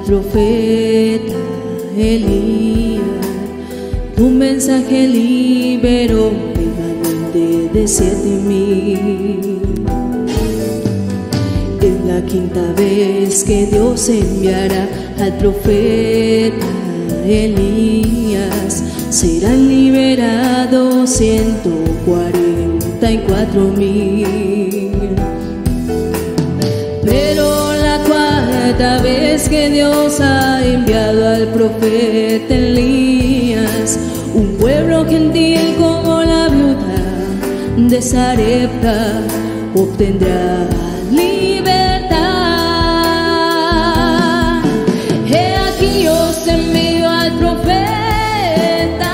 profeta Elías. Tu mensaje liberó remanente de 7,000. Es la quinta vez que Dios enviará al profeta Elías. Serán liberados 144,000. Pero la cuarta vez que Dios ha enviado al profeta Elías, un pueblo gentil como la viuda de Sarepta obtendrá libertad. He aquí yo os envío al profeta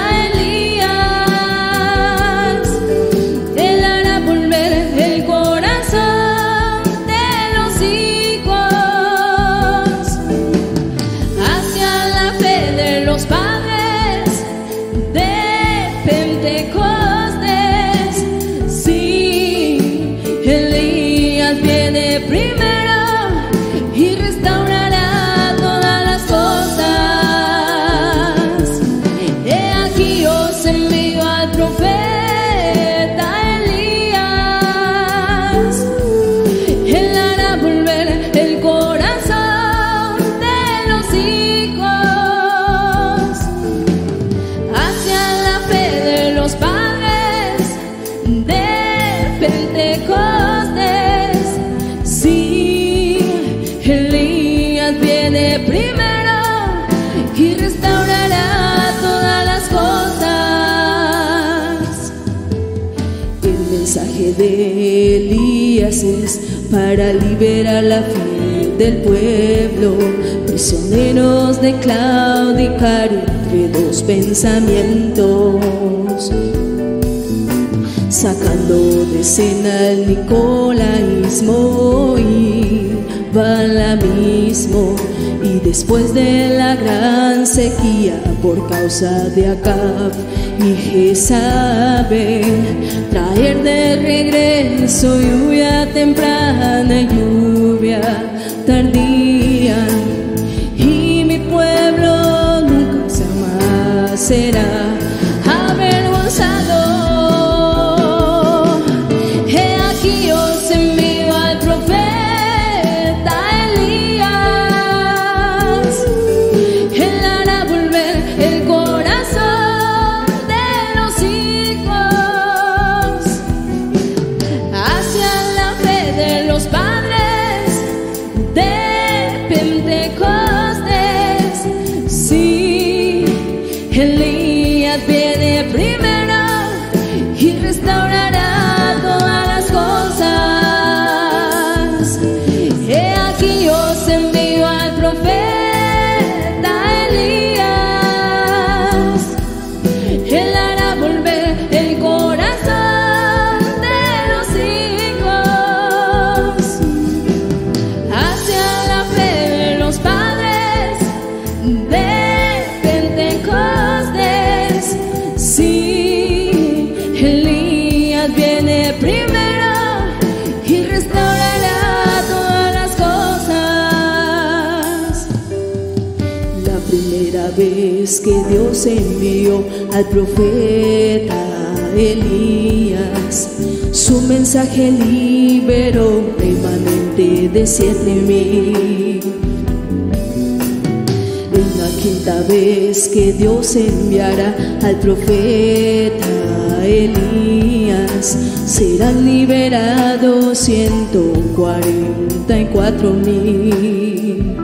Elías. Él hará volver el corazón de los hijos hacia la fe de los padres de Pentecostés. Sí, Elías viene primero y restaurará todas las cosas. He aquí os envío al profeta Elías. Él hará volver el corazón de los hijos hacia la fe de los padres de Pentecostés. Sí, Elías viene primero y restaurará todas las cosas. El mensaje de Elías es para liberar la fe del pueblo, prisioneros de claudicar entre dos pensamientos, sacando de escena el nicolaísmo y balaamismo. Y después de la gran sequía por causa de Acab y Jezabel, traer de regreso lluvia temprana y lluvia tardía. Y mi pueblo nunca jamás será avergonzado. He aquí os envío al profeta Elías. Él hará volver el corazón de los hijos hacia la fe de los padres de Pentecostés. Sí, Elías viene primero y restaurará todas las cosas. He aquí os envío al profeta Elías. Él hará volver el corazón de los hijos hacia la fe de los padres de Pentecostés. Sí, Elías viene primero y restaurará todas las cosas. La primera vez que Dios envió al profeta Elías, su mensaje liberó remanente de 7,000. Es la quinta vez que Dios enviará al profeta Elías. Serán liberados 144,000.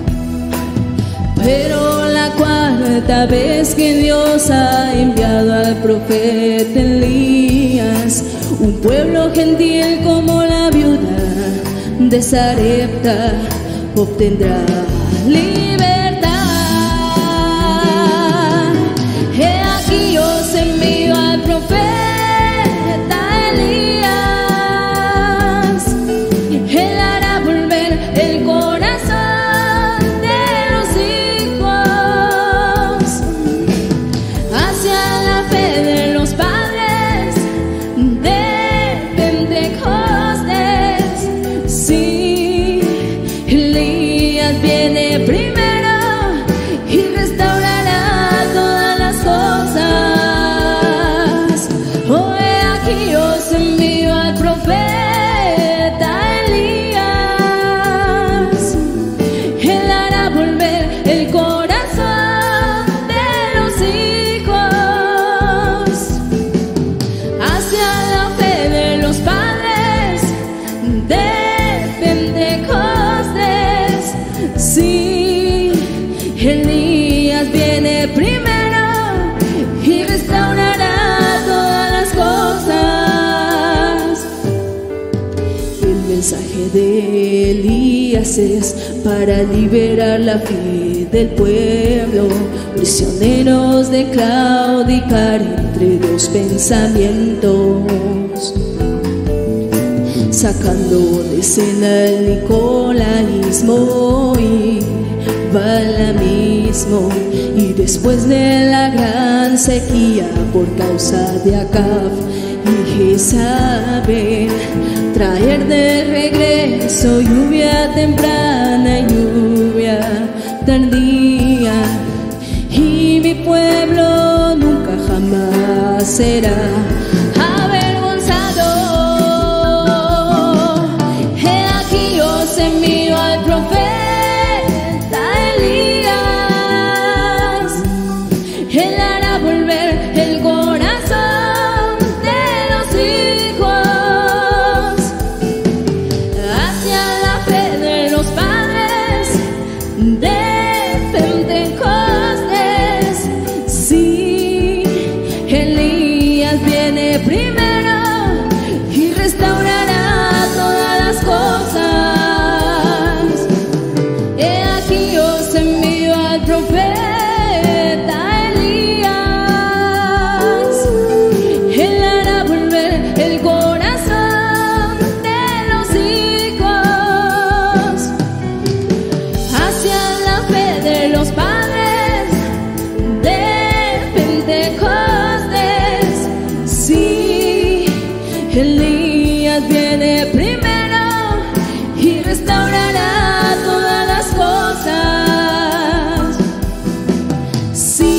Pero la cuarta vez que Dios ha enviado al profeta Elías, un pueblo gentil como la viuda de Sarepta obtendrá libertad. He aquí os envío al profeta Elías. Él hará volver el corazón de los hijos hacia la fe de los padres de Pentecostés. Sí, Elías viene Elías viene primero y restaurará todas las cosas. El mensaje de Elías es para liberar la fe del pueblo, prisioneros de claudicar entre dos pensamientos, sacando de escena el nicolaísmo y balamismo, y después de la gran sequía por causa de Acab y Jezabel, traer de regreso lluvia temprana y lluvia tardía, y mi pueblo nunca jamás será avergonzado. He aquí os envío al profeta Elías. Él hará volver el corazón de los hijos hacia la fe de los padres de Pentecostés. Sí, Elías viene primero y restaurará todas las cosas. He aquí os envío al profeta Elías. Él hará volver el corazón de los hijos hacia la fe de los padres de Pentecostés. Sí, Elías viene primero y restaurará todas las cosas. Sí,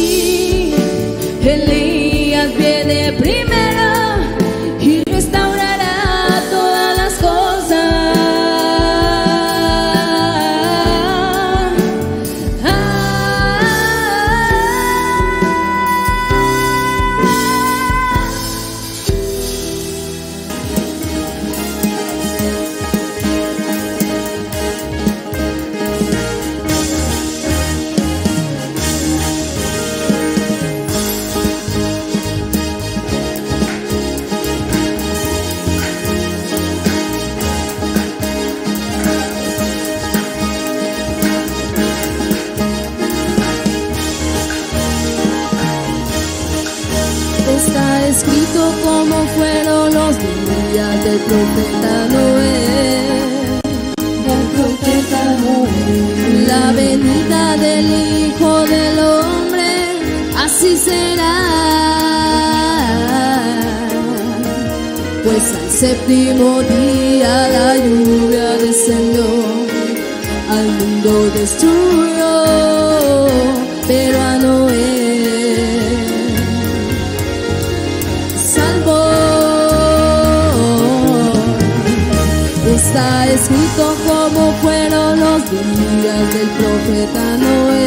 Elías viene primero y restaurará todas las cosas. Está escrito cómo fueron los días del profeta Noé. La venida del Hijo del Hombre, así será. Pues al séptimo día la lluvia descendió, al mundo destruyó, pero a Noé salvó. Está escrito cómo fueron los días del profeta Noé.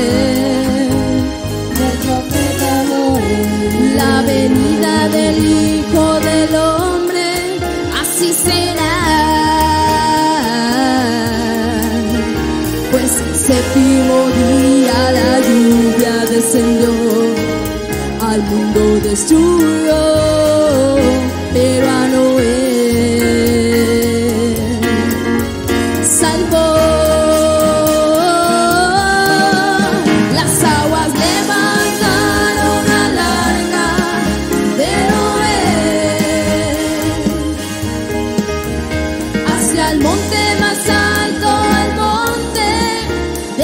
La venida del Hijo del Hombre, así será. Pues el séptimo día la lluvia descendió, al mundo destruyó, pero a Noé salvó. Las aguas levantaron al arca de Noé hacia el monte más alto, el monte de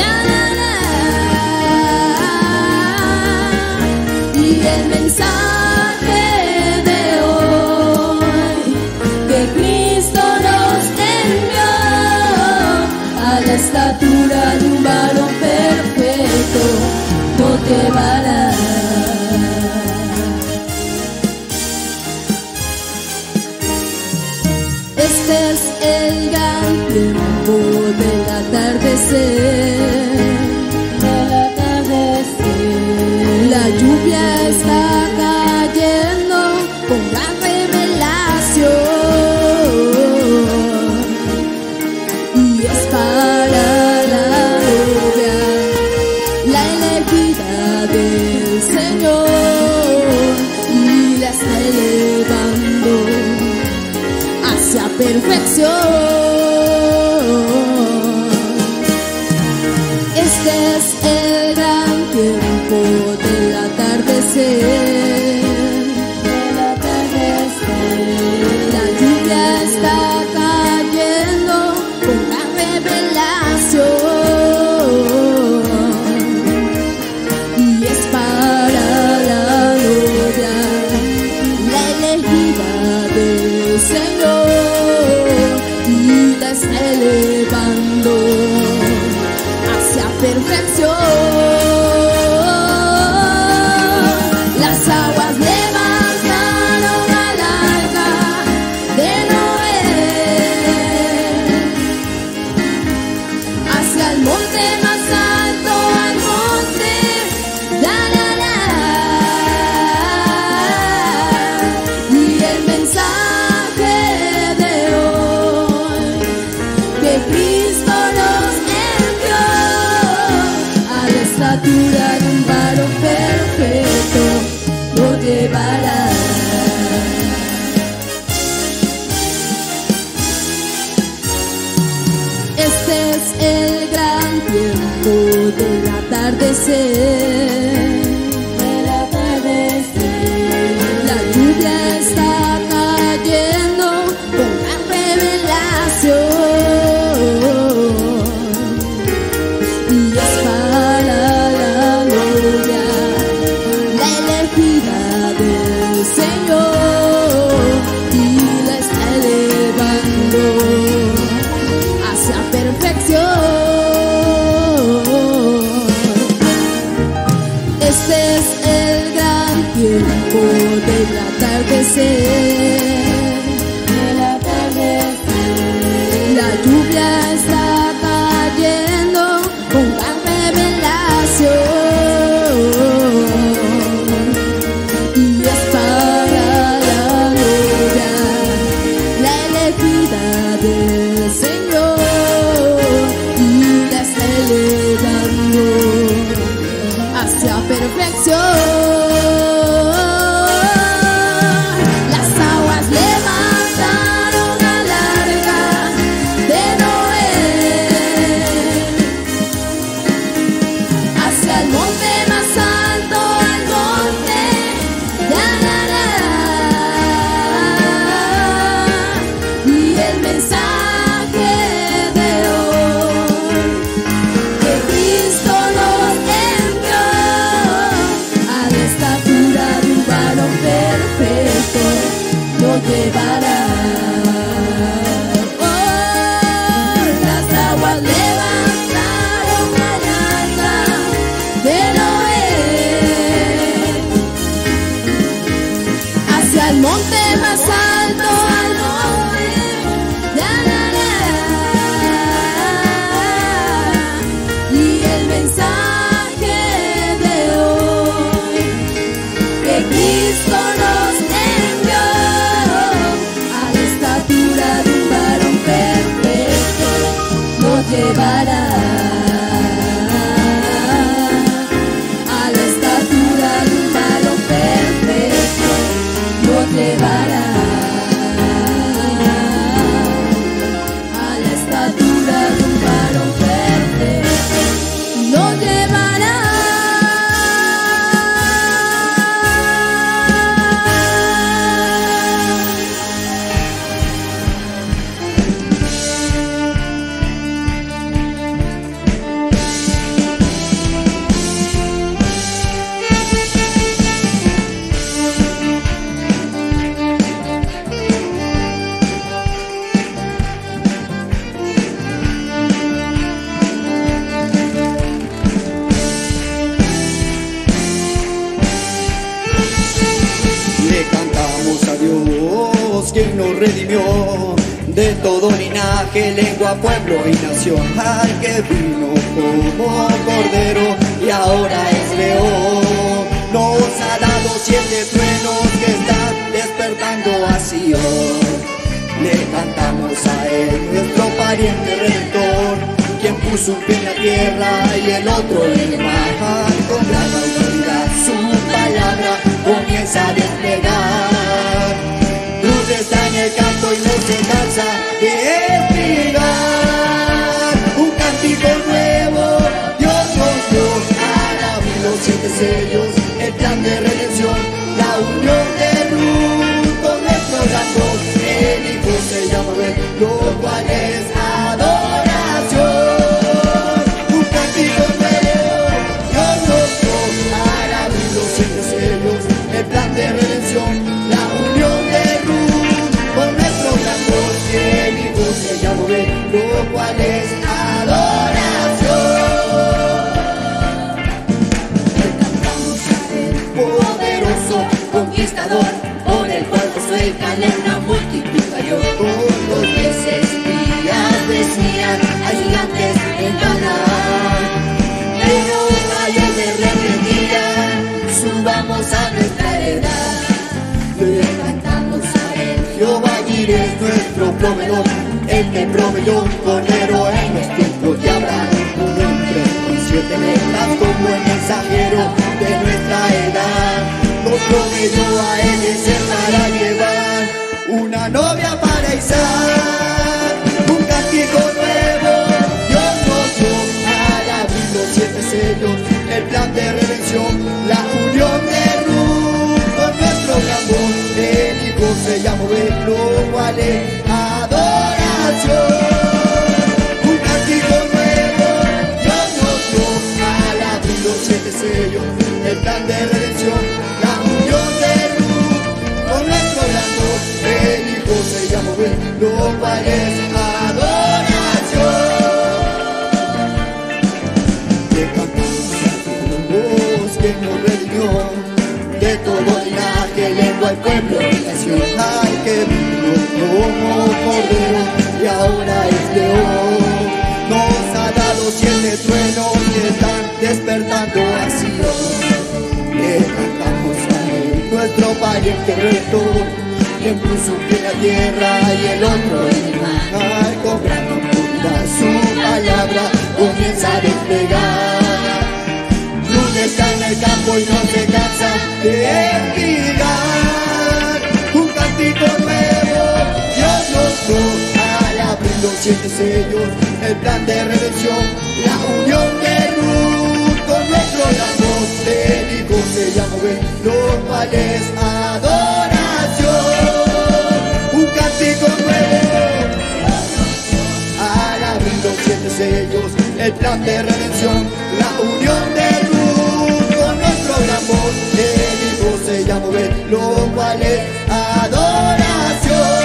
Ararat. Y el mensaje de hoy que Cristo nos envió, a la estatura de un varón perfecto, nos llevará. Este es el gran tiempo del atardecer. La lluvia está cayendo con gran revelación, y es para la novia la perfección. Este es el gran tiempo del atardecer. La lluvia está cayendo con gran revelación, y es para la novia, la elegida del Señor, y la está elevando hacia perfección. Las aguas levantaron al arca de Noé hacia el monte más alto, al monte y el mensaje de hoy que Cristo nos envió a la estatura de un varón perfecto lo llevará. Este es el gran tiempo del atardecer. La lluvia está cayendo con gran revelación, y es para la novia, la elegida del Señor, y la está elevando hacia perfección. Este es el gran tiempo del atardecer. La lluvia está cayendo con gran revelación, y es para la novia, la elegida del Señor, y la está elevando hacia perfección. Las aguas levantaron al arca de Noé hacia el monte más alto, al monte y el mensaje de hoy que Cristo nos envió a la estatura de un varón perfecto lo llevará. Oh, las aguas levantaron al arca de Noé hacia el monte más alto, al monte y el mensaje de hoy que Cristo nos envió a la estatura de un varón perfecto lo llevará. A la estatura de un varón perfecto lo llevará. A la estatura de un varón perfecto lo llevará. Le cantamos a Dios, quien nos redimió de todo linaje, lengua, pueblo y nación. Al que vino como cordero y ahora es león, nos ha dado 7 truenos que están despertando a Sion. Le cantamos a él, nuestro pariente redentor, quien puso un pie en la tierra y el otro en el mar. Con gran autoridad su palabra comienza a desplegar. Luz está en el canto y no se cansa, 7 sellos, el plan de redención, la unión de Ruth con nuestro gran Dios. El Hijo se llama Ben, lo cual es adoración. Un cántico nuevo, Dios nos dio al abrir los 7 sellos, el plan de redención, la unión de Ruth con nuestro gran Dios. El Hijo se llama Ben, lo cual es adoración. Conquistador, por el cual Josué Caleb la multiplicaron. Los 10 espías decían: hay gigantes en Canaán. Pero Caleb les repetía: subamos a nuestra heredad. Le cantamos a él, Jehová Jireh es nuestro proveedor, el que proveyó un cordero en los tiempos de Abraham. Un hombre con 7 letras como el mensajero de nuestra edad. Nos proveyó a Eliezer para llevar una novia para Isaac. Un cántico nuevo Dios nos dio al abrir los 7 sellos, el plan de redención, la unión de Ruth con nuestro gran Dios. El Hijo se llamó Ben, lo cual es adoración. Un cántico nuevo Dios nos dio al abrir los 7 sellos, el plan de redención, la unión de Ruth con nuestro gran Dios. El Hijo se llamó Ben, lo cual es adoración. Le cantamos a Dios que nos redimió de todo linaje, lengua y pueblo y nación. Ay, que vino como cordero y ahora es león. Nos ha dado 7 truenos que están despertando así. Le cantamos a él, nuestro pariente recto, quien puso un pie en la tierra y el otro en el mar. Ay, con gran autoridad su palabra comienza a desplegar. Luz está en el campo y no se cansa de enviar. Un cántico nuevo Dios nos dio al abrir los 7 sellos, el plan de redención, la unión de Ruth con nuestro gran Dios. El Hijo se llama Ben, lo cual es adoración. Un cántico nuevo al abrir los 7 sellos, el plan de redención, la unión de Ruth con nuestro gran Dios. El Hijo se llama Ben, lo cual es adoración.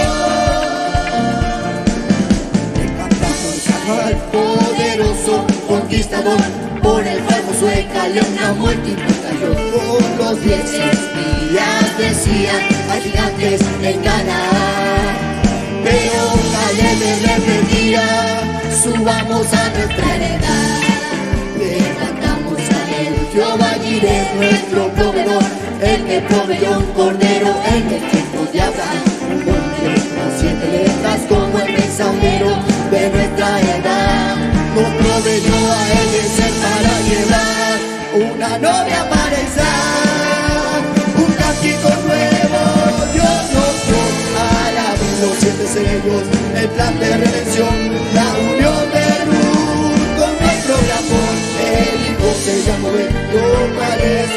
Le cantamos al poderoso conquistador, por el cual Josué Caleb la multiplicaron. Los 10 espías decían: hay gigantes en Canaán. Pero Caleb les repetía: subamos a nuestra heredad. Le cantamos a él, Jehová Jireh es nuestro proveedor, el que proveyó un cordero en el tiempo de Abraham. Un hombre con 7 letras como el mensajero de nuestra edad. Nos proveyó a Eliezer para llevar una novia para Isaac. Un cántico nuevo Dios nos dio al abrir los 7 sellos, el plan de redención, la unión de Ruth con nuestro gran Dios. El Hijo se llamó Ben, lo cual es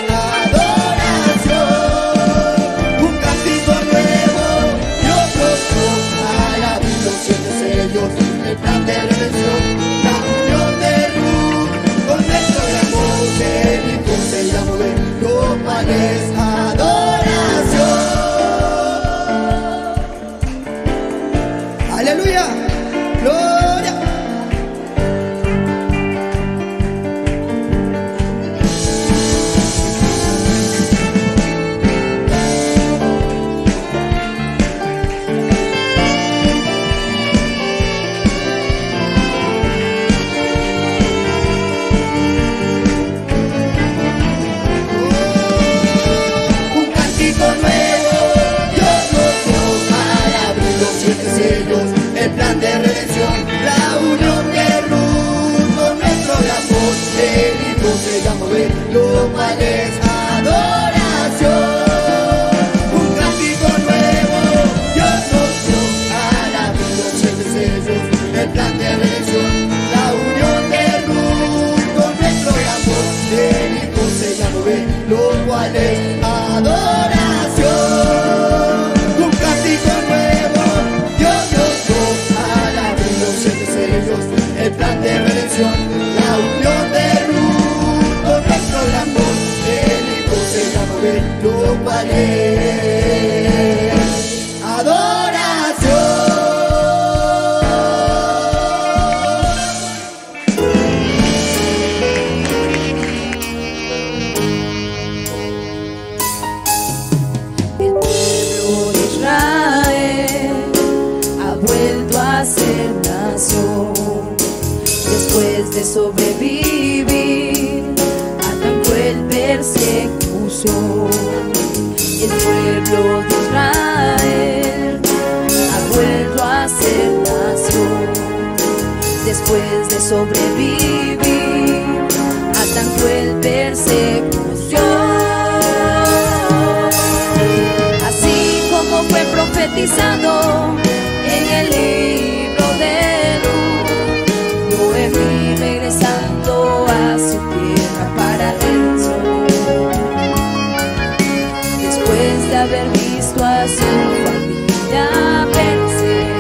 adoración. Un cántico nuevo Dios nos dio al abrir los 7 sellos, el plan de redención, la unión de Ruth con nuestro gran Dios. El Hijo se llamó Ben, lo cual es adoración. Aleluya, gloria. ve, lo cual es adoración. Un cántico nuevo, Dios nos dio al abrir los 7 sellos, el plan de redención, la unión de luz con nuestro gran Dios. El Hijo se llama ve, lo cual es adoración. Después de sobrevivir a tan cruel persecución, el pueblo de Israel ha vuelto a ser nación. Después de sobrevivir a tan cruel persecución, así como fue profetizado en el libro de Noemí regresando a su tierra para redención, después de haber visto a su familia perecer.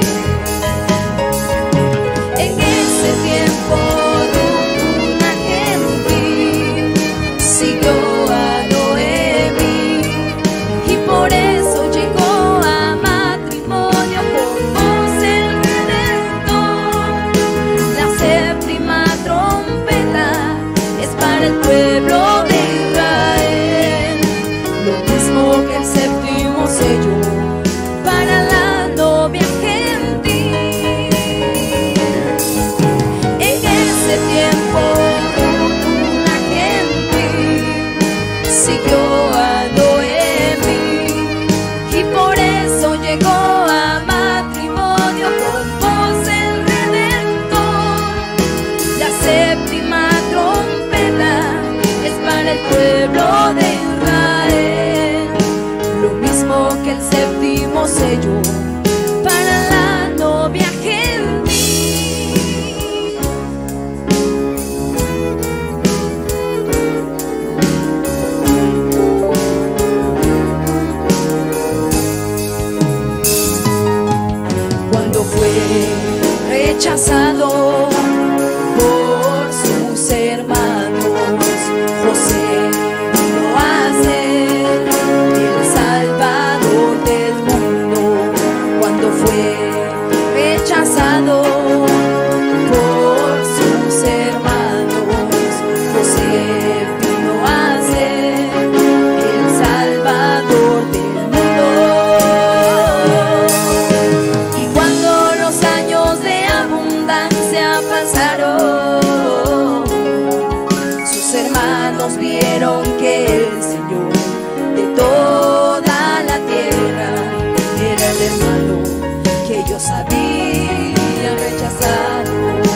En ese tiempo una gentil siguió a Noemí y por eso llegó a matrimonio con vos el Redentor. La séptima trompeta es para el pueblo de Israel, lo mismo que el séptimo sello para la novia gentil. En ese tiempo una gentil siguió a Noemí y por eso llegó a matrimonio con vos el Redentor. La séptima trompeta es para el pueblo de Israel, lo mismo que el séptimo sello para la novia gentil. Cuando fue rechazado por sus hermanos, José vino a ser el Salvador del mundo. Cuando fue rechazado por sus hermanos, José vino a ser el Salvador del mundo. Y cuando los años de abundancia pasaron, sus hermanos vieron que el Señor de toda la tierra era el hermano que ellos habían rechazado.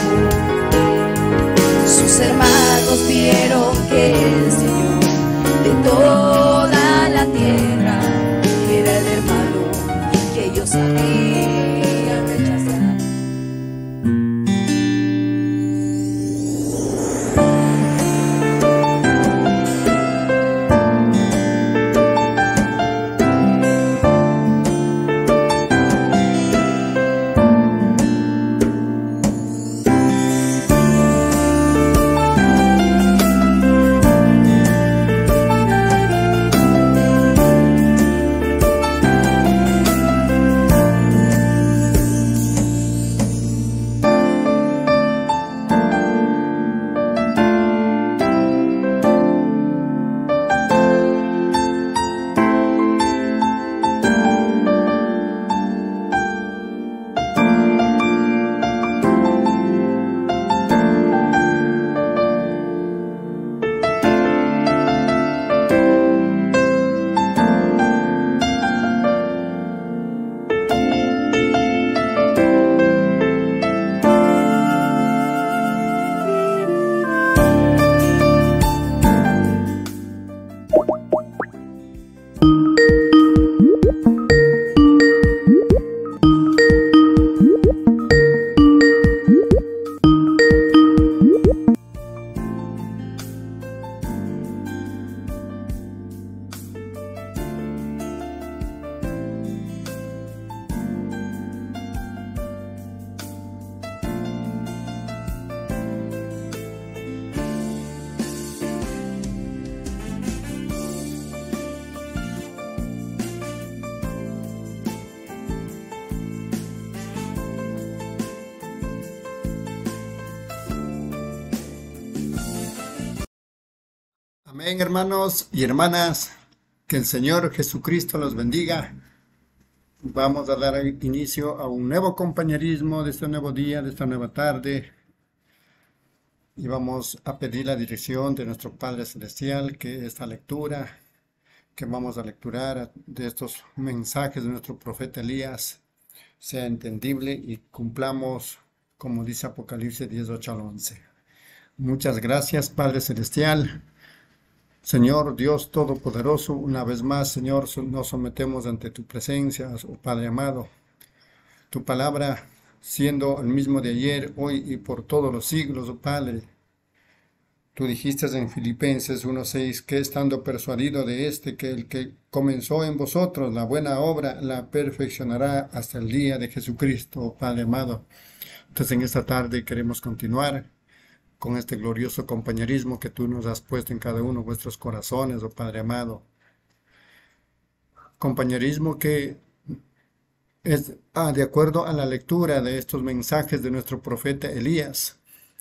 Sus hermanos vieron que el Señor de toda la tierra era el hermano que ellos habían rechazado. Amén, hermanos y hermanas. Que el Señor Jesucristo los bendiga. Vamos a dar inicio a un nuevo compañerismo de este nuevo día, de esta nueva tarde. Y vamos a pedir la dirección de nuestro Padre Celestial, que esta lectura que vamos a lecturar de estos mensajes de nuestro profeta Elías sea entendible y cumplamos, como dice Apocalipsis 10:8 al 11. Muchas gracias, Padre Celestial. Señor Dios Todopoderoso, una vez más, Señor, nos sometemos ante tu presencia, oh Padre amado. Tu palabra, siendo el mismo de ayer, hoy y por todos los siglos, oh Padre. Tú dijiste en Filipenses 1:6 que estando persuadido de que el que comenzó en vosotros la buena obra la perfeccionará hasta el día de Jesucristo, oh Padre amado. Entonces en esta tarde queremos continuar con este glorioso compañerismo que tú nos has puesto en cada uno de vuestros corazones, oh Padre amado. Compañerismo que es de acuerdo a la lectura de estos mensajes de nuestro profeta Elías.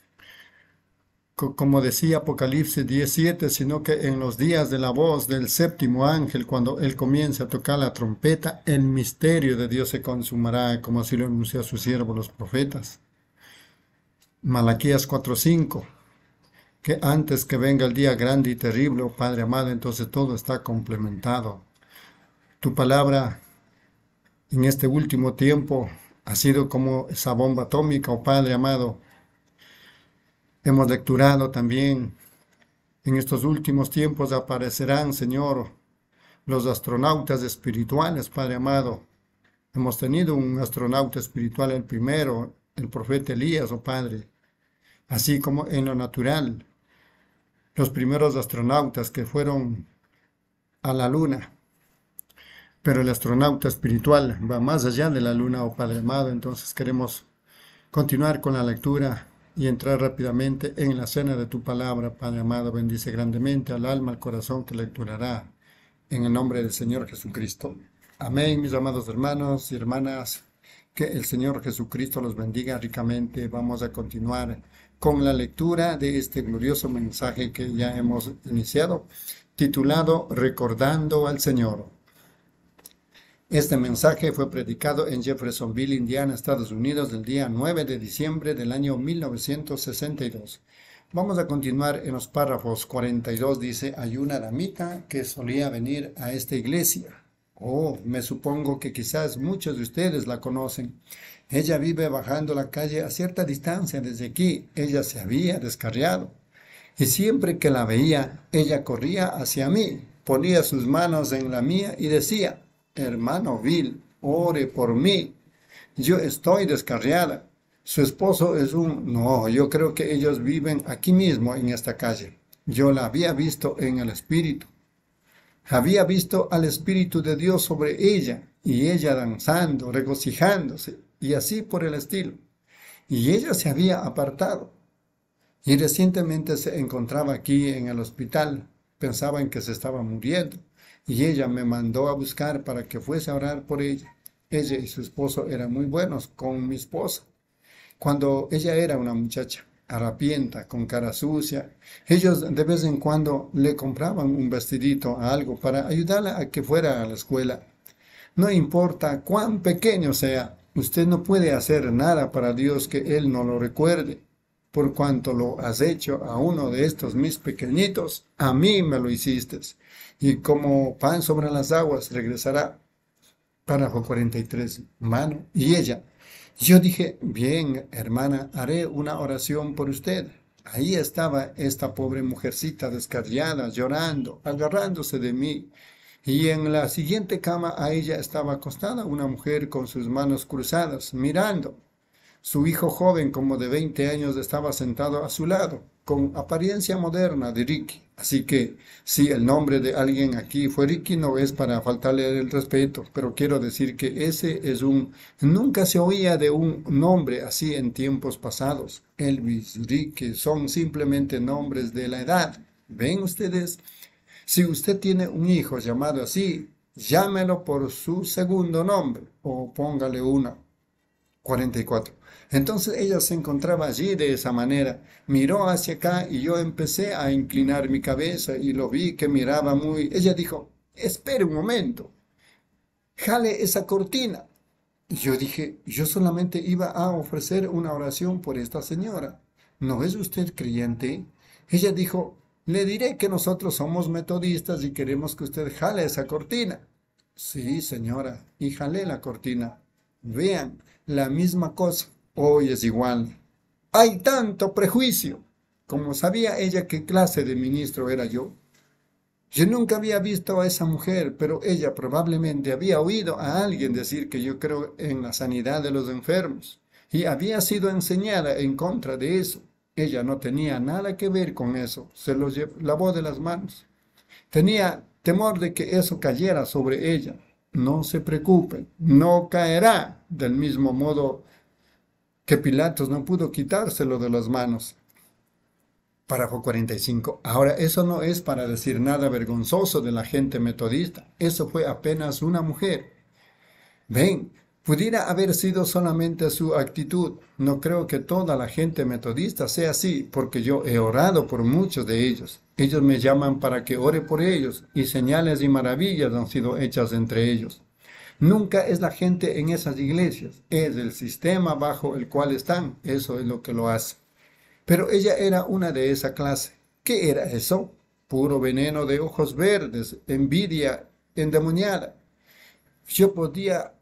Como decía Apocalipsis 17, sino que en los días de la voz del séptimo ángel, cuando él comience a tocar la trompeta, el misterio de Dios se consumará, como así lo anunció a sus siervos los profetas. Malaquías 4:5, que antes que venga el día grande y terrible, oh Padre amado, entonces todo está complementado. Tu palabra en este último tiempo ha sido como esa bomba atómica, oh Padre amado. Hemos lecturado también, en estos últimos tiempos aparecerán, Señor, los astronautas espirituales, Padre amado. Hemos tenido un astronauta espiritual, el primero, el profeta Elías, oh Padre. Así como en lo natural, los primeros astronautas que fueron a la luna. Pero el astronauta espiritual va más allá de la luna, oh Padre amado. Entonces queremos continuar con la lectura y entrar rápidamente en la cena de tu palabra, Padre amado. Bendice grandemente al alma, al corazón que lecturará, en el nombre del Señor Jesucristo. Amén, mis amados hermanos y hermanas. Que el Señor Jesucristo los bendiga ricamente. Vamos a continuar con la lectura de este glorioso mensaje que ya hemos iniciado, titulado Recordando al Señor. Este mensaje fue predicado en Jeffersonville, Indiana, Estados Unidos, el día 9 de diciembre del año 1962. Vamos a continuar en los párrafos 42. Dice, hay una damita que solía venir a esta iglesia. Me supongo que quizás muchos de ustedes la conocen. Ella vive bajando la calle a cierta distancia desde aquí. Ella se había descarriado. Y siempre que la veía, ella corría hacia mí, ponía sus manos en la mía y decía, hermano Bill, ore por mí. Yo estoy descarriada. Su esposo es No, yo creo que ellos viven aquí mismo en esta calle. Yo la había visto en el Espíritu. Había visto al Espíritu de Dios sobre ella, y ella danzando, regocijándose, y así por el estilo. Y ella se había apartado. Y recientemente se encontraba aquí en el hospital. Pensaban que se estaba muriendo. Y ella me mandó a buscar para que fuese a orar por ella. Ella y su esposo eran muy buenos con mi esposa. Cuando ella era una muchacha harapienta, con cara sucia, ellos de vez en cuando le compraban un vestidito a algo para ayudarla a que fuera a la escuela. No importa cuán pequeño sea, usted no puede hacer nada para Dios que Él no lo recuerde. Por cuanto lo has hecho a uno de estos mis pequeñitos, a mí me lo hiciste. Y como pan sobre las aguas regresará. Párrafo 43. Mano. Y ella. Yo dije, bien, hermana, haré una oración por usted. Ahí estaba esta pobre mujercita descarriada, llorando, agarrándose de mí. Y en la siguiente cama a ella estaba acostada una mujer con sus manos cruzadas, mirando. Su hijo joven, como de 20 años, estaba sentado a su lado, con apariencia moderna de Ricky. Así que, si el nombre de alguien aquí fue Ricky, no es para faltarle el respeto, pero quiero decir que ese es nunca se oía de un nombre así en tiempos pasados. Elvis, Ricky, son simplemente nombres de la edad. ¿Ven ustedes? Si usted tiene un hijo llamado así, llámelo por su segundo nombre, o póngale una 44. Entonces ella se encontraba allí de esa manera. Miró hacia acá y yo empecé a inclinar mi cabeza y lo vi que miraba muy... Ella dijo, espere un momento, jale esa cortina. Y yo dije, yo solamente iba a ofrecer una oración por esta señora. ¿No es usted creyente? Ella dijo, le diré que nosotros somos metodistas y queremos que usted jale esa cortina. Sí, señora, y jalé la cortina. Vean, la misma cosa. Hoy es igual. Hay tanto prejuicio. Como sabía ella qué clase de ministro era yo. Yo nunca había visto a esa mujer, pero ella probablemente había oído a alguien decir que yo creo en la sanidad de los enfermos, y había sido enseñada en contra de eso. Ella no tenía nada que ver con eso, se lo lavó de las manos. Tenía temor de que eso cayera sobre ella. No se preocupen, no caerá del mismo modo que Pilatos no pudo quitárselo de las manos. Párrafo 45. Ahora, eso no es para decir nada vergonzoso de la gente metodista. Eso fue apenas una mujer. Ven, pudiera haber sido solamente su actitud. No creo que toda la gente metodista sea así, porque yo he orado por muchos de ellos. Ellos me llaman para que ore por ellos, y señales y maravillas han sido hechas entre ellos. Nunca es la gente en esas iglesias, es el sistema bajo el cual están. Eso es lo que lo hace. Pero ella era una de esa clase. ¿Qué era eso? Puro veneno de ojos verdes, envidia endemoniada. Yo podría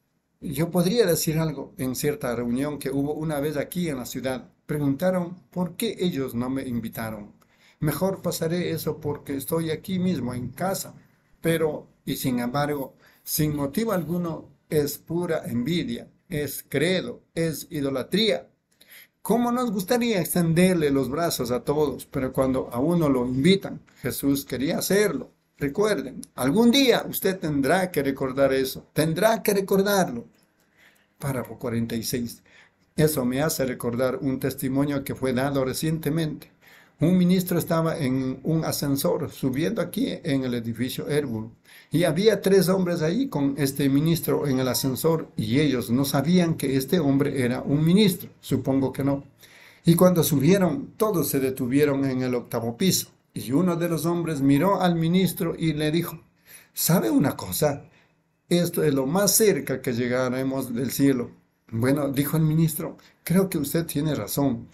decir algo en cierta reunión que hubo una vez aquí en la ciudad. Preguntaron por qué ellos no me invitaron. Mejor pasaré eso porque estoy aquí mismo en casa. Pero, y sin embargo, sin motivo alguno, es pura envidia, es credo, es idolatría. ¿Cómo nos gustaría extenderle los brazos a todos? Pero cuando a uno lo invitan, Jesús quería hacerlo. Recuerden, algún día usted tendrá que recordar eso, tendrá que recordarlo. Párrafo 46. Eso me hace recordar un testimonio que fue dado recientemente. Un ministro estaba en un ascensor subiendo aquí en el edificio Airbus y había 3 hombres ahí con este ministro en el ascensor y ellos no sabían que este hombre era un ministro, supongo que no. Y cuando subieron, todos se detuvieron en el 8º piso y uno de los hombres miró al ministro y le dijo, ¿sabe una cosa? Esto es lo más cerca que llegaremos del cielo. Bueno, dijo el ministro, creo que usted tiene razón,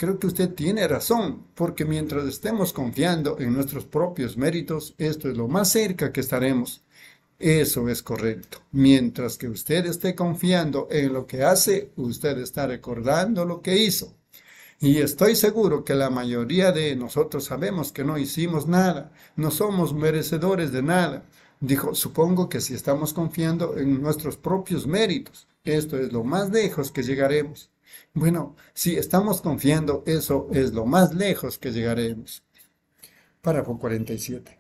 porque mientras estemos confiando en nuestros propios méritos, esto es lo más cerca que estaremos. Eso es correcto. Mientras que usted esté confiando en lo que hace, usted está recordando lo que hizo. Y estoy seguro que la mayoría de nosotros sabemos que no hicimos nada, no somos merecedores de nada. Dijo, supongo que si estamos confiando en nuestros propios méritos, esto es lo más lejos que llegaremos. Bueno, si estamos confiando, eso es lo más lejos que llegaremos. Párrafo 47.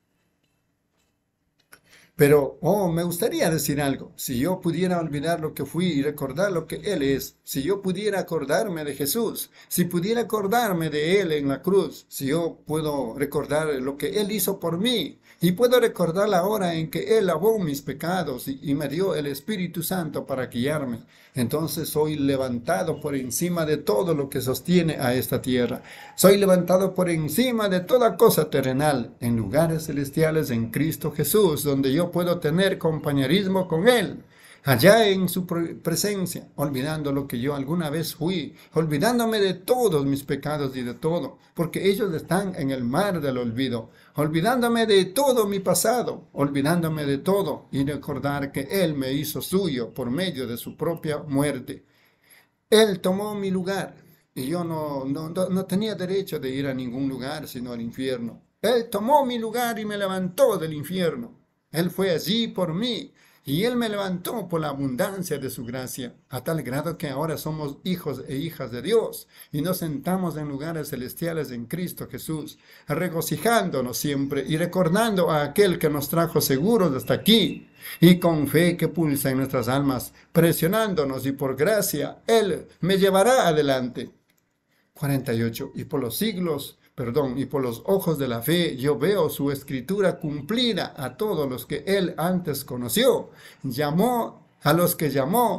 Pero, me gustaría decir algo. Si yo pudiera olvidar lo que fui y recordar lo que Él es, si yo pudiera acordarme de Jesús, si pudiera acordarme de Él en la cruz, si yo puedo recordar lo que Él hizo por mí, y puedo recordar la hora en que Él lavó mis pecados y me dio el Espíritu Santo para guiarme, entonces soy levantado por encima de todo lo que sostiene a esta tierra. Soy levantado por encima de toda cosa terrenal, en lugares celestiales en Cristo Jesús, donde yo puedo tener compañerismo con Él, allá en su presencia, olvidando lo que yo alguna vez fui, olvidándome de todos mis pecados y de todo, porque ellos están en el mar del olvido, olvidándome de todo mi pasado, olvidándome de todo y recordar que Él me hizo suyo por medio de su propia muerte. Él tomó mi lugar y yo no tenía derecho de ir a ningún lugar sino al infierno. Él tomó mi lugar y me levantó del infierno. Él fue allí por mí y Él me levantó por la abundancia de su gracia, a tal grado que ahora somos hijos e hijas de Dios y nos sentamos en lugares celestiales en Cristo Jesús, regocijándonos siempre y recordando a aquel que nos trajo seguros hasta aquí y con fe que pulsa en nuestras almas, presionándonos y por gracia Él me llevará adelante. 48. Y por los ojos de la fe yo veo su escritura cumplida a todos los que Él antes conoció. Llamó a los que llamó,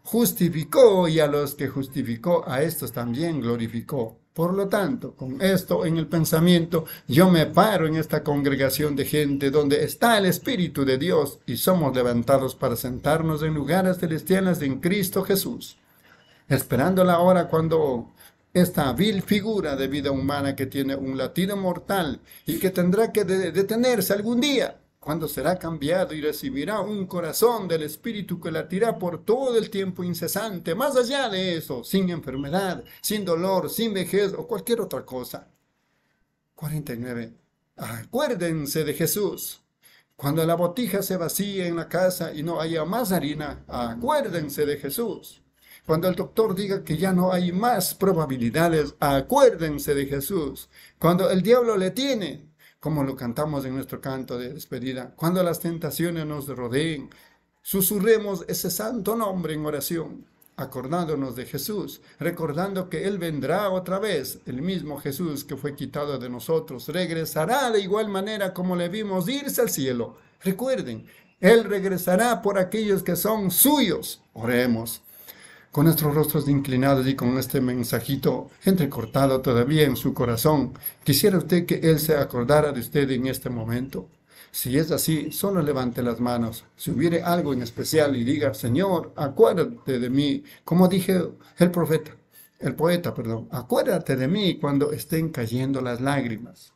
justificó y a los que justificó, a estos también glorificó. Por lo tanto, con esto en el pensamiento, yo me paro en esta congregación de gente donde está el Espíritu de Dios y somos levantados para sentarnos en lugares celestiales en Cristo Jesús, esperando la hora cuando esta vil figura de vida humana que tiene un latido mortal y que tendrá que detenerse algún día, cuando será cambiado y recibirá un corazón del Espíritu que latirá por todo el tiempo incesante, más allá de eso, sin enfermedad, sin dolor, sin vejez o cualquier otra cosa. 49. Acuérdense de Jesús. Cuando la botija se vacíe en la casa y no haya más harina, acuérdense de Jesús. Cuando el doctor diga que ya no hay más probabilidades, acuérdense de Jesús. Cuando el diablo le tiene, como lo cantamos en nuestro canto de despedida, cuando las tentaciones nos rodeen, susurremos ese santo nombre en oración, acordándonos de Jesús, recordando que Él vendrá otra vez, el mismo Jesús que fue quitado de nosotros, regresará de igual manera como le vimos irse al cielo. Recuerden, Él regresará por aquellos que son suyos. Oremos. Con nuestros rostros inclinados y con este mensajito entrecortado todavía en su corazón, ¿quisiera usted que Él se acordara de usted en este momento? Si es así, solo levante las manos. Si hubiere algo en especial y diga, Señor, acuérdate de mí, como dije el poeta, acuérdate de mí cuando estén cayendo las lágrimas.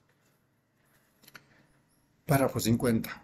Párrafo 50.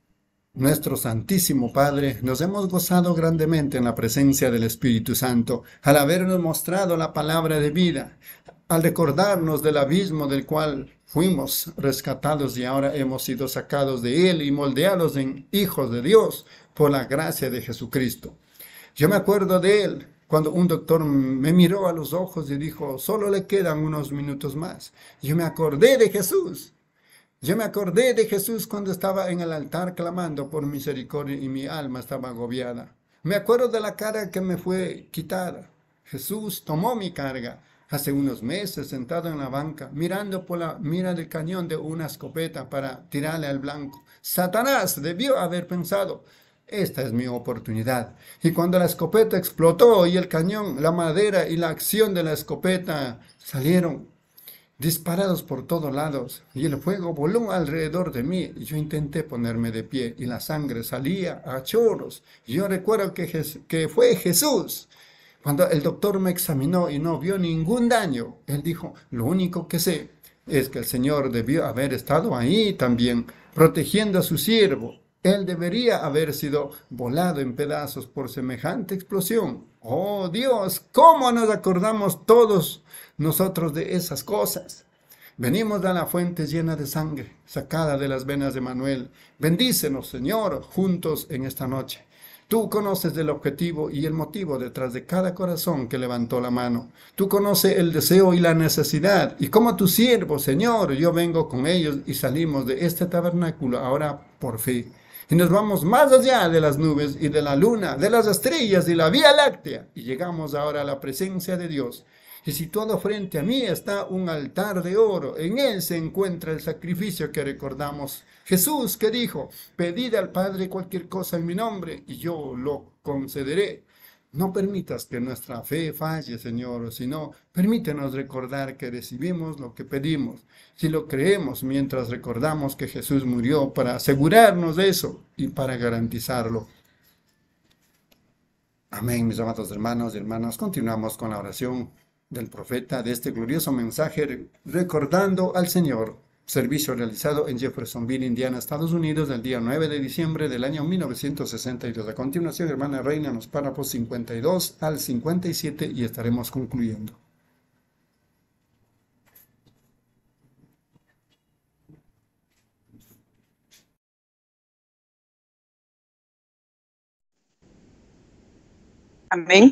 Nuestro Santísimo Padre, nos hemos gozado grandemente en la presencia del Espíritu Santo, al habernos mostrado la palabra de vida, al recordarnos del abismo del cual fuimos rescatados y ahora hemos sido sacados de él y moldeados en hijos de Dios por la gracia de Jesucristo. Yo me acuerdo de él cuando un doctor me miró a los ojos y dijo, solo le quedan unos minutos más. Yo me acordé de Jesús. Yo me acordé de Jesús cuando estaba en el altar clamando por misericordia y mi alma estaba agobiada. Me acuerdo de la carga que me fue quitada. Jesús tomó mi carga. Hace unos meses, sentado en la banca, mirando por la mira del cañón de una escopeta para tirarle al blanco. Satanás debió haber pensado, esta es mi oportunidad. Y cuando la escopeta explotó y el cañón, la madera y la acción de la escopeta salieron disparados por todos lados, y el fuego voló alrededor de mí, y yo intenté ponerme de pie, y la sangre salía a chorros. Yo recuerdo que fue Jesús. Cuando el doctor me examinó y no vio ningún daño, él dijo, lo único que sé es que el Señor debió haber estado ahí también, protegiendo a su siervo. Él debería haber sido volado en pedazos por semejante explosión. ¡Oh Dios! ¿Cómo nos acordamos todos nosotros de esas cosas? Venimos a la fuente llena de sangre, sacada de las venas de Manuel. Bendícenos, Señor, juntos en esta noche. Tú conoces el objetivo y el motivo detrás de cada corazón que levantó la mano. Tú conoces el deseo y la necesidad. Y como tu siervo, Señor, yo vengo con ellos y salimos de este tabernáculo ahora por fe. Y nos vamos más allá de las nubes y de la luna, de las estrellas y la Vía Láctea. Y llegamos ahora a la presencia de Dios. Y situado frente a mí está un altar de oro. En él se encuentra el sacrificio que recordamos. Jesús que dijo, pedid al Padre cualquier cosa en mi nombre y yo lo concederé. No permitas que nuestra fe falle, Señor, sino permítenos recordar que recibimos lo que pedimos. Si lo creemos mientras recordamos que Jesús murió para asegurarnos de eso y para garantizarlo. Amén, mis amados hermanos y hermanas. Continuamos con la oración del profeta de este glorioso mensaje, recordando al Señor. Servicio realizado en Jeffersonville, Indiana, Estados Unidos, el día 9 de diciembre del año 1962. A continuación, hermana Reina, los párrafos 52 al 57 y estaremos concluyendo. Amén.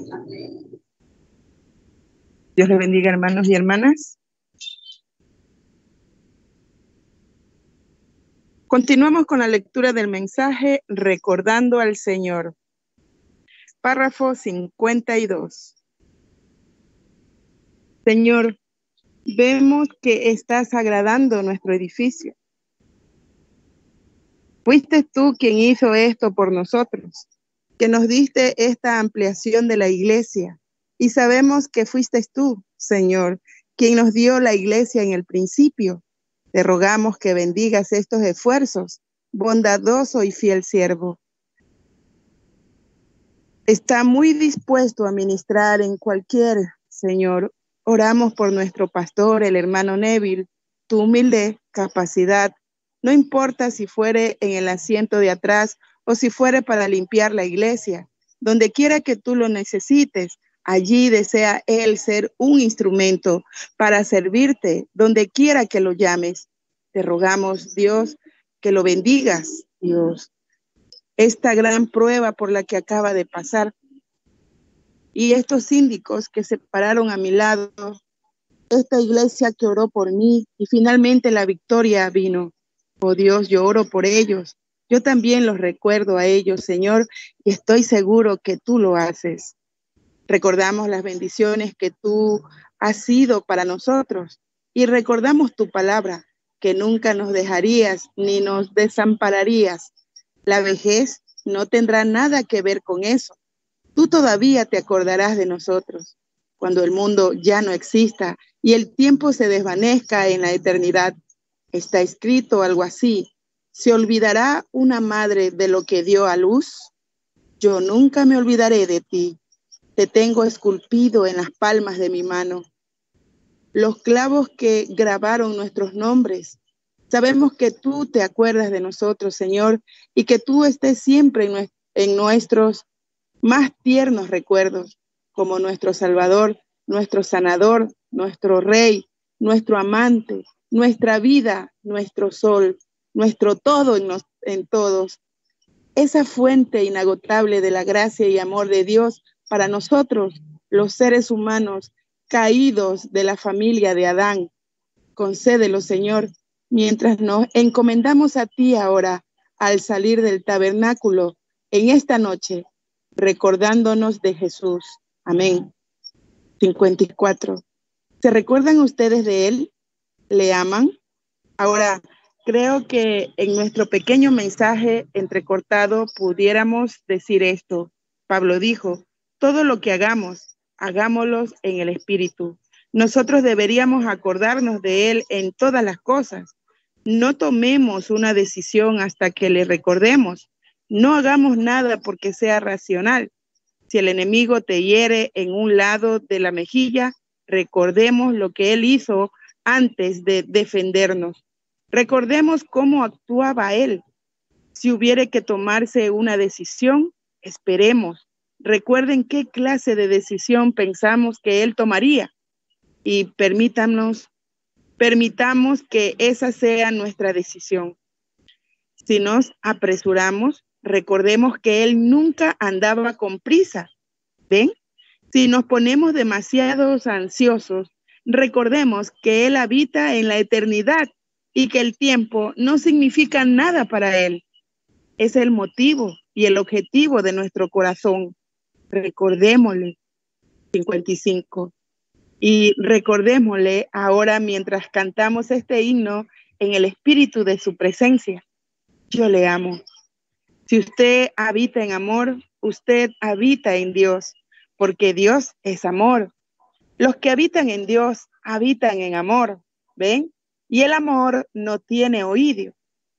Dios les bendiga, hermanos y hermanas. Continuamos con la lectura del mensaje Recordando al Señor. Párrafo 52. Señor, vemos que estás agradando nuestro edificio. Fuiste tú quien hizo esto por nosotros. que nos diste esta ampliación de la iglesia. Y sabemos que fuiste tú, Señor, quien nos dio la iglesia en el principio. Te rogamos que bendigas estos esfuerzos, bondadoso y fiel siervo. Está muy dispuesto a ministrar en cualquier, Señor. Oramos por nuestro pastor, el hermano Neville, tu humilde capacidad. No importa si fuere en el asiento de atrás o si fuere para limpiar la iglesia. Donde quiera que tú lo necesites, allí desea él ser un instrumento para servirte, donde quiera que lo llames. Te rogamos, Dios, que lo bendigas, Dios. Esta gran prueba por la que acaba de pasar y estos síndicos que se pararon a mi lado, esta iglesia que oró por mí y finalmente la victoria vino. Oh Dios, yo oro por ellos. Yo también los recuerdo a ellos, Señor, y estoy seguro que tú lo haces. Recordamos las bendiciones que tú has sido para nosotros y recordamos tu palabra, que nunca nos dejarías ni nos desampararías. La vejez no tendrá nada que ver con eso. Tú todavía te acordarás de nosotros cuando el mundo ya no exista y el tiempo se desvanezca en la eternidad. Está escrito algo así. ¿Se olvidará una madre de lo que dio a luz? Yo nunca me olvidaré de ti. Te tengo esculpido en las palmas de mi mano. Los clavos que grabaron nuestros nombres. Sabemos que tú te acuerdas de nosotros, Señor, y que tú estés siempre en nuestros más tiernos recuerdos, como nuestro Salvador, nuestro Sanador, nuestro Rey, nuestro amante, nuestra vida, nuestro sol, nuestro todo en todos. Esa fuente inagotable de la gracia y amor de Dios para nosotros, los seres humanos caídos de la familia de Adán. Concédelo, Señor, mientras nos encomendamos a ti ahora al salir del tabernáculo en esta noche, recordándonos de Jesús. Amén. 54. ¿Se recuerdan ustedes de él? ¿Le aman? Ahora, creo que en nuestro pequeño mensaje entrecortado pudiéramos decir esto. Pablo dijo, todo lo que hagamos, hagámoslo en el Espíritu. Nosotros deberíamos acordarnos de él en todas las cosas. No tomemos una decisión hasta que le recordemos. No hagamos nada porque sea racional. Si el enemigo te hiere en un lado de la mejilla, recordemos lo que él hizo antes de defendernos. Recordemos cómo actuaba él. Si hubiere que tomarse una decisión, esperemos. Recuerden qué clase de decisión pensamos que él tomaría y permitamos que esa sea nuestra decisión. Si nos apresuramos, recordemos que él nunca andaba con prisa. ¿Ven? Si nos ponemos demasiado ansiosos, recordemos que él habita en la eternidad y que el tiempo no significa nada para él. Es el motivo y el objetivo de nuestro corazón. Recordémosle. 55. Y recordémosle ahora mientras cantamos este himno en el espíritu de su presencia. Yo le amo. Si usted habita en amor, usted habita en Dios, porque Dios es amor. Los que habitan en Dios habitan en amor, ¿ven? Y el amor no tiene odio,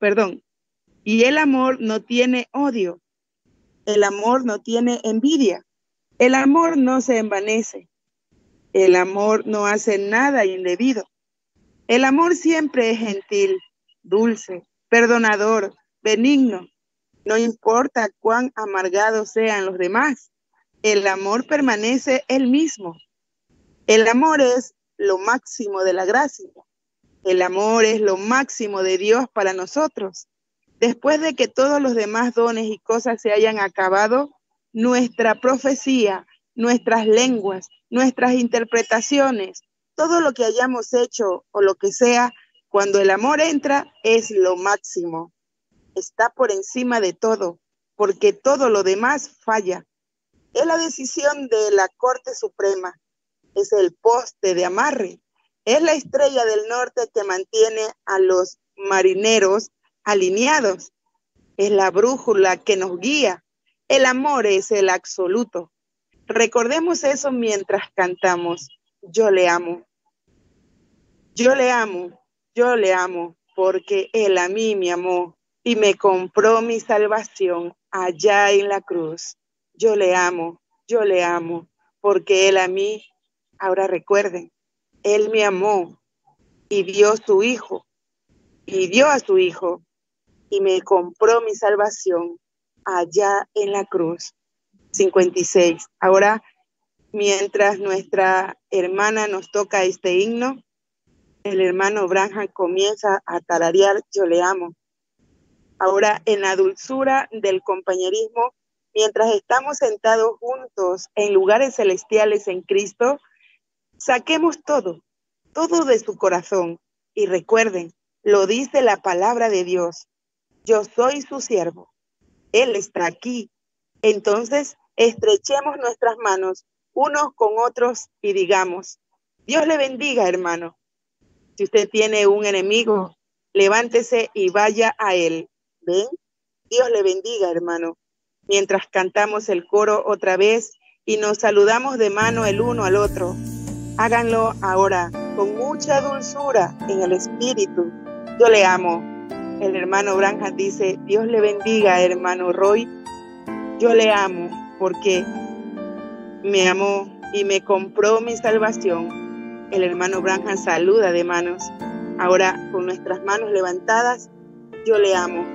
y el amor no tiene odio. El amor no tiene envidia. El amor no se envanece. El amor no hace nada indebido. El amor siempre es gentil, dulce, perdonador, benigno. No importa cuán amargados sean los demás, el amor permanece el mismo. El amor es lo máximo de la gracia. El amor es lo máximo de Dios para nosotros. Después de que todos los demás dones y cosas se hayan acabado, nuestra profecía, nuestras lenguas, nuestras interpretaciones, todo lo que hayamos hecho o lo que sea, cuando el amor entra, es lo máximo. Está por encima de todo, porque todo lo demás falla. Es la decisión de la Corte Suprema, es el poste de amarre, es la estrella del norte que mantiene a los marineros alineados, es la brújula que nos guía, El amor es el absoluto. Recordemos eso mientras cantamos. Yo le amo. Yo le amo. Yo le amo, porque Él a mí me amó y me compró mi salvación allá en la cruz. Yo le amo, porque Él a mí, ahora recuerden, Él me amó y dio a su Hijo y me compró mi salvación allá en la cruz. 56. Ahora, mientras nuestra hermana nos toca este himno, el hermano Branham comienza a tararear Yo le amo. Ahora, en la dulzura del compañerismo, mientras estamos sentados juntos en lugares celestiales en Cristo, saquemos todo de su corazón. Y recuerden, lo dice la palabra de Dios. Yo soy su siervo. Él está aquí. Entonces, estrechemos nuestras manos unos con otros y digamos, Dios le bendiga, hermano. Si usted tiene un enemigo, levántese y vaya a él. ¿Ven? Dios le bendiga, hermano. Mientras cantamos el coro otra vez y nos saludamos de mano el uno al otro. Háganlo ahora con mucha dulzura en el espíritu. Yo le amo. El hermano Branham dice, Dios le bendiga, hermano Roy. Yo le amo porque me amó y me compró mi salvación. El hermano Branham saluda de manos. Ahora, con nuestras manos levantadas, yo le amo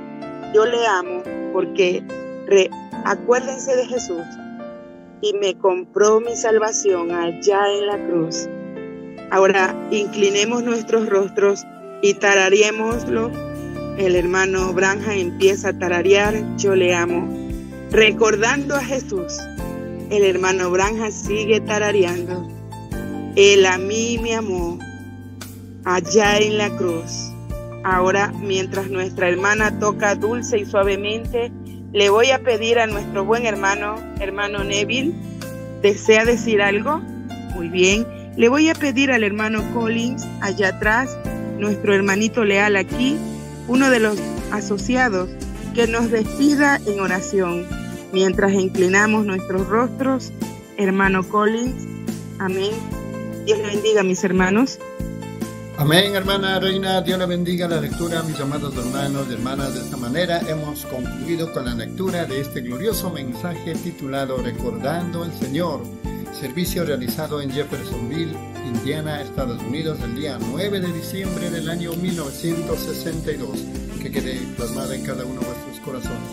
porque acuérdense de Jesús y me compró mi salvación allá en la cruz. Ahora, inclinemos nuestros rostros y tarareémoslo. El hermano Branham empieza a tararear Yo le amo, recordando a Jesús. El hermano Branham sigue tarareando. Él a mí me amó allá en la cruz. Ahora, mientras nuestra hermana toca dulce y suavemente, le voy a pedir a nuestro buen hermano Neville, ¿desea decir algo? Muy bien. Le voy a pedir al hermano Collins, allá atrás, nuestro hermanito leal aquí, uno de los asociados, que nos despida en oración. Mientras inclinamos nuestros rostros, hermano Collins, amén. Dios le bendiga, mis hermanos. Amén, hermana Reina, Dios le bendiga la lectura, mis amados hermanos y hermanas. De esta manera hemos concluido con la lectura de este glorioso mensaje titulado Recordando al Señor, servicio realizado en Jeffersonville, Indiana, Estados Unidos, el día 9 de diciembre del año 1962, que quede plasmada en cada uno de vuestros corazones.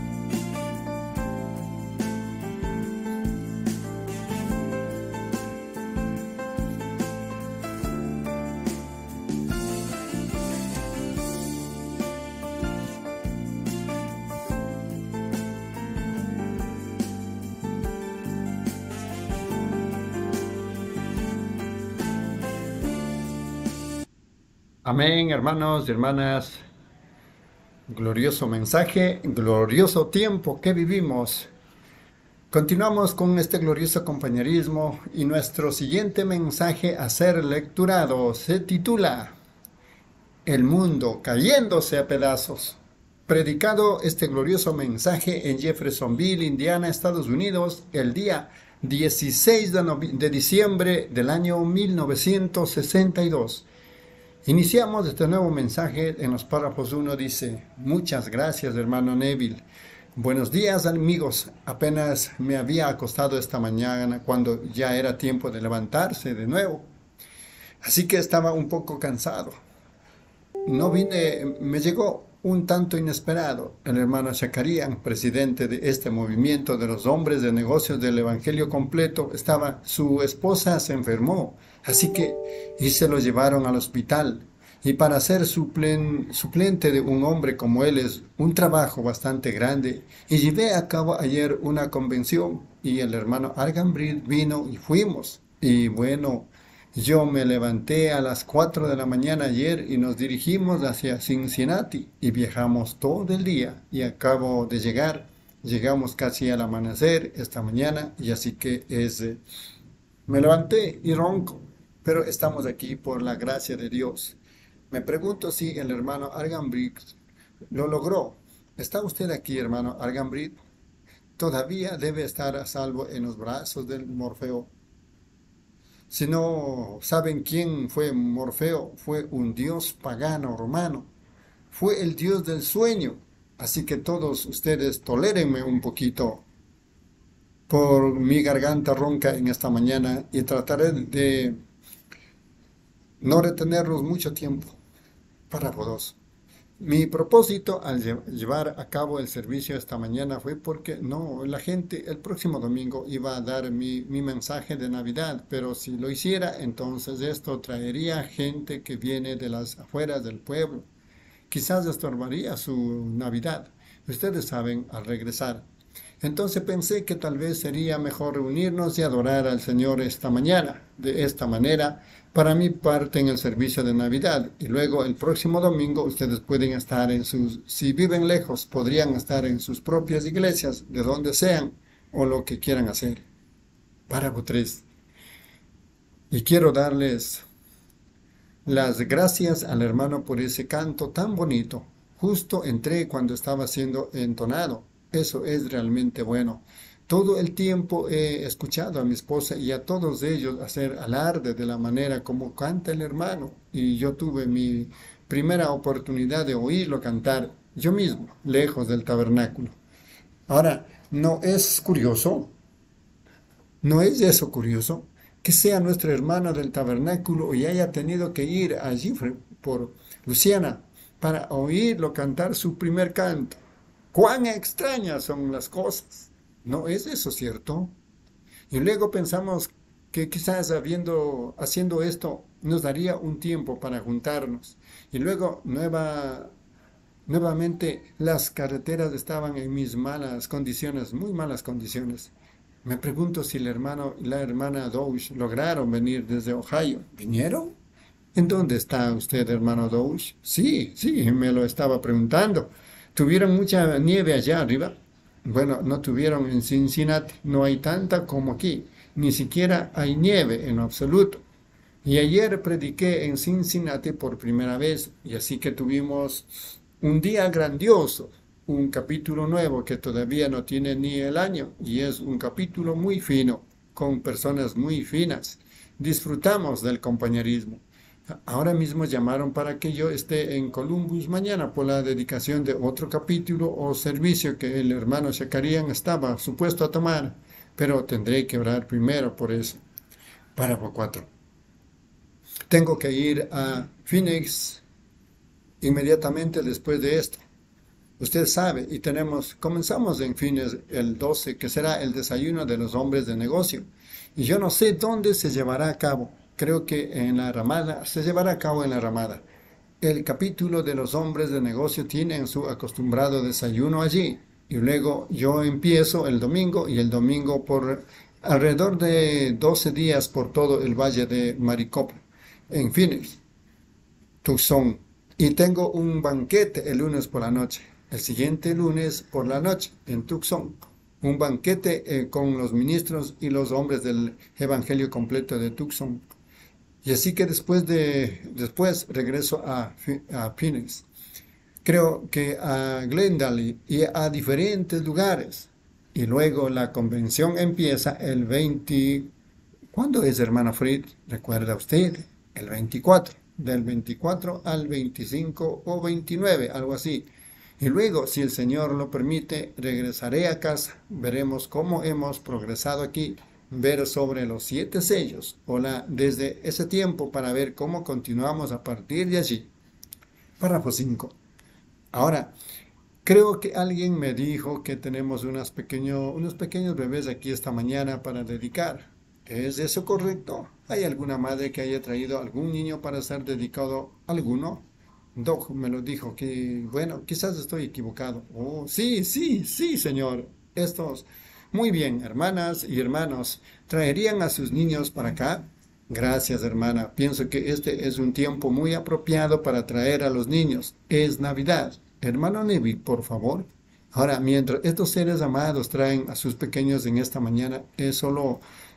Amén, hermanos y hermanas. Glorioso mensaje, glorioso tiempo que vivimos. Continuamos con este glorioso compañerismo y nuestro siguiente mensaje a ser lecturado se titula El mundo cayéndose a pedazos. Predicado este glorioso mensaje en Jeffersonville, Indiana, Estados Unidos, el día 16 de diciembre del año 1962. Iniciamos este nuevo mensaje en los párrafos 1, dice, muchas gracias, hermano Neville. Buenos días, amigos. Apenas me había acostado esta mañana cuando ya era tiempo de levantarse de nuevo. Así que estaba un poco cansado. Me llegó un tanto inesperado. El hermano Shakarian, presidente de este movimiento de los hombres de negocios del Evangelio completo, su esposa se enfermó, así que se lo llevaron al hospital. Y para ser suplente de un hombre como él es un trabajo bastante grande. Y llevé a cabo ayer una convención y el hermano Arganbritt vino y fuimos. Y bueno, yo me levanté a las 4 de la mañana ayer y nos dirigimos hacia Cincinnati y viajamos todo el día y acabo de llegamos casi al amanecer esta mañana y así que me levanté y ronco, pero estamos aquí por la gracia de Dios. Me pregunto si el hermano Arganbritt lo logró. ¿Está usted aquí, hermano Arganbritt? todavía debe estar a salvo en los brazos del Morfeo. Si no saben quién fue Morfeo, fue un dios pagano romano. Fue el dios del sueño. Así que todos ustedes tolérenme un poquito por mi garganta ronca en esta mañana y trataré de no retenerlos mucho tiempo. Párrafo 2. Mi propósito al llevar a cabo el servicio esta mañana fue porque la gente el próximo domingo iba a dar mi mensaje de Navidad, pero si lo hiciera, entonces esto traería gente que viene de las afueras del pueblo. Quizás estorbaría su Navidad, ustedes saben, al regresar. Entonces pensé que tal vez sería mejor reunirnos y adorar al Señor esta mañana. De esta manera, para mi parte en el servicio de Navidad. Y luego el próximo domingo ustedes pueden estar si viven lejos, podrían estar en sus propias iglesias, de donde sean, o lo que quieran hacer. Párrafo 3. Y quiero darles las gracias al hermano por ese canto tan bonito. Justo entré cuando estaba siendo entonado. Eso es realmente bueno. Todo el tiempo he escuchado a mi esposa y a todos ellos hacer alarde de la manera como canta el hermano. Y yo tuve mi primera oportunidad de oírlo cantar yo mismo, lejos del tabernáculo. Ahora, ¿no es curioso? ¿No es eso curioso? Que sea nuestro hermano del tabernáculo y haya tenido que ir allí por Luciana para oírlo cantar su primer canto. ¡Cuán extrañas son las cosas! ¿No es eso cierto? Y luego pensamos que quizás haciendo esto nos daría un tiempo para juntarnos. Y luego nuevamente las carreteras estaban en mis malas condiciones, muy malas condiciones. Me pregunto si el hermano y la hermana Doush lograron venir desde Ohio. ¿Vinieron? ¿En dónde está usted, hermano Doush? Sí, me lo estaba preguntando. ¿Tuvieron mucha nieve allá arriba? Bueno, no tuvieron en Cincinnati, no hay tanta como aquí, ni siquiera hay nieve en absoluto. Y ayer prediqué en Cincinnati por primera vez, y así que tuvimos un día grandioso, un capítulo nuevo que todavía no tiene ni el año, y es un capítulo muy fino, con personas muy finas. Disfrutamos del compañerismo. Ahora mismo llamaron para que yo esté en Columbus mañana por la dedicación de otro capítulo o servicio que el hermano Shakarian estaba supuesto a tomar, pero tendré que orar primero por eso. Párrafo 4. Tengo que ir a Phoenix inmediatamente después de esto. Usted sabe, y comenzamos en Phoenix el 12, que será el desayuno de los hombres de negocio. Y yo no sé dónde se llevará a cabo. Creo que en la Ramada, se llevará a cabo en la Ramada. El capítulo de los hombres de negocio tienen su acostumbrado desayuno allí. Y luego yo empiezo el domingo y el domingo por alrededor de 12 días por todo el valle de Maricopa, en Phoenix, Tucson. Y tengo un banquete el lunes por la noche. El siguiente lunes por la noche en Tucson. Un banquete con los ministros y los hombres del Evangelio completo de Tucson. Y así que después regreso a Phoenix. Creo que a Glendale y a diferentes lugares. Y luego la convención empieza el 20. ¿Cuándo es, hermana Fried? ¿Recuerda usted? El 24. Del 24 al 25 o 29, algo así. Y luego, si el Señor lo permite, regresaré a casa. Veremos cómo hemos progresado aquí. Ver sobre los 7 sellos desde ese tiempo para ver cómo continuamos a partir de allí. Párrafo 5. Ahora, creo que alguien me dijo que tenemos unos pequeños bebés aquí esta mañana para dedicar. ¿Es eso correcto? ¿Hay alguna madre que haya traído algún niño para ser dedicado? ¿Alguno? Doc me lo dijo, que bueno, quizás estoy equivocado. Oh, sí, señor. Muy bien, hermanas y hermanos, ¿traerían a sus niños para acá? Gracias, hermana. Pienso que este es un tiempo muy apropiado para traer a los niños. Es Navidad. Hermano Neville, por favor. Ahora, mientras estos seres amados traen a sus pequeños en esta mañana, es solo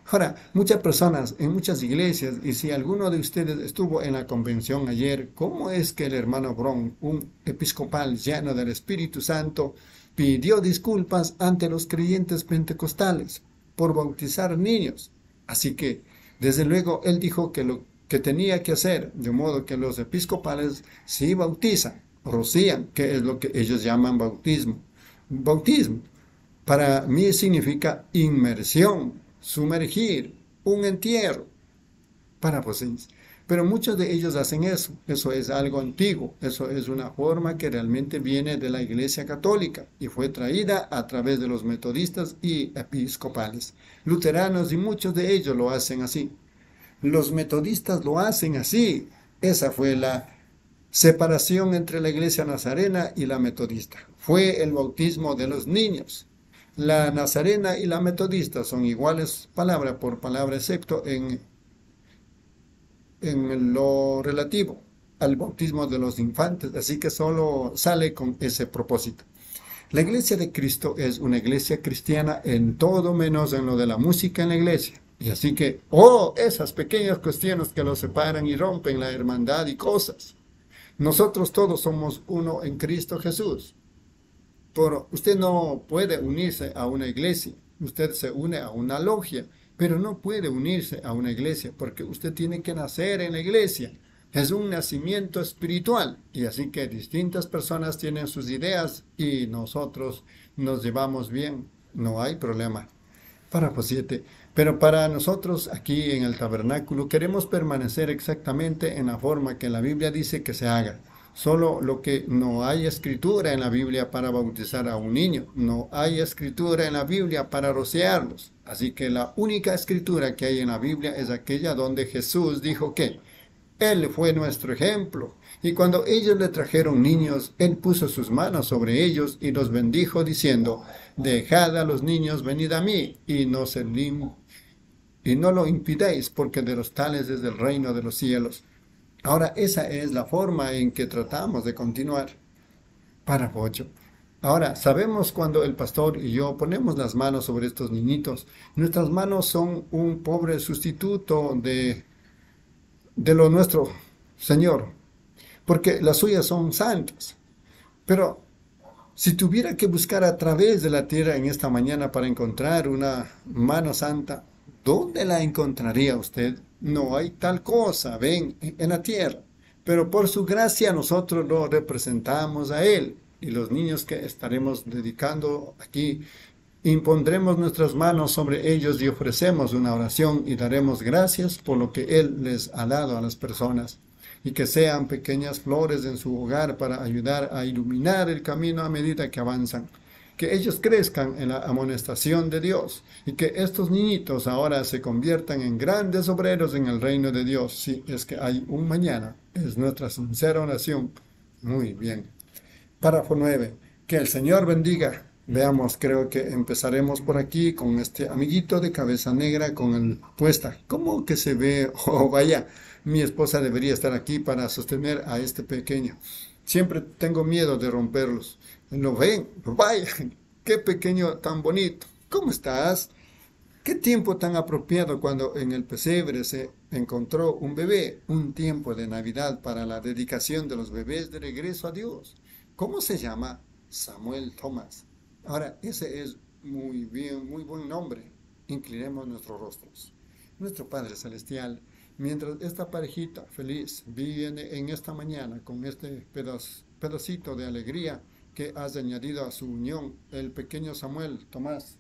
Ahora, muchas personas en muchas iglesias, y si alguno de ustedes estuvo en la convención ayer, ¿cómo es que el hermano Brown, un episcopal lleno del Espíritu Santo, pidió disculpas ante los creyentes pentecostales por bautizar niños? Así que, desde luego, él dijo que lo que tenía que hacer, de modo que los episcopales sí bautizan, rocían, que es lo que ellos llaman bautismo. Bautismo, para mí significa inmersión, sumergir, un entierro, para pues, pero muchos de ellos hacen eso. Eso es algo antiguo. Eso es una forma que realmente viene de la Iglesia Católica y fue traída a través de los metodistas y episcopales. Luteranos y muchos de ellos lo hacen así. Los metodistas lo hacen así. Esa fue la separación entre la Iglesia nazarena y la metodista. Fue el bautismo de los niños. La nazarena y la metodista son iguales palabra por palabra, excepto en lo relativo al bautismo de los infantes, así que solo sale con ese propósito. La iglesia de Cristo es una iglesia cristiana en todo menos en lo de la música en la iglesia. Y así que, esas pequeñas cuestiones que los separan y rompen la hermandad y cosas. Nosotros todos somos uno en Cristo Jesús. Pero usted no puede unirse a una iglesia, usted se une a una logia, pero no puede unirse a una iglesia porque usted tiene que nacer en la iglesia. Es un nacimiento espiritual y así que distintas personas tienen sus ideas y nosotros nos llevamos bien, no hay problema. Párrafo 7. Pero para nosotros aquí en el tabernáculo queremos permanecer exactamente en la forma que la Biblia dice que se haga. Solo lo que no hay escritura en la Biblia para bautizar a un niño. No hay escritura en la Biblia para rociarlos. Así que la única escritura que hay en la Biblia es aquella donde Jesús dijo que Él fue nuestro ejemplo. Y cuando ellos le trajeron niños, Él puso sus manos sobre ellos y los bendijo diciendo, dejad a los niños venid a mí y no lo impidéis, porque de los tales es el reino de los cielos. Ahora, esa es la forma en que tratamos de continuar. Párrafo 8. Ahora, sabemos cuando el pastor y yo ponemos las manos sobre estos niñitos, nuestras manos son un pobre sustituto de lo nuestro Señor, porque las suyas son santas. Pero si tuviera que buscar a través de la tierra en esta mañana para encontrar una mano santa, ¿dónde la encontraría usted? No hay tal cosa, ven, en la tierra. Pero por su gracia nosotros lo representamos a Él. Y los niños que estaremos dedicando aquí, impondremos nuestras manos sobre ellos y ofrecemos una oración y daremos gracias por lo que Él les ha dado a las personas. Y que sean pequeñas flores en su hogar para ayudar a iluminar el camino a medida que avanzan. Que ellos crezcan en la amonestación de Dios y que estos niñitos ahora se conviertan en grandes obreros en el reino de Dios, si es que hay un mañana. Es nuestra sincera oración. Muy bien. Párrafo 9. Que el Señor bendiga. Veamos, creo que empezaremos por aquí con este amiguito de cabeza negra con el puesta. ¿Cómo que se ve? Vaya, mi esposa debería estar aquí para sostener a este pequeño. Siempre tengo miedo de romperlos. ¿Lo ven? Vaya, qué pequeño tan bonito. ¿Cómo estás? Qué tiempo tan apropiado cuando en el pesebre se encontró un bebé. Un tiempo de Navidad para la dedicación de los bebés de regreso a Dios. ¿Cómo se llama? Samuel Thomas. Ahora, ese es muy bien, muy buen nombre. Inclinemos nuestros rostros. Nuestro Padre Celestial, mientras esta parejita feliz viene en esta mañana con este pedacito de alegría que has añadido a su unión, el pequeño Samuel Tomás.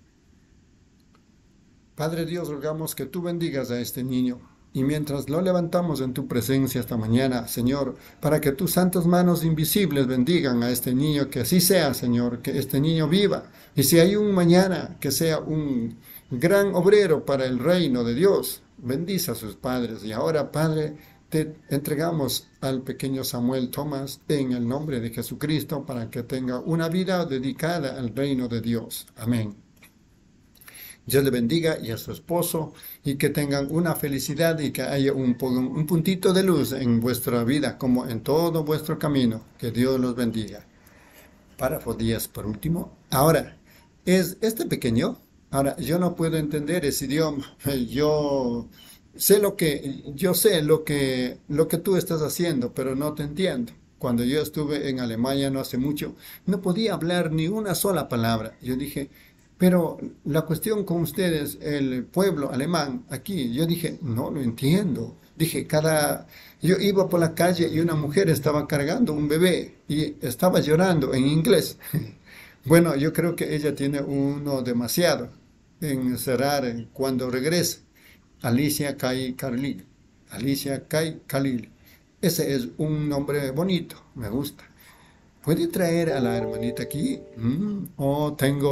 Padre Dios, rogamos que tú bendigas a este niño, y mientras lo levantamos en tu presencia esta mañana, Señor, para que tus santas manos invisibles bendigan a este niño, que así sea, Señor, que este niño viva, y si hay un mañana, que sea un gran obrero para el reino de Dios. Bendice a sus padres, y ahora, Padre, te entregamos al pequeño Samuel Thomas en el nombre de Jesucristo para que tenga una vida dedicada al reino de Dios. Amén. Dios le bendiga y a su esposo y que tengan una felicidad y que haya un puntito de luz en vuestra vida como en todo vuestro camino. Que Dios los bendiga. Párrafo 10 por último. Ahora, ¿es este pequeño? Ahora, yo no puedo entender ese idioma. Yo sé lo que tú estás haciendo, pero no te entiendo. Cuando yo estuve en Alemania no hace mucho, no podía hablar ni una sola palabra. Yo dije, pero la cuestión con ustedes, el pueblo alemán, aquí, yo dije, no lo entiendo. Yo iba por la calle y una mujer estaba cargando un bebé y estaba llorando en inglés. Bueno, yo creo que ella tiene uno demasiado en cerrar cuando regrese. Alicia Kai Khalil. Alicia Kai Khalil. Ese es un nombre bonito, me gusta. ¿Puede traer a la hermanita aquí? Oh,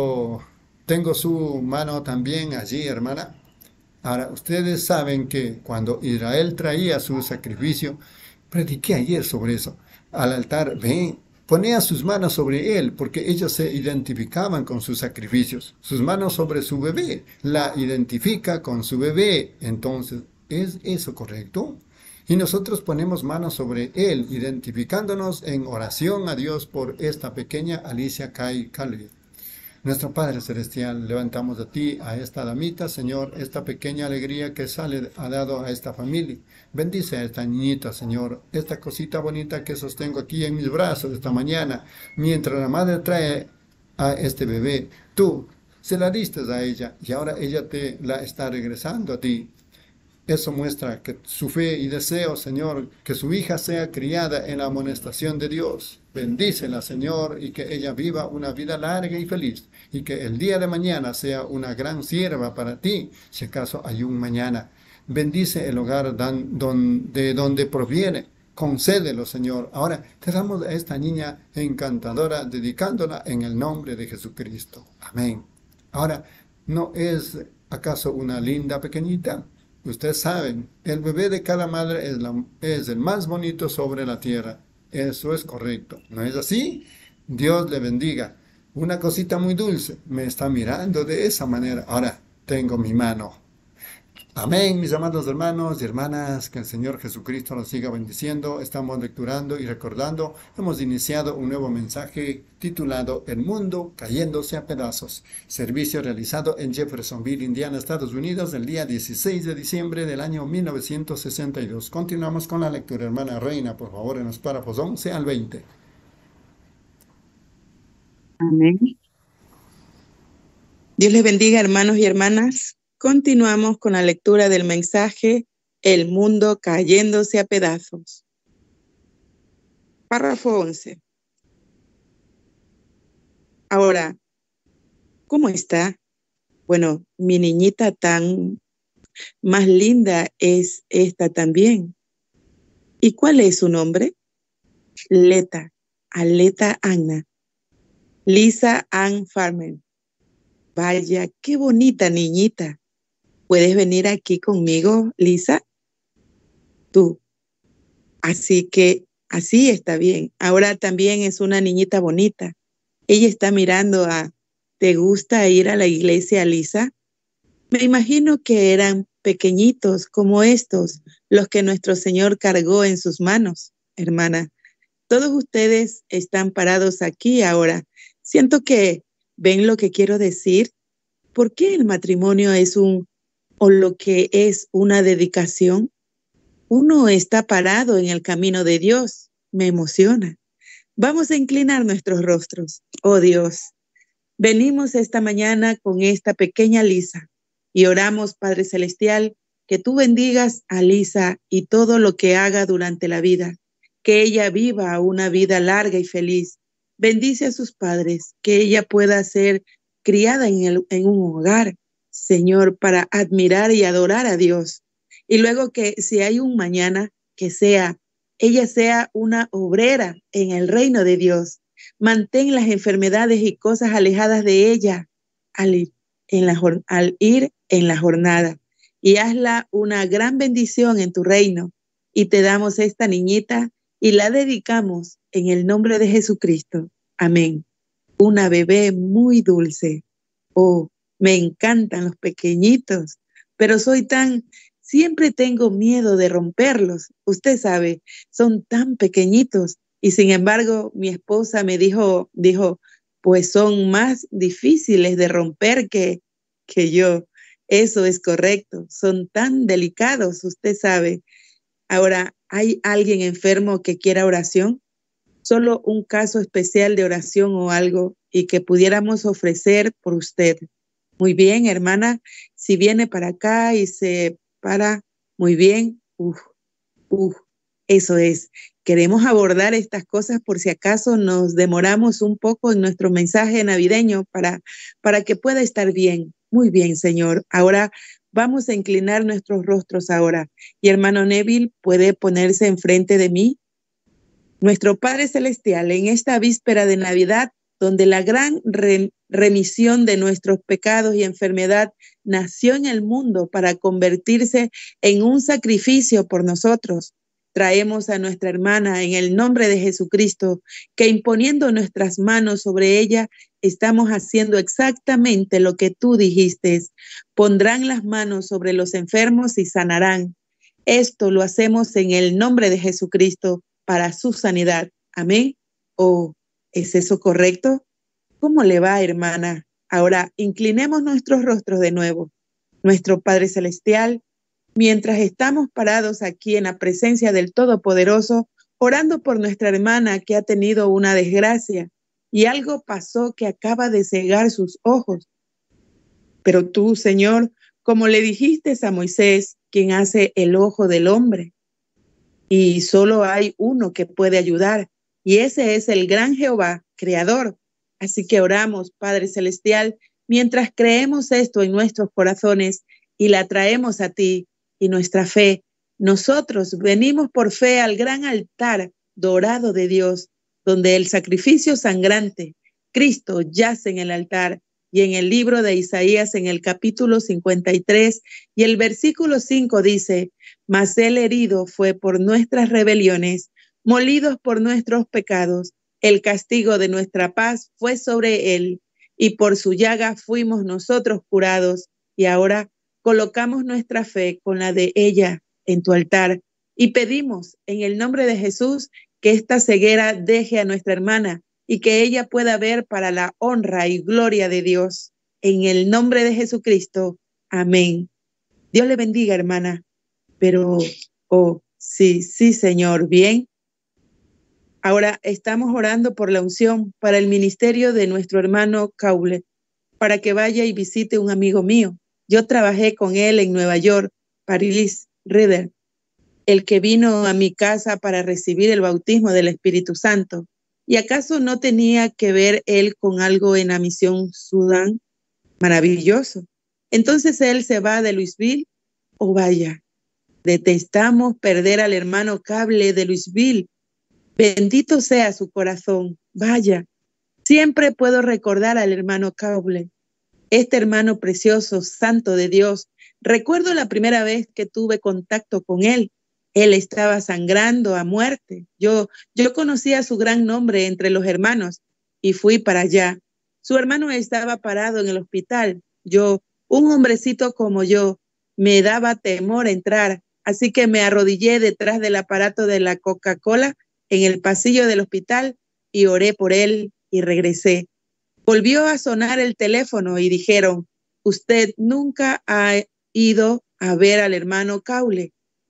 tengo su mano también allí, hermana. Ahora, ustedes saben que cuando Israel traía su sacrificio, prediqué ayer sobre eso, al altar, ven, ponía sus manos sobre él, porque ellos se identificaban con sus sacrificios. Sus manos sobre su bebé, la identifica con su bebé. Entonces, ¿es eso correcto? Y nosotros ponemos manos sobre él, identificándonos en oración a Dios por esta pequeña Alicia Kai Khalil. Nuestro Padre Celestial, levantamos de ti a esta damita, Señor, esta pequeña alegría que ha dado a esta familia. Bendice a esta niñita, Señor, esta cosita bonita que sostengo aquí en mis brazos esta mañana, mientras la madre trae a este bebé. Tú se la diste a ella y ahora ella te la está regresando a ti. Eso muestra que su fe y deseo, Señor, que su hija sea criada en la amonestación de Dios. Bendícela, Señor, y que ella viva una vida larga y feliz, y que el día de mañana sea una gran sierva para ti, si acaso hay un mañana. Bendice el hogar de donde proviene. Concédelo, Señor. Ahora te damos a esta niña encantadora, dedicándola en el nombre de Jesucristo. Amén. Ahora, ¿no es acaso una linda pequeñita? Ustedes saben, el bebé de cada madre es el más bonito sobre la tierra. Eso es correcto. ¿No es así? Dios le bendiga. Una cosita muy dulce. Me está mirando de esa manera. Ahora tengo mi mano. Amén, mis amados hermanos y hermanas, que el Señor Jesucristo nos siga bendiciendo. Estamos lecturando y recordando, hemos iniciado un nuevo mensaje titulado El mundo cayéndose a pedazos. Servicio realizado en Jeffersonville, Indiana, Estados Unidos, el día 16 de diciembre del año 1962. Continuamos con la lectura, hermana Reina, por favor, en los párrafos 11 al 20. Amén. Dios les bendiga, hermanos y hermanas. Continuamos con la lectura del mensaje El mundo cayéndose a pedazos. Párrafo 11. Ahora, ¿cómo está? Bueno, mi niñita tan más linda es esta también. ¿Y cuál es su nombre? Aleta Anna. Lisa Ann Farmer. Vaya, qué bonita niñita. ¿Puedes venir aquí conmigo, Lisa? Tú. Así está bien. Ahora también es una niñita bonita. Ella está mirando ¿te gusta ir a la iglesia, Lisa? Me imagino que eran pequeñitos como estos, los que nuestro Señor cargó en sus manos, hermana. Todos ustedes están parados aquí ahora. Siento que ven lo que quiero decir. ¿Por qué el matrimonio o lo que es una dedicación? Uno está parado en el camino de Dios. Me emociona. Vamos a inclinar nuestros rostros. Oh Dios, venimos esta mañana con esta pequeña Lisa y oramos, Padre Celestial, que tú bendigas a Lisa y todo lo que haga durante la vida, que ella viva una vida larga y feliz. Bendice a sus padres, que ella pueda ser criada en un hogar, Señor, para admirar y adorar a Dios. Y luego que si hay un mañana, que ella sea una obrera en el reino de Dios. Mantén las enfermedades y cosas alejadas de ella al ir en la jornada y hazla una gran bendición en tu reino. Y te damos esta niñita y la dedicamos en el nombre de Jesucristo. Amén. Una bebé muy dulce. Oh, me encantan los pequeñitos, pero siempre tengo miedo de romperlos. Usted sabe, son tan pequeñitos. Y sin embargo, mi esposa me dijo, pues son más difíciles de romper que que yo. Eso es correcto. Son tan delicados, usted sabe. Ahora, ¿hay alguien enfermo que quiera oración? Solo un caso especial de oración o algo y que pudiéramos ofrecer por usted. Muy bien, hermana, si viene para acá y se para, muy bien. Eso es. Queremos abordar estas cosas por si acaso nos demoramos un poco en nuestro mensaje navideño para que pueda estar bien. Muy bien, Señor. Ahora vamos a inclinar nuestros rostros ahora. Y hermano Neville, ¿puede ponerse enfrente de mí? Nuestro Padre Celestial, en esta víspera de Navidad, donde la gran remisión de nuestros pecados y enfermedad nació en el mundo para convertirse en un sacrificio por nosotros, traemos a nuestra hermana en el nombre de Jesucristo, que imponiendo nuestras manos sobre ella, estamos haciendo exactamente lo que tú dijiste. Pondrán las manos sobre los enfermos y sanarán. Esto lo hacemos en el nombre de Jesucristo para su sanidad. Amén. ¿Es eso correcto? ¿Cómo le va, hermana? Ahora inclinemos nuestros rostros de nuevo. Nuestro Padre Celestial, mientras estamos parados aquí en la presencia del Todopoderoso, orando por nuestra hermana que ha tenido una desgracia y algo pasó que acaba de cegar sus ojos. Pero tú, Señor, como le dijiste a Moisés, quien hace el ojo del hombre, y solo hay uno que puede ayudar, y ese es el gran Jehová, Creador. Así que oramos, Padre Celestial, mientras creemos esto en nuestros corazones y la traemos a ti y nuestra fe. Nosotros venimos por fe al gran altar dorado de Dios, donde el sacrificio sangrante, Cristo, yace en el altar. Y en el libro de Isaías, en el capítulo 53 y el versículo 5 dice: mas él herido fue por nuestras rebeliones, molidos por nuestros pecados. El castigo de nuestra paz fue sobre él, y por su llaga fuimos nosotros curados. Y ahora colocamos nuestra fe con la de ella en tu altar y pedimos en el nombre de Jesús que esta ceguera deje a nuestra hermana y que ella pueda ver para la honra y gloria de Dios. En el nombre de Jesucristo. Amén. Dios le bendiga, hermana. Pero, sí, Señor, bien. Ahora estamos orando por la unción para el ministerio de nuestro hermano Cowley, para que vaya y visite un amigo mío. Yo trabajé con él en Nueva York, Paris Reader, el que vino a mi casa para recibir el bautismo del Espíritu Santo. ¿Y acaso no tenía que ver él con algo en la misión Sudán? Maravilloso. Entonces él se va de Louisville. Vaya, detestamos perder al hermano Cable de Louisville. Bendito sea su corazón. Vaya, siempre puedo recordar al hermano Cable, este hermano precioso, santo de Dios. Recuerdo la primera vez que tuve contacto con él. Él estaba sangrando a muerte. Yo conocía su gran nombre entre los hermanos y fui para allá. Su hermano estaba parado en el hospital. Un hombrecito como yo, me daba temor entrar, así que me arrodillé detrás del aparato de la Coca-Cola en el pasillo del hospital y oré por él y regresé. Volvió a sonar el teléfono y dijeron: usted nunca ha ido a ver al hermano Cowley.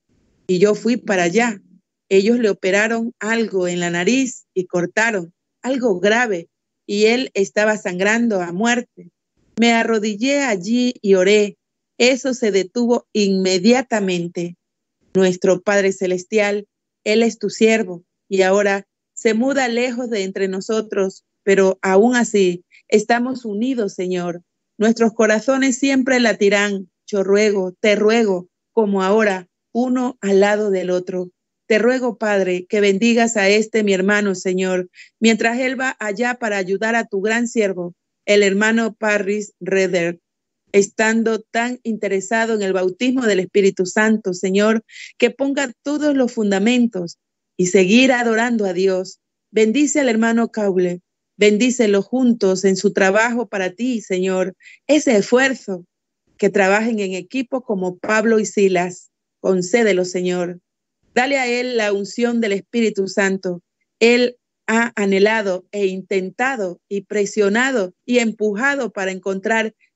Y yo fui para allá. Ellos le operaron algo en la nariz y cortaron, algo grave, y él estaba sangrando a muerte. Me arrodillé allí y oré. Eso se detuvo inmediatamente. Nuestro Padre Celestial, Él es tu siervo, y ahora se muda lejos de entre nosotros, pero aún así estamos unidos, Señor. Nuestros corazones siempre latirán. Yo ruego, te ruego, como ahora, uno al lado del otro. Te ruego, Padre, que bendigas a mi hermano, Señor, mientras él va allá para ayudar a tu gran siervo, el hermano Paris Reader, estando tan interesado en el bautismo del Espíritu Santo, Señor, que ponga todos los fundamentos y seguir adorando a Dios. Bendice al hermano Cowley, bendícelo juntos en su trabajo para ti, Señor, ese esfuerzo, que trabajen en equipo como Pablo y Silas. Concédelo, Señor. Dale a él la unción del Espíritu Santo. Él ha anhelado e intentado y presionado y empujado para encontrar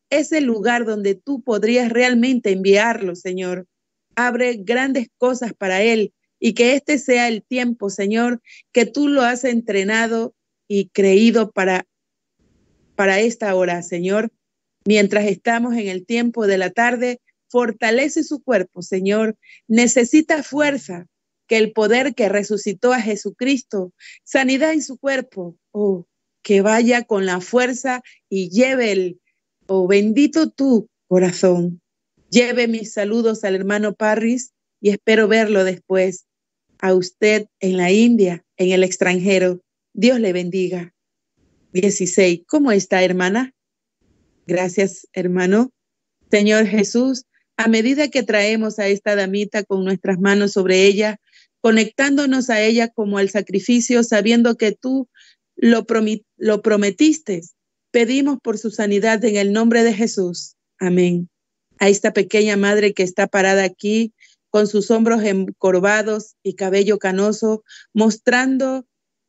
es el lugar donde tú podrías realmente enviarlo, Señor. Abre grandes cosas para él y que este sea el tiempo, Señor, que tú lo has entrenado y creído para esta hora, Señor. Mientras estamos en el tiempo de la tarde, fortalece su cuerpo, Señor. Necesita fuerza, que el poder que resucitó a Jesucristo, sanidad en su cuerpo, oh, que vaya con la fuerza y lleve el, oh, bendito tu corazón. Lleve mis saludos al hermano Parris y espero verlo después. A usted en la India, en el extranjero. Dios le bendiga. 16. ¿Cómo está, hermana? Gracias, hermano. Señor Jesús, a medida que traemos a esta damita con nuestras manos sobre ella, conectándonos a ella como al sacrificio, sabiendo que tú lo prometiste, pedimos por su sanidad en el nombre de Jesús. Amén. A esta pequeña madre que está parada aquí, con sus hombros encorvados y cabello canoso, mostrando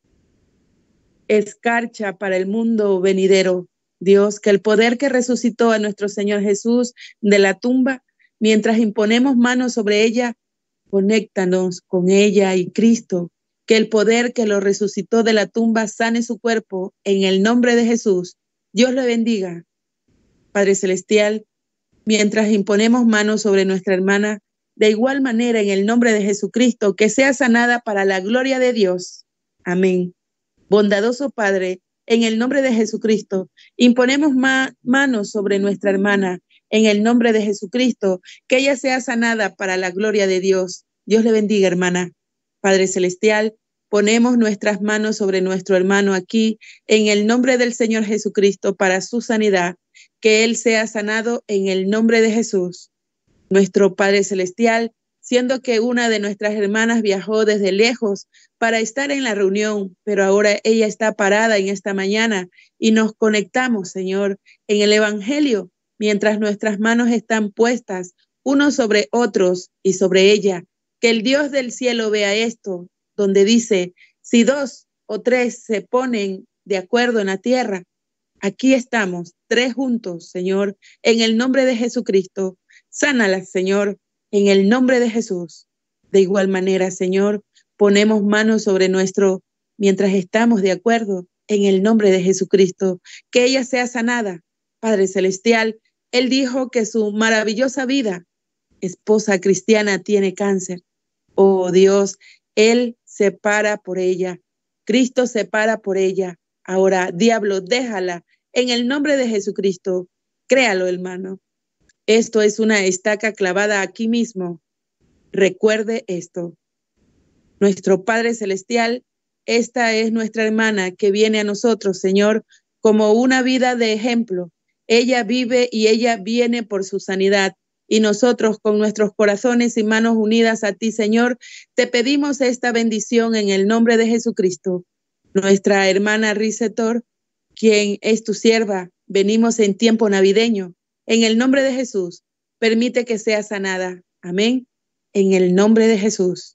escarcha para el mundo venidero. Dios, que el poder que resucitó a nuestro Señor Jesús de la tumba, mientras imponemos manos sobre ella, conéctanos con ella y Cristo. Que el poder que lo resucitó de la tumba sane su cuerpo en el nombre de Jesús. Dios le bendiga. Padre Celestial, mientras imponemos manos sobre nuestra hermana, de igual manera en el nombre de Jesucristo, que sea sanada para la gloria de Dios. Amén. Bondadoso Padre, en el nombre de Jesucristo, imponemos manos sobre nuestra hermana, en el nombre de Jesucristo, que ella sea sanada para la gloria de Dios. Dios le bendiga, hermana. Padre Celestial, ponemos nuestras manos sobre nuestro hermano aquí, en el nombre del Señor Jesucristo, para su sanidad, que él sea sanado en el nombre de Jesús. Nuestro Padre Celestial, siendo que una de nuestras hermanas viajó desde lejos para estar en la reunión, pero ahora ella está parada en esta mañana y nos conectamos, Señor, en el Evangelio, mientras nuestras manos están puestas unos sobre otros y sobre ella. Que el Dios del cielo vea esto, donde dice, si 2 o 3 se ponen de acuerdo en la tierra, aquí estamos, 3 juntos, Señor, en el nombre de Jesucristo. Sánala, Señor, en el nombre de Jesús. De igual manera, Señor, ponemos manos sobre mientras estamos de acuerdo, en el nombre de Jesucristo, que ella sea sanada. Padre Celestial, Él dijo que su maravillosa vida, esposa cristiana, tiene cáncer. Oh Dios, Él se para por ella. Cristo se para por ella. Ahora, diablo, déjala en el nombre de Jesucristo. Créalo, hermano. Esto es una estaca clavada aquí mismo. Recuerde esto. Nuestro Padre Celestial, esta es nuestra hermana que viene a nosotros, Señor, como una vida de ejemplo. Ella vive y ella viene por su sanidad. Y nosotros, con nuestros corazones y manos unidas a ti, Señor, te pedimos esta bendición en el nombre de Jesucristo. Nuestra hermana Risetor, quien es tu sierva, venimos en tiempo navideño. En el nombre de Jesús, permite que sea sanada. Amén. En el nombre de Jesús.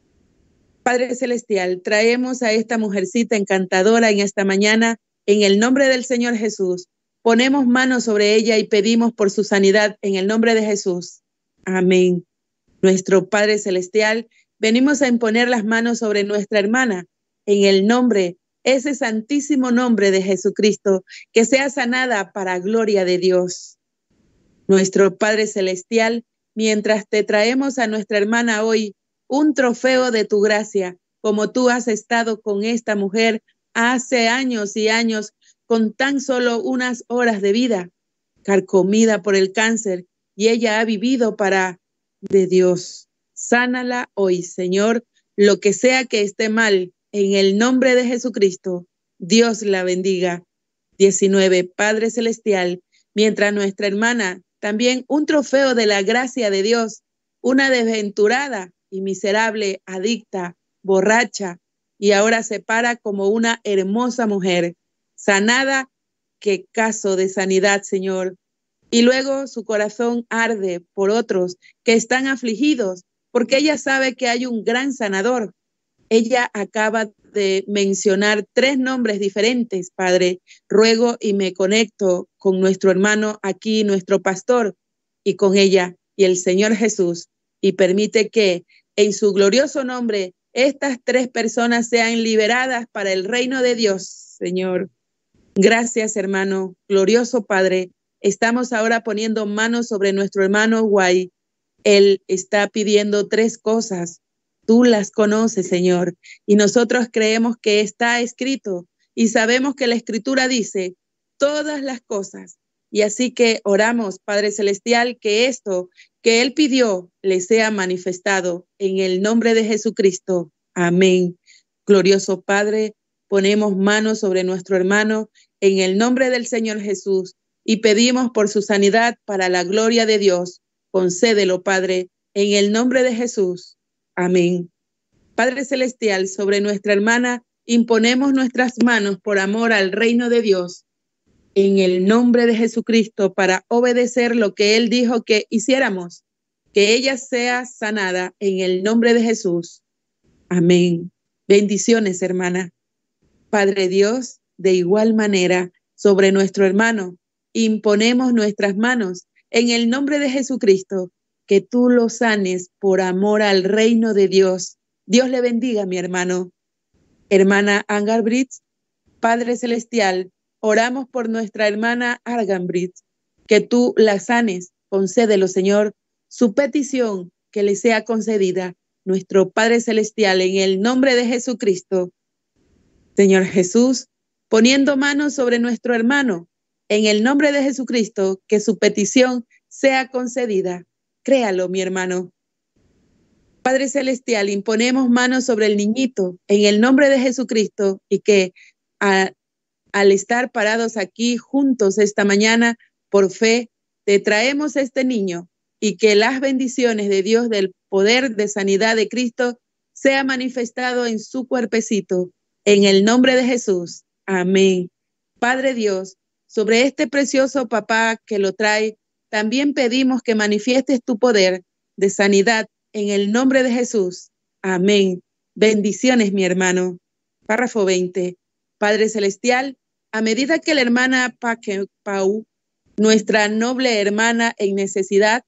Padre Celestial, traemos a esta mujercita encantadora en esta mañana, en el nombre del Señor Jesús. Ponemos manos sobre ella y pedimos por su sanidad en el nombre de Jesús. Amén. Nuestro Padre Celestial, venimos a imponer las manos sobre nuestra hermana, en el nombre, ese santísimo nombre de Jesucristo, que sea sanada para gloria de Dios. Nuestro Padre Celestial, mientras te traemos a nuestra hermana hoy un trofeo de tu gracia, como tú has estado con esta mujer hace años y años, con tan solo unas horas de vida, carcomida por el cáncer, y ella ha vivido de Dios. Sánala hoy, Señor, lo que sea que esté mal, en el nombre de Jesucristo. Dios la bendiga. 19. Padre Celestial, mientras nuestra hermana, también un trofeo de la gracia de Dios, una desventurada y miserable, adicta, borracha, y ahora se para como una hermosa mujer, sanada, qué caso de sanidad, Señor. Y luego su corazón arde por otros que están afligidos, porque ella sabe que hay un gran sanador. Ella acaba de mencionar 3 nombres diferentes, Padre. Ruego y me conecto con nuestro hermano aquí, nuestro pastor, y con ella y el Señor Jesús, y permite que en su glorioso nombre estas 3 personas sean liberadas para el reino de Dios, Señor. Gracias, hermano. Glorioso Padre. Estamos ahora poniendo manos sobre nuestro hermano Guay. Él está pidiendo 3 cosas. Tú las conoces, Señor, y nosotros creemos que está escrito y sabemos que la Escritura dice todas las cosas. Y así que oramos, Padre Celestial, que esto que Él pidió le sea manifestado en el nombre de Jesucristo. Amén. Glorioso Padre, ponemos manos sobre nuestro hermano en el nombre del Señor Jesús y pedimos por su sanidad para la gloria de Dios. Concédelo, Padre, en el nombre de Jesús. Amén. Padre Celestial, sobre nuestra hermana imponemos nuestras manos por amor al reino de Dios, en el nombre de Jesucristo, para obedecer lo que Él dijo que hiciéramos, que ella sea sanada en el nombre de Jesús. Amén. Bendiciones, hermana. Padre Dios, de igual manera, sobre nuestro hermano, imponemos nuestras manos en el nombre de Jesucristo, que tú lo sanes por amor al reino de Dios. Dios le bendiga, mi hermano. Hermana Angarbritz, Padre Celestial, oramos por nuestra hermana Angarbritz, que tú la sanes. Concédelo, Señor, su petición que le sea concedida. Nuestro Padre Celestial, en el nombre de Jesucristo. Señor Jesús, poniendo manos sobre nuestro hermano, en el nombre de Jesucristo, que su petición sea concedida. Créalo, mi hermano. Padre Celestial, imponemos manos sobre el niñito en el nombre de Jesucristo y que al estar parados aquí juntos esta mañana, por fe, te traemos este niño y que las bendiciones de Dios del poder de sanidad de Cristo sea manifestado en su cuerpecito, en el nombre de Jesús. Amén. Padre Dios, sobre este precioso papá que lo trae, también pedimos que manifiestes tu poder de sanidad en el nombre de Jesús. Amén. Bendiciones, mi hermano. Párrafo 20. Padre Celestial, a medida que la hermana Pau, nuestra noble hermana en necesidad,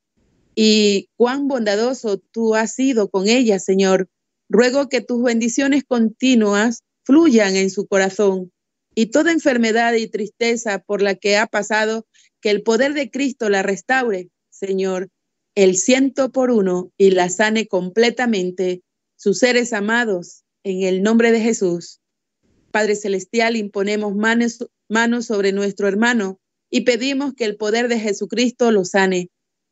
y cuán bondadoso tú has sido con ella, Señor, ruego que tus bendiciones continuas fluyan en su corazón y toda enfermedad y tristeza por la que ha pasado, que el poder de Cristo la restaure, Señor, el 100 por 1 y la sane completamente, sus seres amados, en el nombre de Jesús. Padre Celestial, imponemos manos sobre nuestro hermano y pedimos que el poder de Jesucristo lo sane.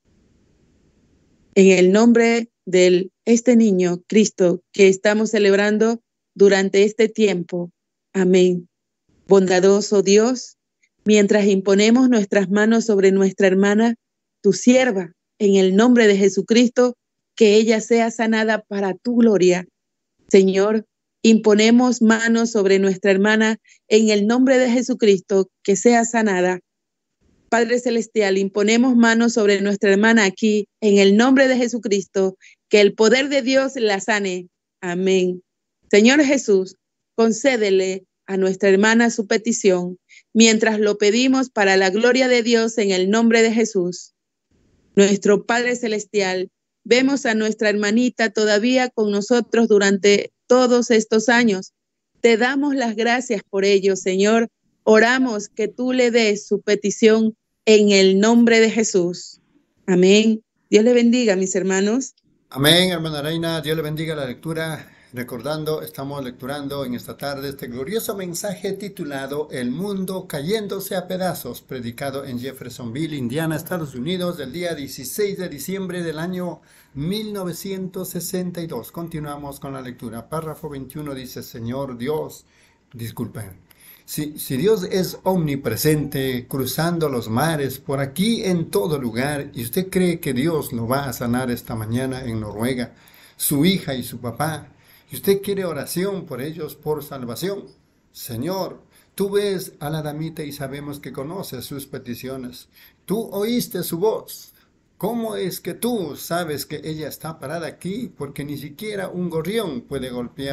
En el nombre de este niño, Cristo, que estamos celebrando durante este tiempo. Amén. Bondadoso Dios, mientras imponemos nuestras manos sobre nuestra hermana, tu sierva, en el nombre de Jesucristo, que ella sea sanada para tu gloria. Señor, imponemos manos sobre nuestra hermana en el nombre de Jesucristo, que sea sanada. Padre Celestial, imponemos manos sobre nuestra hermana aquí, en el nombre de Jesucristo, que el poder de Dios la sane. Amén. Señor Jesús, concédele a nuestra hermana su petición, mientras lo pedimos para la gloria de Dios en el nombre de Jesús. Nuestro Padre Celestial, vemos a nuestra hermanita todavía con nosotros durante todos estos años. Te damos las gracias por ello, Señor. Oramos que tú le des su petición en el nombre de Jesús. Amén. Dios le bendiga, mis hermanos. Amén, hermana Reina. Dios le bendiga la lectura. Recordando, estamos lecturando en esta tarde este glorioso mensaje titulado El mundo cayéndose a pedazos, predicado en Jeffersonville, Indiana, Estados Unidos, del día 16 de diciembre del año 1962. Continuamos con la lectura. Párrafo 21 dice, Señor Dios, disculpen. Si Dios es omnipresente, cruzando los mares, por aquí en todo lugar, y usted cree que Dios lo va a sanar esta mañana en Noruega, su hija y su papá, y usted quiere oración por ellos, por salvación, Señor, tú ves a la damita y sabemos que conoces sus peticiones. Tú oíste su voz. ¿Cómo es que tú sabes que ella está parada aquí? Porque ni siquiera un gorrión puede golpear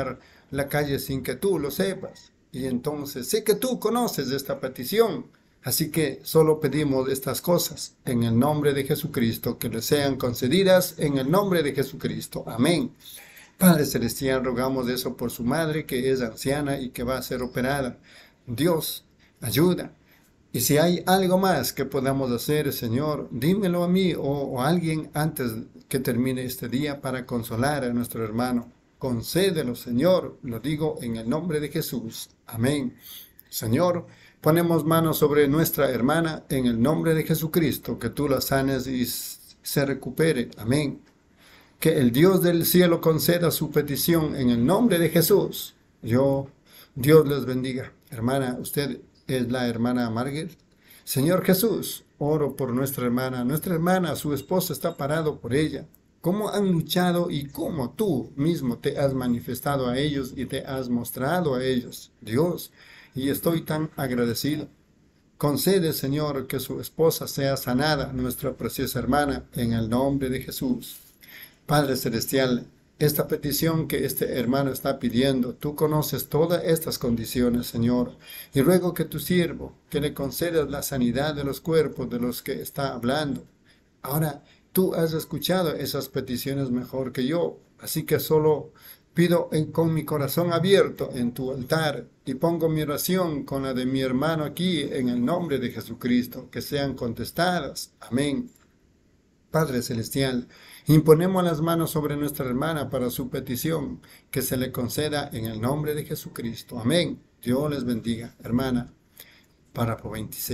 la calle sin que tú lo sepas. Y entonces sé que tú conoces esta petición. Así que solo pedimos estas cosas en el nombre de Jesucristo, que les sean concedidas en el nombre de Jesucristo. Amén. Padre Celestial, rogamos eso por su madre, que es anciana y que va a ser operada. Dios, ayuda. Y si hay algo más que podamos hacer, Señor, dímelo a mí o a alguien antes que termine este día para consolar a nuestro hermano. Concédelo, Señor, lo digo en el nombre de Jesús. Amén. Señor, ponemos manos sobre nuestra hermana en el nombre de Jesucristo, que tú la sanes y se recupere. Amén. Que el Dios del cielo conceda su petición en el nombre de Jesús. Dios les bendiga. Hermana, usted es la hermana Margaret. Señor Jesús, oro por nuestra hermana, su esposo está parado por ella. Cómo han luchado y cómo tú mismo te has manifestado a ellos y te has mostrado a ellos, Dios, y estoy tan agradecido. Concede, Señor, que su esposa sea sanada, nuestra preciosa hermana, en el nombre de Jesús. Padre Celestial, esta petición que este hermano está pidiendo, tú conoces todas estas condiciones, Señor, y ruego que tu siervo, que le concedas la sanidad de los cuerpos de los que está hablando. Ahora, tú has escuchado esas peticiones mejor que yo, así que solo pido con mi corazón abierto en tu altar y pongo mi oración con la de mi hermano aquí en el nombre de Jesucristo, que sean contestadas. Amén. Padre Celestial, imponemos las manos sobre nuestra hermana para su petición, que se le conceda en el nombre de Jesucristo. Amén. Dios les bendiga, hermana. Párrafo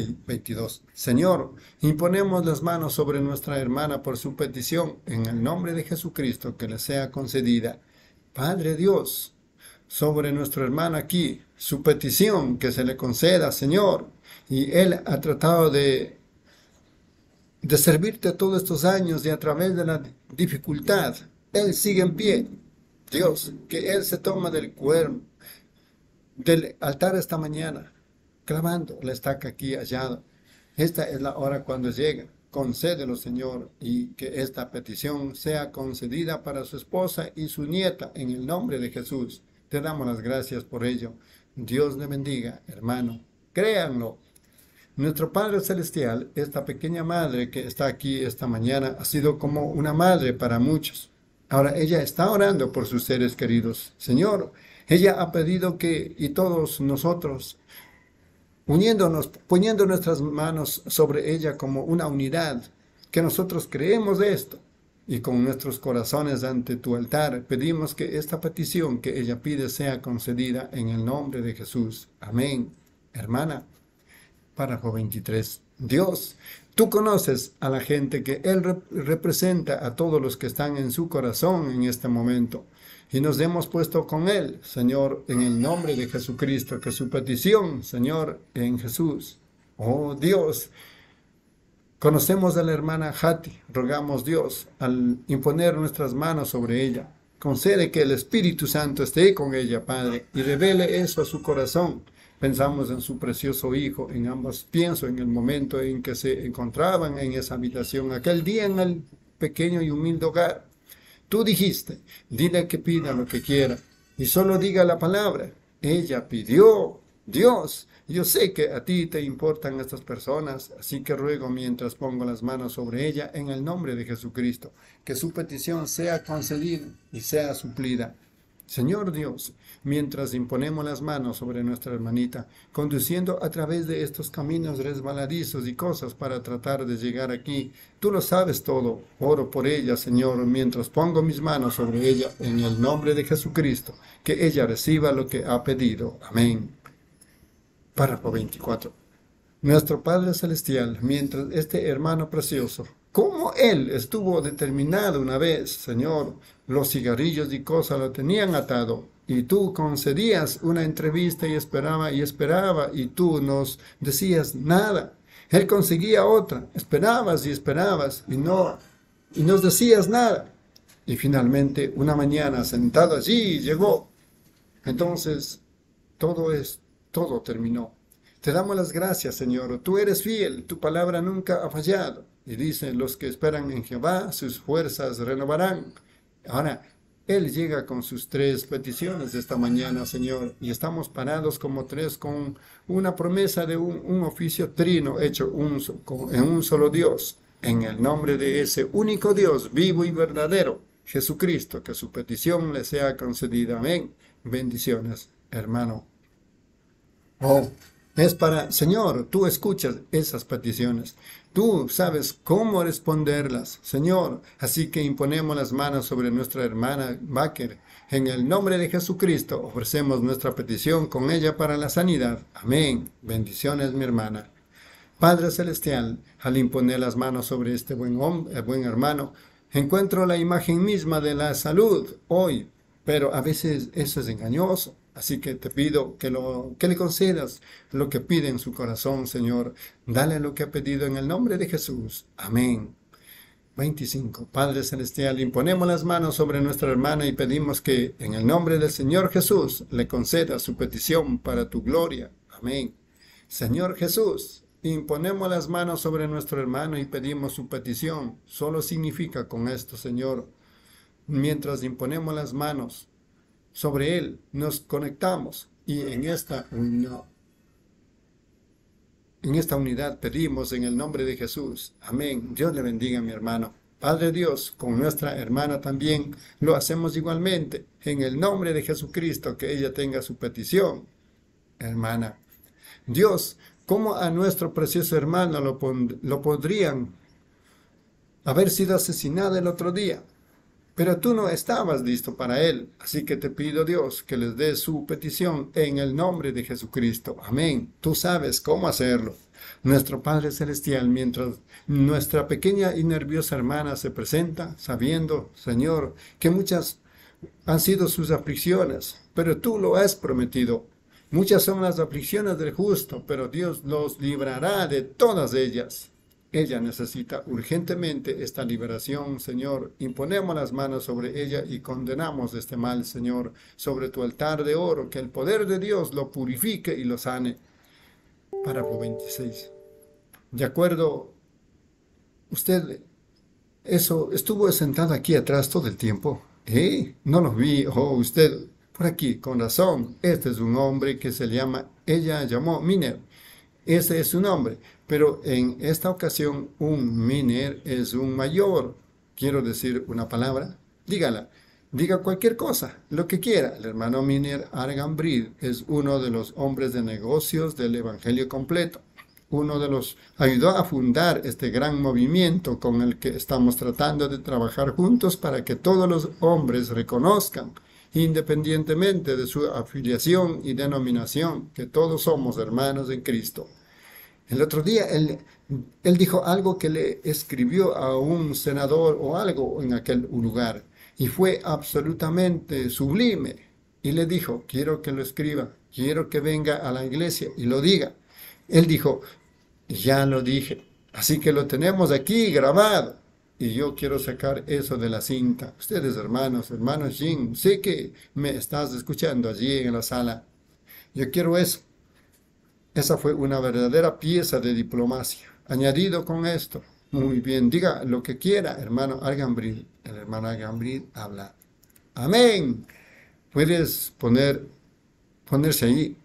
22. Señor, imponemos las manos sobre nuestra hermana por su petición, en el nombre de Jesucristo, que le sea concedida. Padre Dios, sobre nuestro hermano aquí, su petición, que se le conceda, Señor, y él ha tratado de servirte todos estos años y a través de la dificultad, él sigue en pie. Dios, que él se toma del cuerno, del altar esta mañana, clavando la estaca aquí hallada. Esta es la hora cuando llega. Concédelo, Señor, y que esta petición sea concedida para su esposa y su nieta en el nombre de Jesús. Te damos las gracias por ello. Dios le bendiga, hermano. Créanlo. Nuestro Padre Celestial, esta pequeña madre que está aquí esta mañana, ha sido como una madre para muchos. Ahora ella está orando por sus seres queridos. Señor, ella ha pedido que, y todos nosotros, uniéndonos, poniendo nuestras manos sobre ella como una unidad, que nosotros creemos de esto, y con nuestros corazones ante tu altar, pedimos que esta petición que ella pide sea concedida en el nombre de Jesús. Amén. Hermana, párrafo 23. Dios, tú conoces a la gente que Él representa, a todos los que están en su corazón en este momento. Y nos hemos puesto con Él, Señor, en el nombre de Jesucristo, que su petición, Señor, en Jesús. Oh Dios, conocemos a la hermana Hati, rogamos Dios, al imponer nuestras manos sobre ella, concede que el Espíritu Santo esté con ella, Padre, y revele eso a su corazón. Pensamos en su precioso hijo, en ambos, pienso en el momento en que se encontraban en esa habitación, aquel día en el pequeño y humilde hogar. Tú dijiste, dile que pida lo que quiera, y solo diga la palabra. Ella pidió. Dios, yo sé que a ti te importan estas personas, así que ruego mientras pongo las manos sobre ella en el nombre de Jesucristo, que su petición sea concedida y sea suplida. Señor Dios, mientras imponemos las manos sobre nuestra hermanita, conduciendo a través de estos caminos resbaladizos y cosas para tratar de llegar aquí, tú lo sabes todo. Oro por ella, Señor, mientras pongo mis manos sobre ella en el nombre de Jesucristo, que ella reciba lo que ha pedido. Amén. Párrafo 24. Nuestro Padre Celestial, mientras este hermano precioso, como él estuvo determinado una vez, Señor, los cigarrillos y cosas lo tenían atado, y tú concedías una entrevista y esperaba, y tú nos decías nada. Él conseguía otra, esperabas, y nos decías nada. Y finalmente, una mañana, sentado allí, llegó. Entonces, todo terminó. Te damos las gracias, Señor. Tú eres fiel, tu palabra nunca ha fallado. Y dice, los que esperan en Jehová, sus fuerzas renovarán. Ahora, Él llega con sus 3 peticiones de esta mañana, Señor, y estamos parados como 3 con una promesa de un oficio trino hecho en un solo Dios, en el nombre de ese único Dios vivo y verdadero, Jesucristo, que su petición le sea concedida. Amén. Bendiciones, hermano. Oh, es para, Señor, tú escuchas esas peticiones. Tú sabes cómo responderlas, Señor. Así que imponemos las manos sobre nuestra hermana Baker. En el nombre de Jesucristo ofrecemos nuestra petición con ella para la sanidad. Amén. Bendiciones, mi hermana. Padre Celestial, al imponer las manos sobre este buen hermano, encuentro la imagen misma de la salud hoy, pero a veces eso es engañoso. Así que te pido que le concedas lo que pide en su corazón, Señor. Dale lo que ha pedido en el nombre de Jesús. Amén. 25. Padre Celestial, imponemos las manos sobre nuestra hermana y pedimos que en el nombre del Señor Jesús le conceda su petición para tu gloria. Amén. Señor Jesús, imponemos las manos sobre nuestro hermano y pedimos su petición. Solo significa con esto, Señor, mientras imponemos las manos sobre él, nos conectamos y en esta unidad pedimos en el nombre de Jesús. Amén. Dios le bendiga, mi hermano. Padre Dios, con nuestra hermana también lo hacemos igualmente. En el nombre de Jesucristo, que ella tenga su petición. Hermana, Dios, ¿cómo a nuestro precioso hermano lo podrían haber sido asesinado el otro día? Pero tú no estabas listo para él, así que te pido, Dios, que les dé su petición en el nombre de Jesucristo. Amén. Tú sabes cómo hacerlo. Nuestro Padre Celestial, mientras nuestra pequeña y nerviosa hermana se presenta, sabiendo, Señor, que muchas han sido sus aflicciones, pero tú lo has prometido. Muchas son las aflicciones del justo, pero Dios los librará de todas ellas. Ella necesita urgentemente esta liberación, Señor. Imponemos las manos sobre ella y condenamos este mal, Señor, sobre tu altar de oro, que el poder de Dios lo purifique y lo sane. Párrafo 26. De acuerdo, usted estuvo sentada aquí atrás todo el tiempo. No lo vi. Oh, usted por aquí, con razón. Este es un hombre que ella llamó Miner. Ese es su nombre. Pero en esta ocasión, un Miner es un mayor. Quiero decir una palabra. Dígala. Diga cualquier cosa, lo que quiera. El hermano Miner Arganbrid es uno de los hombres de negocios del Evangelio completo. Uno de los ayudó a fundar este gran movimiento con el que estamos tratando de trabajar juntos para que todos los hombres reconozcan, independientemente de su afiliación y denominación, que todos somos hermanos en Cristo. El otro día él dijo algo que le escribió a un senador o algo en aquel lugar y fue absolutamente sublime. Y le dijo, quiero que lo escriba, quiero que venga a la iglesia y lo diga. Él dijo, ya lo dije, así que lo tenemos aquí grabado. Y yo quiero sacar eso de la cinta. Ustedes hermanos Jin, sé que me estás escuchando allí en la sala. Yo quiero eso. Esa fue una verdadera pieza de diplomacia. Añadido con esto, muy bien, diga lo que quiera, hermano Arganbrid. El hermano Arganbrid habla. Amén. Puedes ponerse ahí.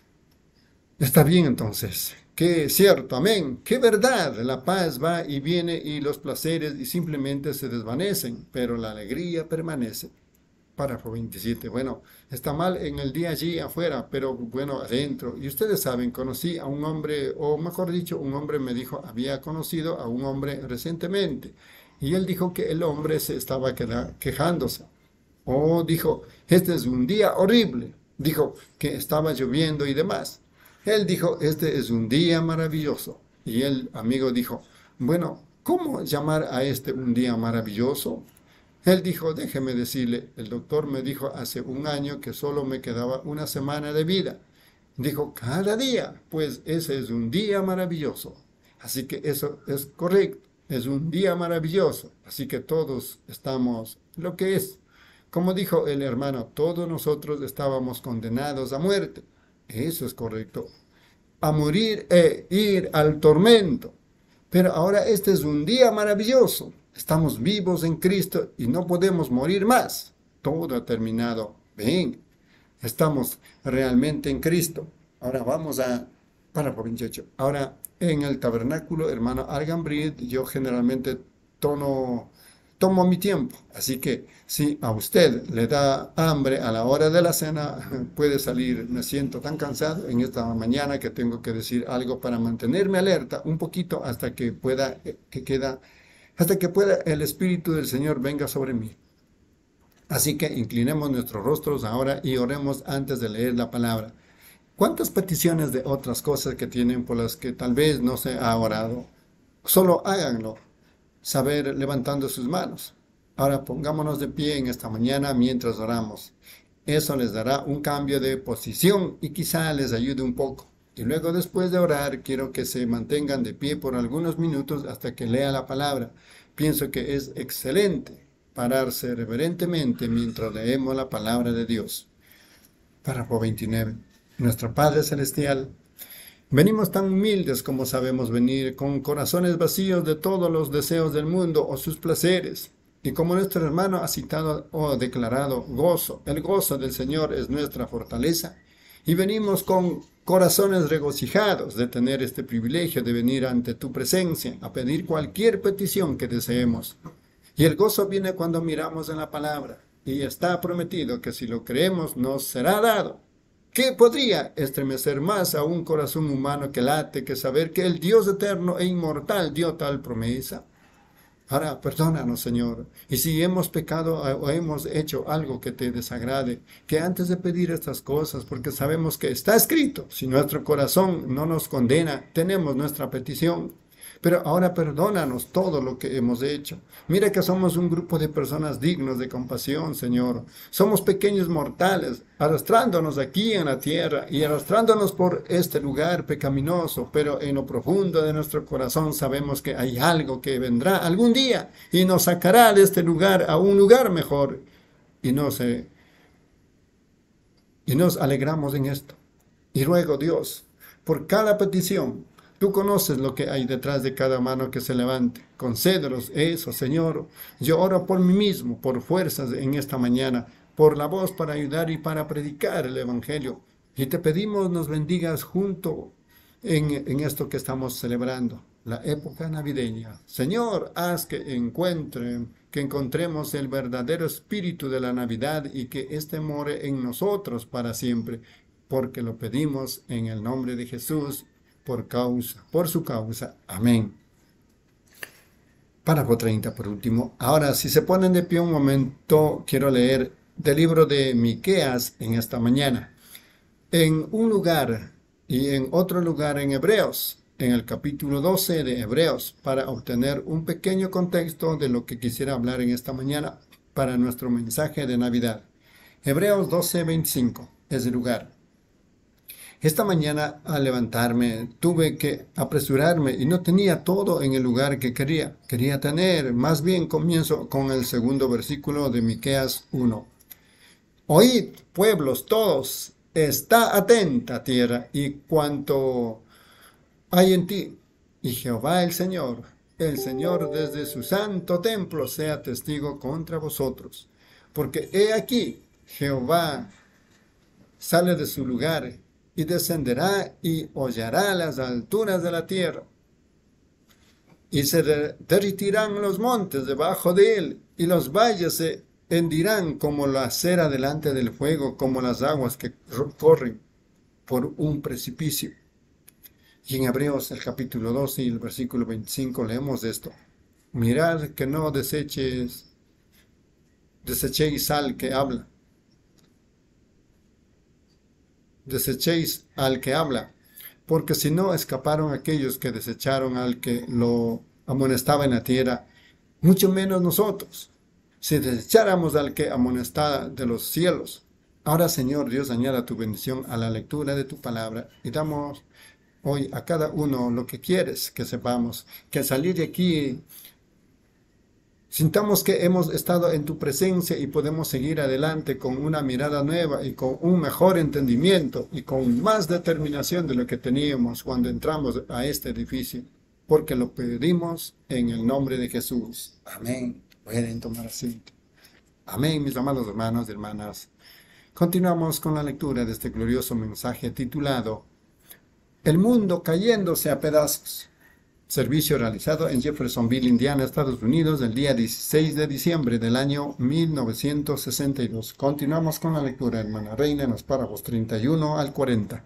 Está bien entonces. Que es cierto, amén. Qué verdad. La paz va y viene y los placeres y simplemente se desvanecen, pero la alegría permanece. Párrafo 27. Bueno, está mal en el día allí afuera, pero bueno, adentro. Y ustedes saben, conocí a un hombre, o mejor dicho, un hombre me dijo, había conocido a un hombre recientemente. Y él dijo que el hombre se estaba quejándose. Dijo, este es un día horrible. Dijo que estaba lloviendo y demás. Él dijo, este es un día maravilloso. Y el amigo dijo, bueno, ¿cómo llamar a este un día maravilloso? Él dijo, déjeme decirle, el doctor me dijo hace un año que solo me quedaba una semana de vida. Dijo, cada día, pues ese es un día maravilloso. Así que eso es correcto, es un día maravilloso. Así que todos estamos lo que es. Como dijo el hermano, todos nosotros estábamos condenados a muerte. Eso es correcto. A morir e ir al tormento. Pero ahora este es un día maravilloso. Estamos vivos en Cristo y no podemos morir más. todo ha terminado. Ven, estamos realmente en Cristo. Ahora vamos a párrafo 28. Ahora, en el tabernáculo, hermano Argambrid, yo generalmente tomo mi tiempo. Así que si a usted le da hambre a la hora de la cena, puede salir. Me siento tan cansado en esta mañana que tengo que decir algo para mantenerme alerta un poquito hasta que pueda el Espíritu del Señor venga sobre mí. Así que inclinemos nuestros rostros ahora y oremos antes de leer la palabra. ¿Cuántas peticiones de otras cosas que tienen por las que tal vez no se ha orado? Solo háganlo, saber levantando sus manos. Ahora pongámonos de pie en esta mañana mientras oramos. Eso les dará un cambio de posición y quizá les ayude un poco. Y luego después de orar, quiero que se mantengan de pie por algunos minutos hasta que lea la palabra. Pienso que es excelente pararse reverentemente mientras leemos la palabra de Dios. Párrafo 29. Nuestro Padre Celestial, venimos tan humildes como sabemos venir, con corazones vacíos de todos los deseos del mundo o sus placeres. Y como nuestro hermano ha citado o declarado gozo, el gozo del Señor es nuestra fortaleza. Y venimos con corazones regocijados de tener este privilegio de venir ante tu presencia a pedir cualquier petición que deseemos. Y el gozo viene cuando miramos en la palabra. Y está prometido que si lo creemos nos será dado. ¿Qué podría estremecer más a un corazón humano que late que saber que el Dios eterno e inmortal dio tal promesa? Ahora, perdónanos, Señor, y si hemos pecado o hemos hecho algo que te desagrade, que antes de pedir estas cosas, porque sabemos que está escrito, si nuestro corazón no nos condena, tenemos nuestra petición. Pero ahora perdónanos todo lo que hemos hecho. Mira que somos un grupo de personas dignos de compasión, Señor. Somos pequeños mortales, arrastrándonos aquí en la tierra y arrastrándonos por este lugar pecaminoso, pero en lo profundo de nuestro corazón sabemos que hay algo que vendrá algún día y nos sacará de este lugar a un lugar mejor. Y nos alegramos en esto. Y ruego, Dios, por cada petición, tú conoces lo que hay detrás de cada mano que se levante. Concédenos eso, Señor. Yo oro por mí mismo, por fuerzas en esta mañana, por la voz para ayudar y para predicar el Evangelio. Y te pedimos nos bendigas junto en esto que estamos celebrando, la época navideña. Señor, haz que encontremos el verdadero espíritu de la Navidad y que éste more en nosotros para siempre, porque lo pedimos en el nombre de Jesús, por su causa. Amén. Párrafo 30 por último. Ahora, si se ponen de pie un momento, quiero leer del libro de Miqueas en esta mañana. En un lugar y en otro lugar en Hebreos, en el capítulo 12 de Hebreos, para obtener un pequeño contexto de lo que quisiera hablar en esta mañana para nuestro mensaje de Navidad. Hebreos 12:25 es el lugar. Esta mañana al levantarme tuve que apresurarme y no tenía todo en el lugar que quería tener. Más bien comienzo con el segundo versículo de Miqueas 1. Oíd, pueblos todos, está atenta tierra y cuanto hay en ti. Y Jehová el Señor desde su santo templo sea testigo contra vosotros. Porque he aquí, Jehová sale de su lugar y descenderá y hollará las alturas de la tierra. Y se derretirán los montes debajo de él, y los valles se hendirán como la cera delante del fuego, como las aguas que corren por un precipicio. Y en Hebreos el capítulo 12 y el versículo 25 leemos esto. Mirad que no desechéis al que habla. Desechéis al que habla, porque si no escaparon aquellos que desecharon al que lo amonestaba en la tierra, mucho menos nosotros, si desecháramos al que amonestaba de los cielos. Ahora, Señor Dios, añada tu bendición a la lectura de tu palabra y damos hoy a cada uno lo que quieres que sepamos, que al salir de aquí sintamos que hemos estado en tu presencia y podemos seguir adelante con una mirada nueva y con un mejor entendimiento y con más determinación de lo que teníamos cuando entramos a este edificio, porque lo pedimos en el nombre de Jesús. Amén. Pueden tomar asiento. Amén, mis amados hermanos y hermanas. Continuamos con la lectura de este glorioso mensaje titulado El mundo cayéndose a pedazos. Servicio realizado en Jeffersonville, Indiana, Estados Unidos, el día 16 de diciembre del año 1962. Continuamos con la lectura, hermana Reina, en los párrafos 31 al 40.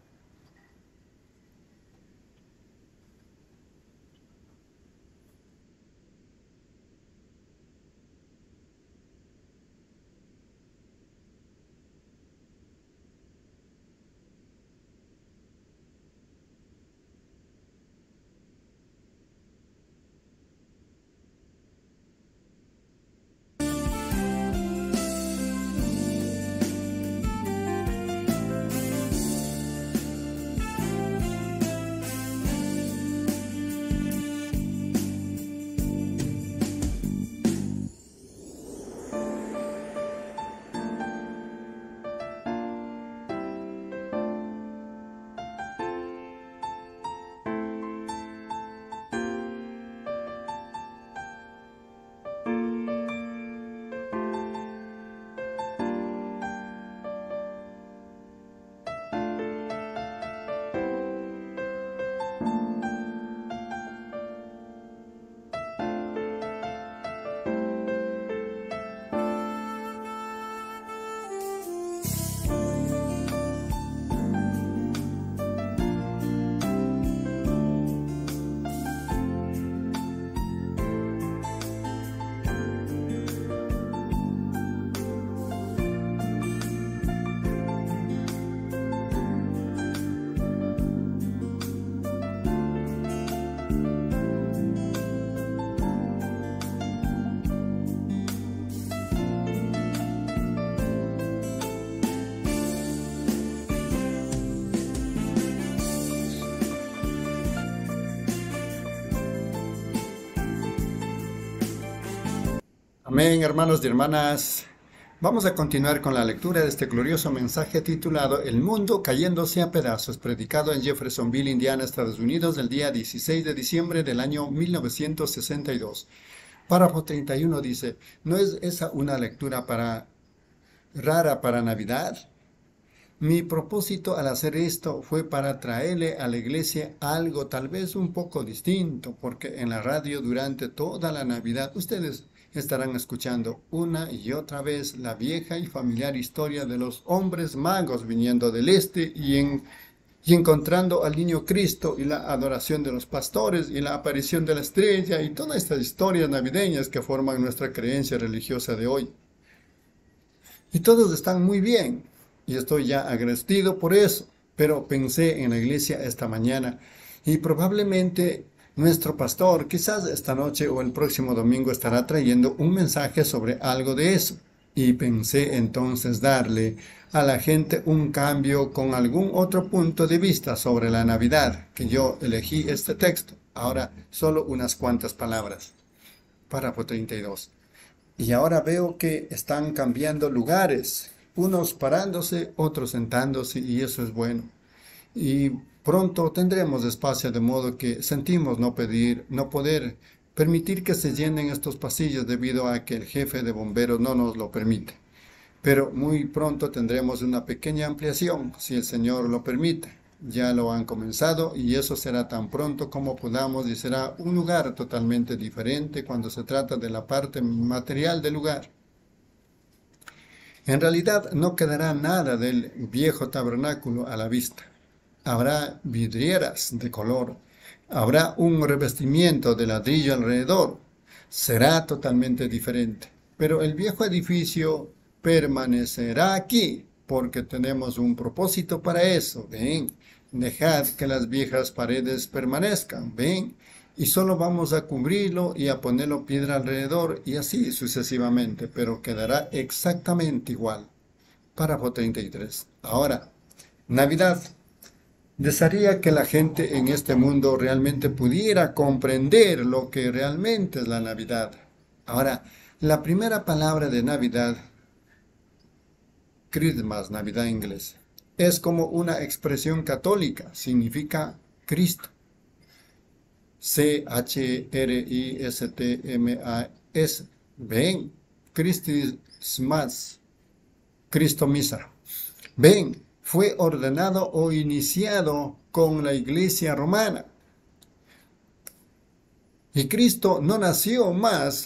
Amén, hermanos y hermanas. Vamos a continuar con la lectura de este glorioso mensaje titulado El mundo cayéndose a pedazos, predicado en Jeffersonville, Indiana, Estados Unidos, el día 16 de diciembre del año 1962. Párrafo 31 dice, ¿no es esa una lectura rara para Navidad? Mi propósito al hacer esto fue para traerle a la iglesia algo tal vez un poco distinto, porque en la radio durante toda la Navidad ustedes estarán escuchando una y otra vez la vieja y familiar historia de los hombres magos viniendo del este y encontrando al niño Cristo y la adoración de los pastores y la aparición de la estrella y todas estas historias navideñas que forman nuestra creencia religiosa de hoy. Y todos están muy bien. Y estoy ya agradecido por eso, pero pensé en la iglesia esta mañana y probablemente nuestro pastor quizás esta noche o el próximo domingo estará trayendo un mensaje sobre algo de eso. Y pensé entonces darle a la gente un cambio con algún otro punto de vista sobre la Navidad, que yo elegí este texto. Ahora solo unas cuantas palabras. Párrafo 32. Y ahora veo que están cambiando lugares. Unos parándose, otros sentándose, y eso es bueno. Y pronto tendremos espacio de modo que sentimos no poder permitir que se llenen estos pasillos debido a que el jefe de bomberos no nos lo permite. Pero muy pronto tendremos una pequeña ampliación, si el Señor lo permite. Ya lo han comenzado y eso será tan pronto como podamos y será un lugar totalmente diferente cuando se trata de la parte material del lugar. En realidad no quedará nada del viejo tabernáculo a la vista. Habrá vidrieras de color, habrá un revestimiento de ladrillo alrededor. Será totalmente diferente. Pero el viejo edificio permanecerá aquí, porque tenemos un propósito para eso. Ven, dejad que las viejas paredes permanezcan. Ven, y solo vamos a cubrirlo y a ponerlo piedra alrededor y así sucesivamente, pero quedará exactamente igual. Párrafo 33. Ahora, Navidad. Desearía que la gente en este mundo realmente pudiera comprender lo que realmente es la Navidad. Ahora, la primera palabra de Navidad, Christmas, Navidad en inglés, es como una expresión católica, significa Cristo. Christmas. ¿Ven? Christmas, Cristo Misa. Ven, fue ordenado o iniciado con la Iglesia romana. Y Cristo no nació más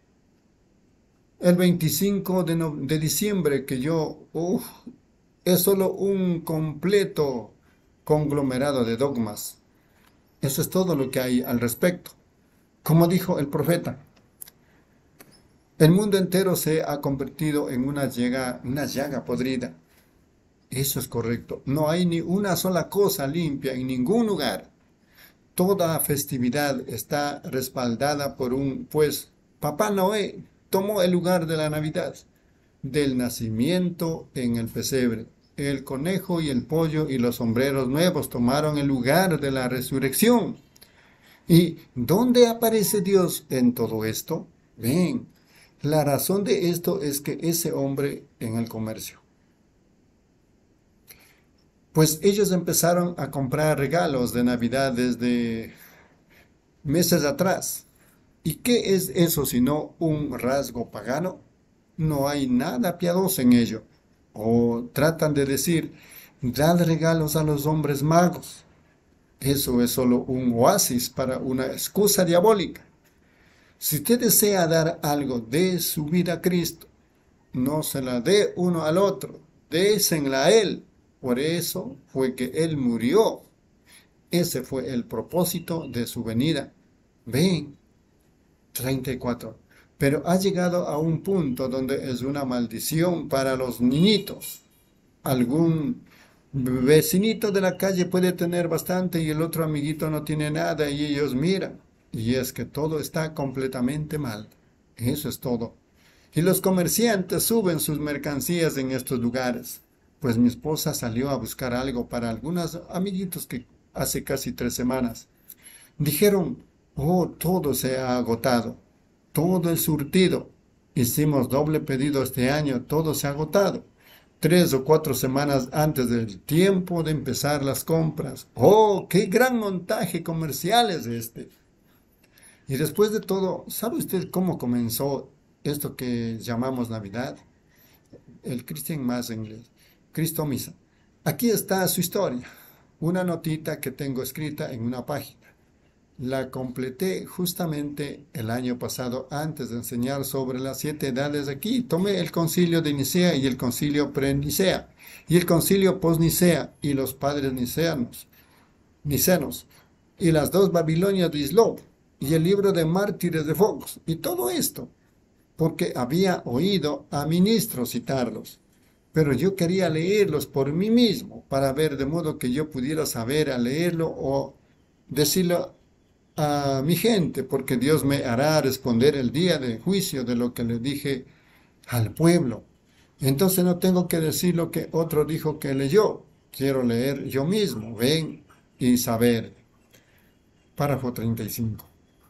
el 25 de diciembre, que es solo un completo conglomerado de dogmas. Eso es todo lo que hay al respecto. Como dijo el profeta, el mundo entero se ha convertido en una llaga podrida. Eso es correcto. No hay ni una sola cosa limpia en ningún lugar. Toda festividad está respaldada por pues Papá Noé tomó el lugar de la Navidad, del nacimiento en el pesebre. El conejo y el pollo y los sombreros nuevos tomaron el lugar de la resurrección. ¿Y dónde aparece Dios en todo esto? Ven, la razón de esto es que ese hombre en el comercio. Pues ellos empezaron a comprar regalos de Navidad desde meses atrás. ¿Y qué es eso sino un rasgo pagano? No hay nada piadoso en ello. O tratan de decir, dad regalos a los hombres magos. Eso es solo un oasis para una excusa diabólica. Si usted desea dar algo de su vida a Cristo, no se la dé uno al otro, désela a Él. Por eso fue que Él murió. Ese fue el propósito de su venida. Ven, 34. Pero ha llegado a un punto donde es una maldición para los niñitos. Algún vecinito de la calle puede tener bastante y el otro amiguito no tiene nada y ellos miran. Y es que todo está completamente mal. Eso es todo. Y los comerciantes suben sus mercancías en estos lugares. Pues mi esposa salió a buscar algo para algunos amiguitos que hace casi 3 semanas. Dijeron, todo se ha agotado, todo el surtido. Hicimos doble pedido este año, todo se ha agotado. 3 o 4 semanas antes del tiempo de empezar las compras. ¡Qué gran montaje comercial es este! Y después de todo, ¿sabe usted cómo comenzó esto que llamamos Navidad? El Christian Mass en inglés. Cristo Misa. Aquí está su historia, una notita que tengo escrita en una página. La completé justamente el año pasado antes de enseñar sobre las 7 edades aquí. Tomé el concilio de Nicea y el concilio pre-Nicea y el concilio post-Nicea y los padres nicenos y las 2 Babilonias de Isló y el libro de Mártires de Fox y todo esto porque había oído a ministros citarlos. Pero yo quería leerlos por mí mismo, para ver de modo que yo pudiera saber a leerlo o decirlo a mi gente, porque Dios me hará responder el día del juicio de lo que le dije al pueblo. Entonces no tengo que decir lo que otro dijo que leyó. Quiero leer yo mismo, ven y saber. Párrafo 35.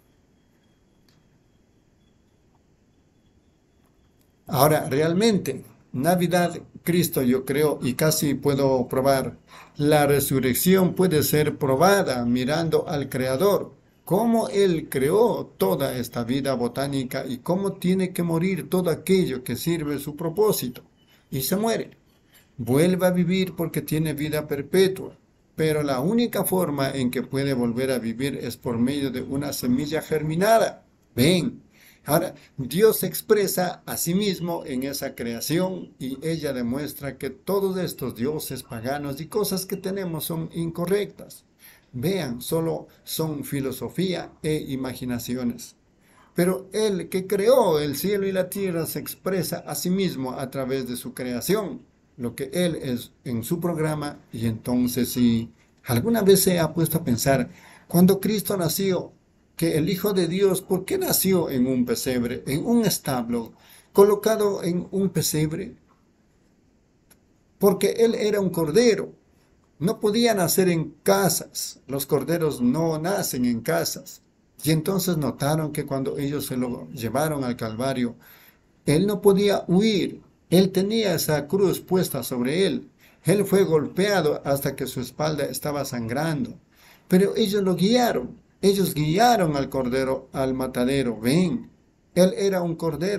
Ahora, realmente, Navidad, Cristo, yo creo, y casi puedo probar, la resurrección puede ser probada mirando al Creador, cómo Él creó toda esta vida botánica y cómo tiene que morir todo aquello que sirve su propósito, y se muere. Vuelve a vivir porque tiene vida perpetua, pero la única forma en que puede volver a vivir es por medio de una semilla germinada. Ven. Ahora, Dios se expresa a sí mismo en esa creación y ella demuestra que todos estos dioses paganos y cosas que tenemos son incorrectas. Vean, solo son filosofía e imaginaciones. Pero Él que creó el cielo y la tierra se expresa a sí mismo a través de su creación, lo que Él es en su programa. Y entonces, si alguna vez se ha puesto a pensar, cuando Cristo nació, que el Hijo de Dios, ¿por qué nació en un pesebre, en un establo, colocado en un pesebre? Porque Él era un cordero, no podía nacer en casas, los corderos no nacen en casas. Y entonces notaron que cuando ellos se lo llevaron al Calvario, Él no podía huir, Él tenía esa cruz puesta sobre Él. Él fue golpeado hasta que su espalda estaba sangrando, pero ellos lo guiaron. Ellos guiaron al cordero al matadero. Ven, Él era un cordero,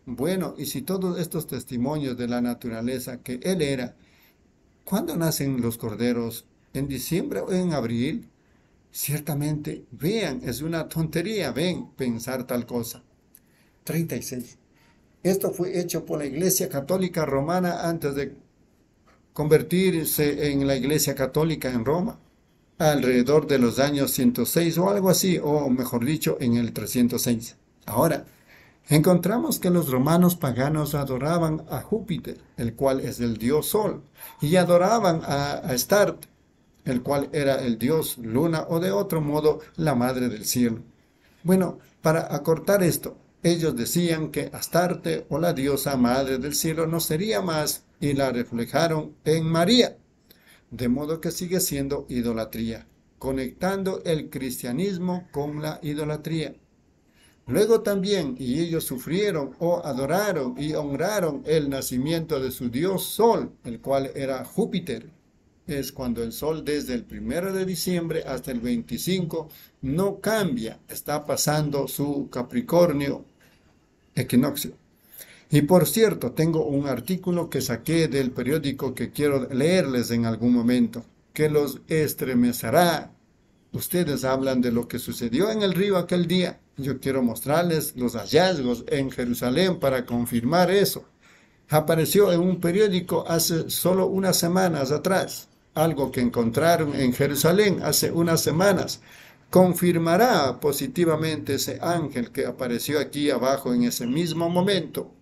Bueno, y si todos estos testimonios de la naturaleza que Él era, ¿cuándo nacen los corderos? ¿En diciembre o en abril? Ciertamente, vean, es una tontería, ven, pensar tal cosa. 36. Esto fue hecho por la Iglesia Católica Romana antes de convertirse en la Iglesia Católica en Roma, alrededor de los años 106 o algo así, o mejor dicho, en el 306. Ahora, encontramos que los romanos paganos adoraban a Júpiter, el cual es el dios Sol, y adoraban a Astarte, el cual era el dios Luna, o de otro modo, la madre del cielo. Bueno, para acortar esto, ellos decían que Astarte o la diosa madre del cielo no sería más y la reflejaron en María, de modo que sigue siendo idolatría, conectando el cristianismo con la idolatría. Luego también, y ellos sufrieron o adoraron y honraron el nacimiento de su dios Sol, el cual era Júpiter. Es cuando el Sol desde el 1 de diciembre hasta el 25 no cambia, está pasando su Capricornio equinoccio. Y por cierto, tengo un artículo que saqué del periódico que quiero leerles en algún momento, que los estremecerá. Ustedes hablan de lo que sucedió en el río aquel día. Yo quiero mostrarles los hallazgos en Jerusalén para confirmar eso. Apareció en un periódico hace solo unas semanas atrás. Algo que encontraron en Jerusalén hace unas semanas. Confirmará positivamente ese ángel que apareció aquí abajo en ese mismo momento.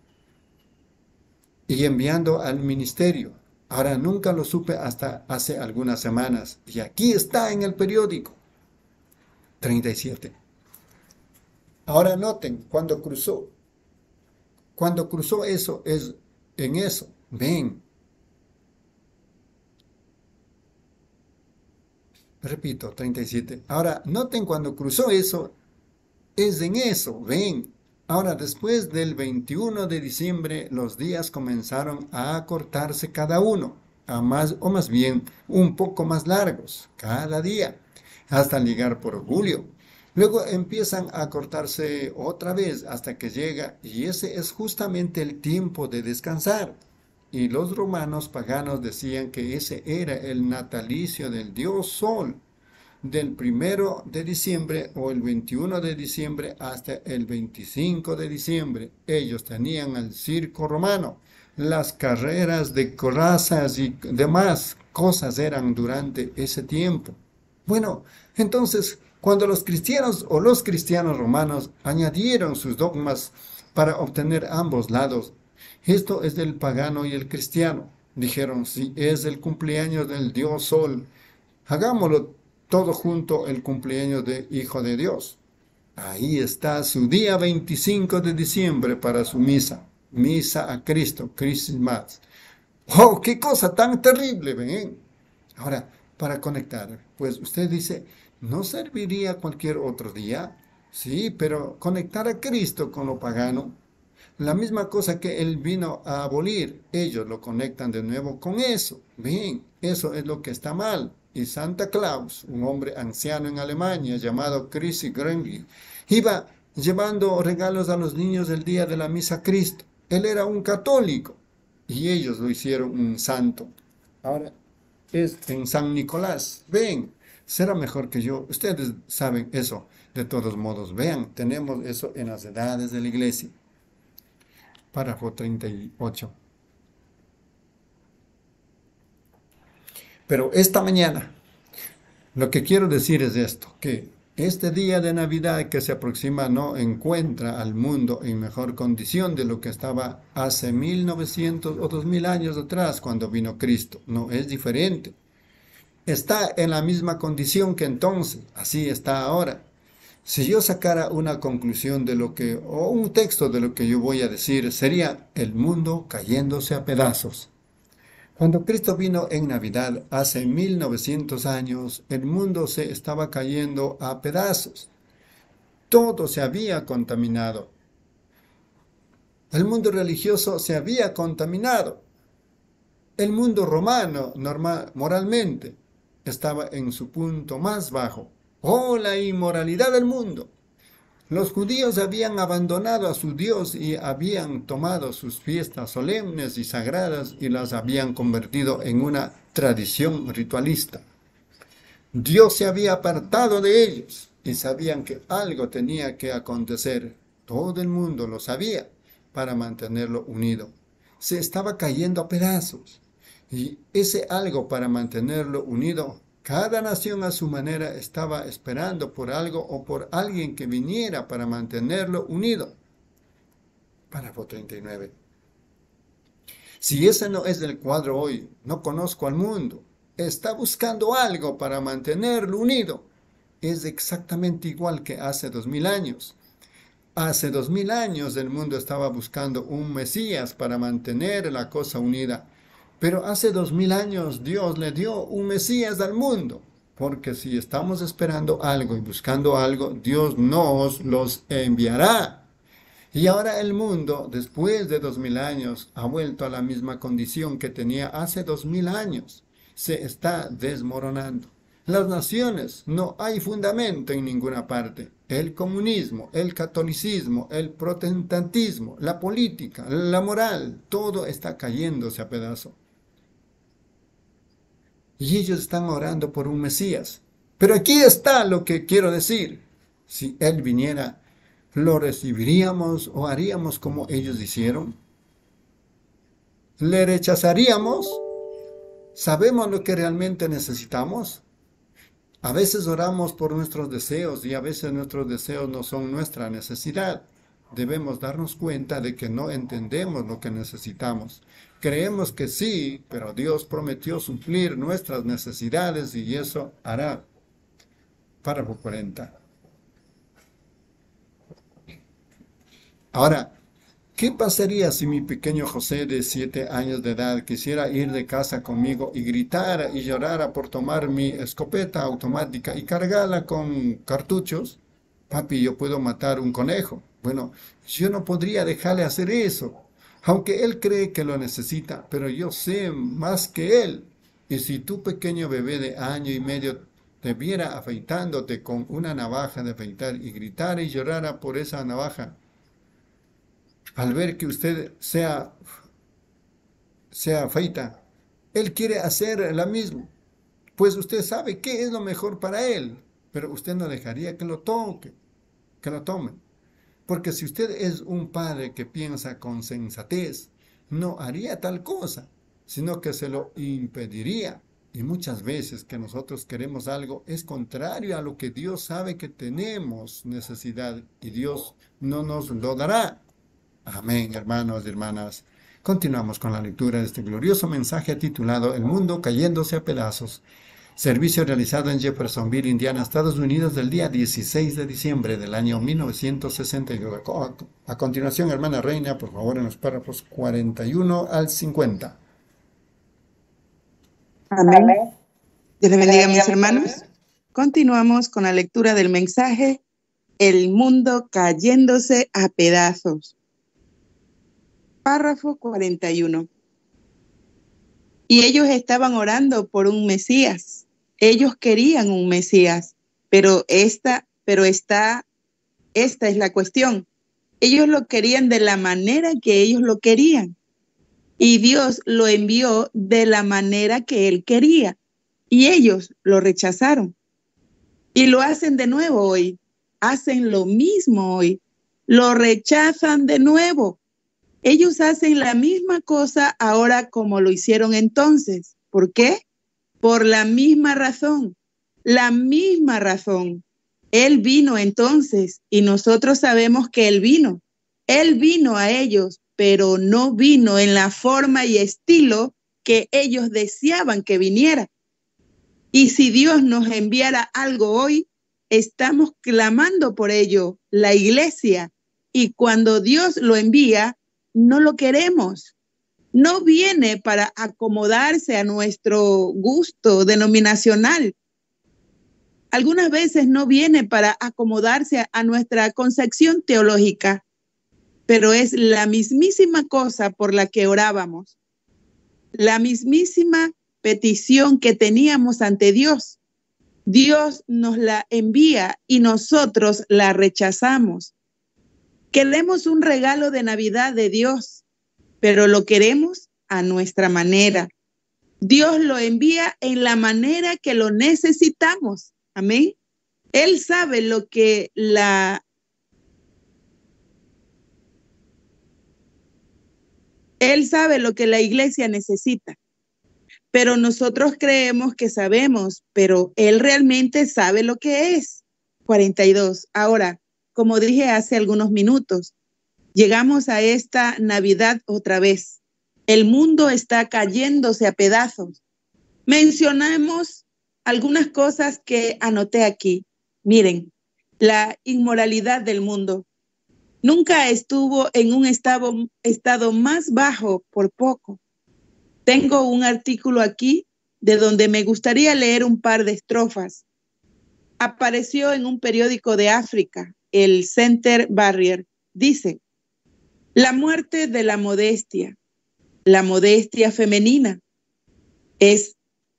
Y enviando al ministerio. Ahora nunca lo supe hasta hace algunas semanas. Y aquí está en el periódico. 37. Ahora noten, cuando cruzó eso, es en eso. Ven. Repito, 37. Ahora noten, cuando cruzó eso, es en eso. Ven. Ahora, después del 21 de diciembre, los días comenzaron a acortarse cada uno, o más bien un poco más largos, cada día, hasta llegar por julio. Luego empiezan a acortarse otra vez hasta que llega, y ese es justamente el tiempo de descansar. Y los romanos paganos decían que ese era el natalicio del dios Sol, del 1 de diciembre o el 21 de diciembre hasta el 25 de diciembre. Ellos tenían el circo romano, las carreras de corazas y demás cosas eran durante ese tiempo. Bueno, entonces, cuando los cristianos romanos añadieron sus dogmas para obtener ambos lados, esto es del pagano y el cristiano. Dijeron, si es el cumpleaños del dios Sol, hagámoslo todo junto el cumpleaños de Hijo de Dios. Ahí está su día 25 de diciembre para su misa. Misa a Cristo, Christmas. ¡Oh, qué cosa tan terrible! ¿Ven? Ahora, para conectar, pues usted dice, ¿no serviría cualquier otro día? Sí, pero conectar a Cristo con lo pagano, la misma cosa que Él vino a abolir, ellos lo conectan de nuevo con eso. Ven, eso es lo que está mal. Y Santa Claus, un hombre anciano en Alemania llamado Chrissy Grengli, iba llevando regalos a los niños el día de la misa a Cristo. Él era un católico y ellos lo hicieron un santo. Ahora es en San Nicolás. Ven, será mejor que yo. Ustedes saben eso. De todos modos, vean, tenemos eso en las edades de la iglesia. Párrafo 38. Pero esta mañana, lo que quiero decir es esto, que este día de Navidad que se aproxima no encuentra al mundo en mejor condición de lo que estaba hace 1900 o 2000 años atrás cuando vino Cristo. No, es diferente. Está en la misma condición que entonces, así está ahora. Si yo sacara una conclusión o un texto de lo que yo voy a decir, sería el mundo cayéndose a pedazos. Cuando Cristo vino en Navidad, hace 1900 años, el mundo se estaba cayendo a pedazos. Todo se había contaminado. El mundo religioso se había contaminado. El mundo romano, moralmente, estaba en su punto más bajo. ¡Oh, la inmoralidad del mundo! Los judíos habían abandonado a su Dios y habían tomado sus fiestas solemnes y sagradas y las habían convertido en una tradición ritualista. Dios se había apartado de ellos y sabían que algo tenía que acontecer. Todo el mundo lo sabía para mantenerlo unido. Se estaba cayendo a pedazos. Y ese algo para mantenerlo unido, cada nación a su manera estaba esperando por algo o por alguien que viniera para mantenerlo unido. Párrafo 39. Si ese no es el cuadro hoy, no conozco al mundo. Está buscando algo para mantenerlo unido. Es exactamente igual que hace 2000 años. Hace 2000 años el mundo estaba buscando un Mesías para mantener la cosa unida. Pero hace 2000 años Dios le dio un Mesías al mundo. Porque si estamos esperando algo y buscando algo, Dios nos los enviará. Y ahora el mundo, después de 2000 años, ha vuelto a la misma condición que tenía hace 2000 años. Se está desmoronando. Las naciones, no hay fundamento en ninguna parte. El comunismo, el catolicismo, el protestantismo, la política, la moral, todo está cayéndose a pedazos. Y ellos están orando por un Mesías. Pero aquí está lo que quiero decir. Si Él viniera, ¿lo recibiríamos o haríamos como ellos hicieron? ¿Le rechazaríamos? ¿Sabemos lo que realmente necesitamos? A veces oramos por nuestros deseos y a veces nuestros deseos no son nuestra necesidad. Debemos darnos cuenta de que no entendemos lo que necesitamos. Creemos que sí, pero Dios prometió suplir nuestras necesidades y eso hará. Párrafo 40. Ahora, ¿qué pasaría si mi pequeño José de 7 años de edad quisiera ir de casa conmigo y gritara y llorara por tomar mi escopeta automática y cargarla con cartuchos? Papi, yo puedo matar un conejo. Bueno, yo no podría dejarle hacer eso, aunque él cree que lo necesita, pero yo sé más que él. Y si tu pequeño bebé de año y medio te viera afeitándote con una navaja de afeitar y gritara y llorara por esa navaja, al ver que usted se afeita, él quiere hacer lo mismo, pues usted sabe qué es lo mejor para él, pero usted no dejaría que lo toque, que lo tome. Porque si usted es un padre que piensa con sensatez, no haría tal cosa, sino que se lo impediría. Y muchas veces que nosotros queremos algo es contrario a lo que Dios sabe que tenemos necesidad y Dios no nos lo dará. Amén, hermanos y hermanas. Continuamos con la lectura de este glorioso mensaje titulado El mundo cayéndose a pedazos. Servicio realizado en Jeffersonville, Indiana, Estados Unidos, del día 16 de diciembre del año 1962. A continuación, hermana Reina, por favor, en los párrafos 41 al 50. Amén. Dios les bendiga, mis hermanos. Continuamos con la lectura del mensaje El mundo cayéndose a pedazos. Párrafo 41. Y ellos estaban orando por un Mesías. Ellos querían un Mesías, pero esta es la cuestión. Ellos lo querían de la manera que ellos lo querían. Y Dios lo envió de la manera que Él quería. Y ellos lo rechazaron. Y lo hacen de nuevo hoy. Hacen lo mismo hoy. Lo rechazan de nuevo. Ellos hacen la misma cosa ahora como lo hicieron entonces. ¿Por qué? Por la misma razón. La misma razón. Él vino entonces y nosotros sabemos que Él vino. Él vino a ellos, pero no vino en la forma y estilo que ellos deseaban que viniera. Y si Dios nos enviara algo hoy, estamos clamando por ello, la iglesia. Y cuando Dios lo envía, no lo queremos. No viene para acomodarse a nuestro gusto denominacional. Algunas veces no viene para acomodarse a nuestra concepción teológica, pero es la mismísima cosa por la que orábamos, la mismísima petición que teníamos ante Dios. Dios nos la envía y nosotros la rechazamos. Queremos un regalo de Navidad de Dios, pero lo queremos a nuestra manera. Dios lo envía en la manera que lo necesitamos. Amén. Él sabe lo que la iglesia necesita. Pero nosotros creemos que sabemos, pero Él realmente sabe lo que es. 42. Ahora, como dije hace algunos minutos, llegamos a esta Navidad otra vez. El mundo está cayéndose a pedazos. Mencionamos algunas cosas que anoté aquí. Miren, la inmoralidad del mundo. Nunca estuvo en un estado más bajo por poco. Tengo un artículo aquí de donde me gustaría leer un par de estrofas. Apareció en un periódico de África, el Center Barrier. Dice, la muerte de la modestia femenina, es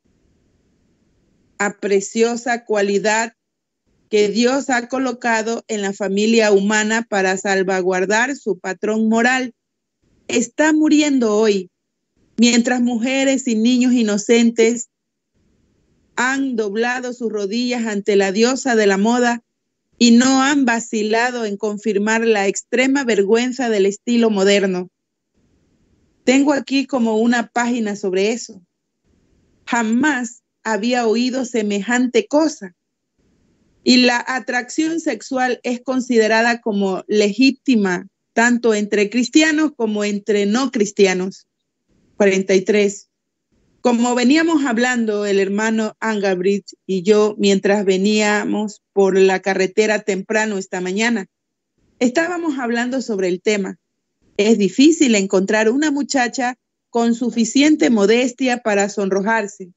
a preciosa cualidad que Dios ha colocado en la familia humana para salvaguardar su patrón moral. Está muriendo hoy, mientras mujeres y niños inocentes han doblado sus rodillas ante la diosa de la moda y no han vacilado en confirmar la extrema vergüenza del estilo moderno. Tengo aquí como una página sobre eso. Jamás había oído semejante cosa. Y la atracción sexual es considerada como legítima tanto entre cristianos como entre no cristianos. 43. Como veníamos hablando el hermano Angabridge y yo mientras veníamos por la carretera temprano esta mañana, estábamos hablando sobre el tema. Es difícil encontrar una muchacha con suficiente modestia para sonrojarse.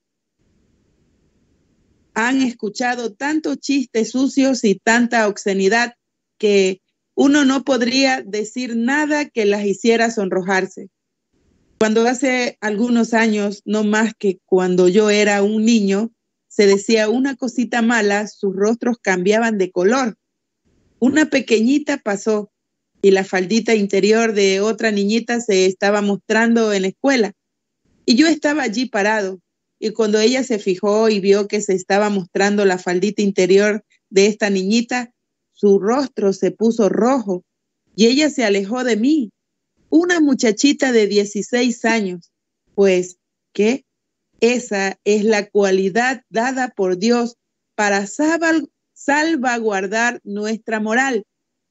Han escuchado tantos chistes sucios y tanta obscenidad que uno no podría decir nada que las hiciera sonrojarse. Cuando hace algunos años, no más que cuando yo era un niño, se decía una cosita mala, sus rostros cambiaban de color. Una pequeñita pasó y la faldita interior de otra niñita se estaba mostrando en la escuela. Y yo estaba allí parado. Y cuando ella se fijó y vio que se estaba mostrando la faldita interior de esta niñita, su rostro se puso rojo y ella se alejó de mí. Una muchachita de 16 años. Pues, ¿qué? Esa es la cualidad dada por Dios para salvaguardar nuestra moral.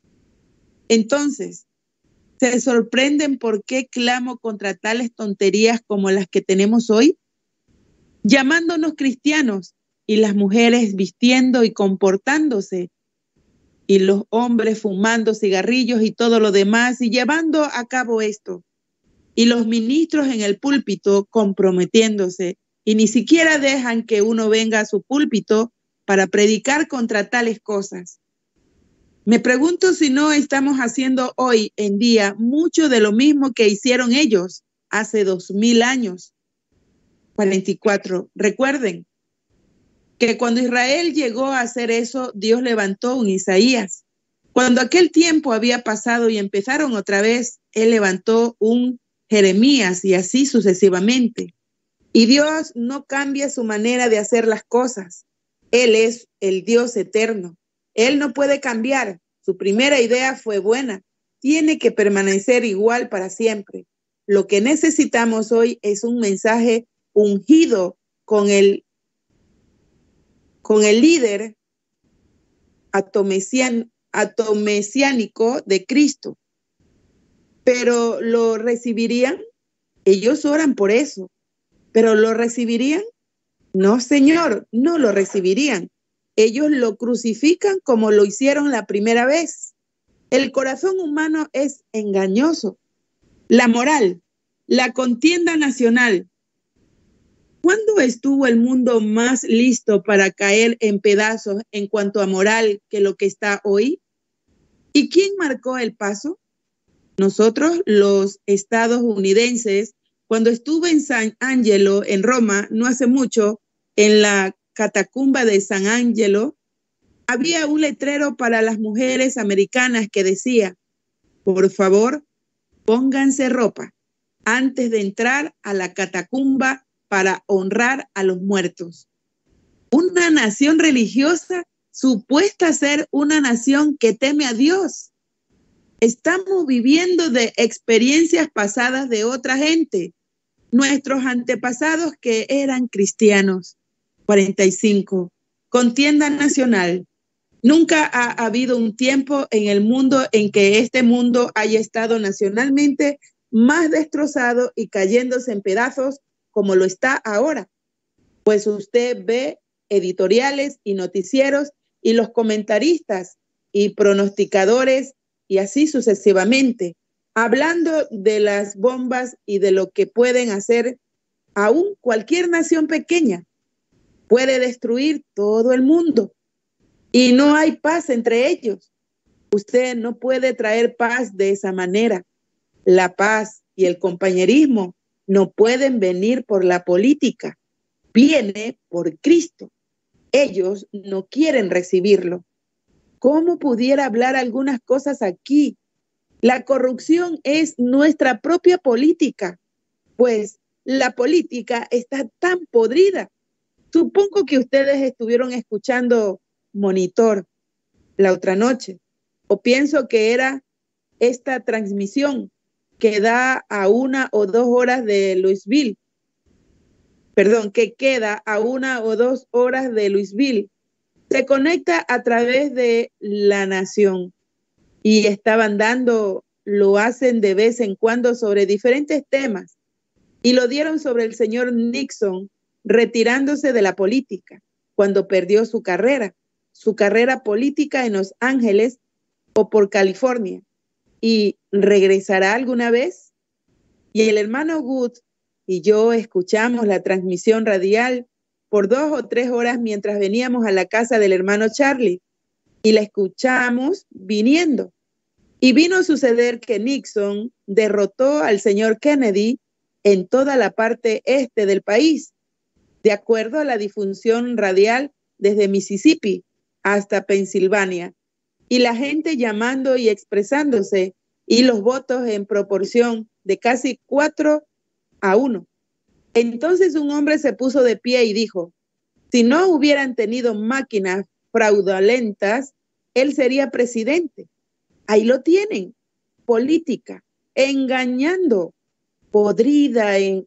Entonces, ¿se sorprenden por qué clamo contra tales tonterías como las que tenemos hoy? Llamándonos cristianos y las mujeres vistiendo y comportándose y los hombres fumando cigarrillos y todo lo demás y llevando a cabo esto. Y los ministros en el púlpito comprometiéndose y ni siquiera dejan que uno venga a su púlpito para predicar contra tales cosas. Me pregunto si no estamos haciendo hoy en día mucho de lo mismo que hicieron ellos hace 2000 años. 44. Recuerden que cuando Israel llegó a hacer eso, Dios levantó un Isaías. Cuando aquel tiempo había pasado y empezaron otra vez, Él levantó un Jeremías y así sucesivamente. Y Dios no cambia su manera de hacer las cosas. Él es el Dios eterno. Él no puede cambiar. Su primera idea fue buena. Tiene que permanecer igual para siempre. Lo que necesitamos hoy es un mensaje ungido con el líder atomesiánico de Cristo. Pero ¿lo recibirían? Ellos oran por eso. ¿Pero lo recibirían? No, Señor, no lo recibirían. Ellos lo crucifican como lo hicieron la primera vez. El corazón humano es engañoso. La moral, la contienda nacional. ¿Cuándo estuvo el mundo más listo para caer en pedazos en cuanto a moral que lo que está hoy? ¿Y quién marcó el paso? Nosotros, los estadounidenses, cuando estuve en San Angelo, en Roma, no hace mucho, en la catacumba de San Angelo, había un letrero para las mujeres americanas que decía: por favor, pónganse ropa antes de entrar a la catacumba para honrar a los muertos. Una nación religiosa supuesta ser una nación que teme a Dios. Estamos viviendo de experiencias pasadas de otra gente, nuestros antepasados que eran cristianos. 45. Contienda nacional. Nunca ha habido un tiempo en el mundo en que este mundo haya estado nacionalmente más destrozado y cayéndose en pedazos como lo está ahora. Pues usted ve editoriales y noticieros y los comentaristas y pronosticadores y así sucesivamente, hablando de las bombas y de lo que pueden hacer aún cualquier nación pequeña. Puede destruir todo el mundo y no hay paz entre ellos. Usted no puede traer paz de esa manera. La paz y el compañerismo no pueden venir por la política, viene por Cristo. Ellos no quieren recibirlo. ¿Cómo pudiera hablar algunas cosas aquí? La corrupción es nuestra propia política, pues la política está tan podrida. Supongo que ustedes estuvieron escuchando Monitor la otra noche, o pienso que era esta transmisión que da a 1 o 2 horas de Louisville, que queda a 1 o 2 horas de Louisville, se conecta a través de La Nación y estaban lo hacen de vez en cuando sobre diferentes temas y lo dieron sobre el señor Nixon retirándose de la política cuando perdió su carrera política en Los Ángeles o por California, y regresará alguna vez. Y el hermano Good y yo escuchamos la transmisión radial por 2 o 3 horas mientras veníamos a la casa del hermano Charlie, y la escuchamos viniendo. Y vino a suceder que Nixon derrotó al señor Kennedy en toda la parte este del país, de acuerdo a la difusión radial desde Mississippi hasta Pensilvania, y la gente llamando y expresándose, y los votos en proporción de casi 4-1. Entonces un hombre se puso de pie y dijo: si no hubieran tenido máquinas fraudulentas, él sería presidente. Ahí lo tienen, política, engañando, podrida en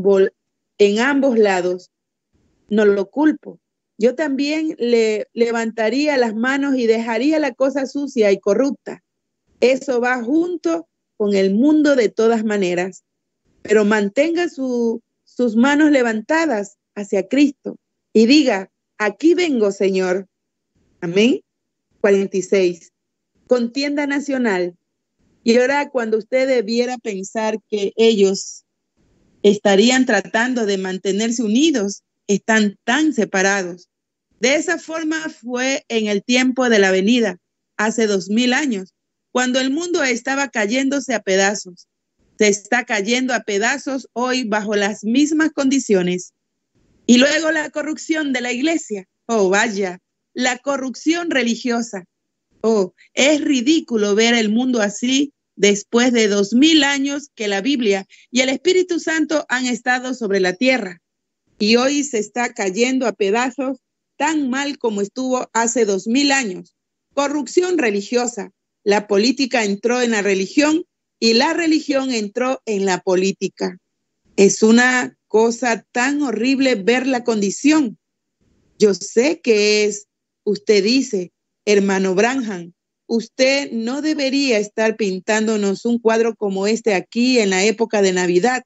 ambos lados. No lo culpo. Yo también le levantaría las manos y dejaría la cosa sucia y corrupta. Eso va junto con el mundo de todas maneras. Pero mantenga sus manos levantadas hacia Cristo y diga: aquí vengo, Señor. Amén. 46. Contienda nacional. Y ahora, cuando usted debiera pensar que ellos estarían tratando de mantenerse unidos, están tan separados. De esa forma fue en el tiempo de la venida, hace 2000 años, cuando el mundo estaba cayéndose a pedazos. Se está cayendo a pedazos hoy bajo las mismas condiciones. Y luego la corrupción de la iglesia. Oh, vaya, la corrupción religiosa. Oh, es ridículo ver el mundo así después de 2000 años que la Biblia y el Espíritu Santo han estado sobre la tierra. Y hoy se está cayendo a pedazos tan mal como estuvo hace 2000 años. Corrupción religiosa. La política entró en la religión y la religión entró en la política. Es una cosa tan horrible ver la condición. Yo sé que usted dice, hermano Branham, usted no debería estar pintándonos un cuadro como este aquí en la época de Navidad.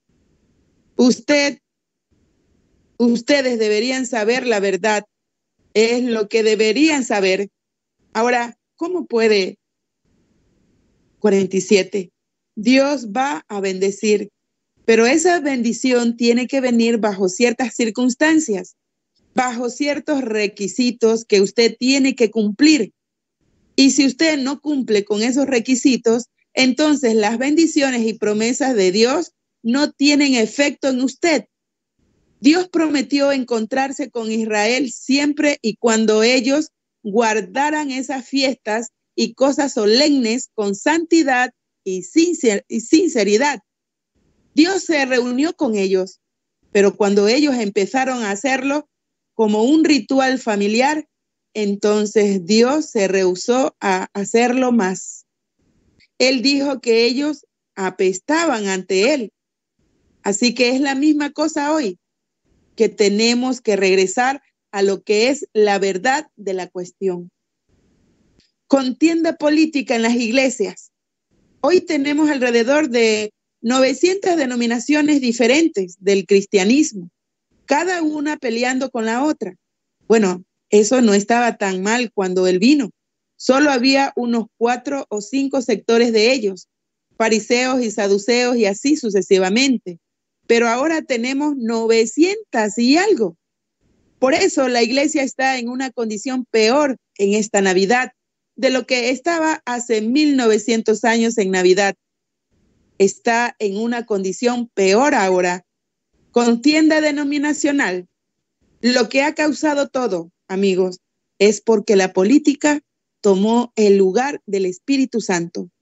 Ustedes deberían saber la verdad. Es lo que deberían saber. Ahora, ¿cómo puede? 47. Dios va a bendecir, pero esa bendición tiene que venir bajo ciertas circunstancias, bajo ciertos requisitos que usted tiene que cumplir. Y si usted no cumple con esos requisitos, entonces las bendiciones y promesas de Dios no tienen efecto en usted. Dios prometió encontrarse con Israel siempre y cuando ellos guardaran esas fiestas y cosas solemnes con santidad y sinceridad. Dios se reunió con ellos, pero cuando ellos empezaron a hacerlo como un ritual familiar, entonces Dios se rehusó a hacerlo más. Él dijo que ellos apestaban ante Él. Así que es la misma cosa hoy, que tenemos que regresar a lo que es la verdad de la cuestión. Contienda política en las iglesias. Hoy tenemos alrededor de 900 denominaciones diferentes del cristianismo, cada una peleando con la otra. Bueno, eso no estaba tan mal cuando Él vino. Solo había unos 4 o 5 sectores de ellos, fariseos y saduceos y así sucesivamente. Pero ahora tenemos 900 y algo. Por eso la iglesia está en una condición peor en esta Navidad de lo que estaba hace 1900 años en Navidad. Está en una condición peor ahora. Contienda denominacional. Lo que ha causado todo, amigos, es porque la política tomó el lugar del Espíritu Santo.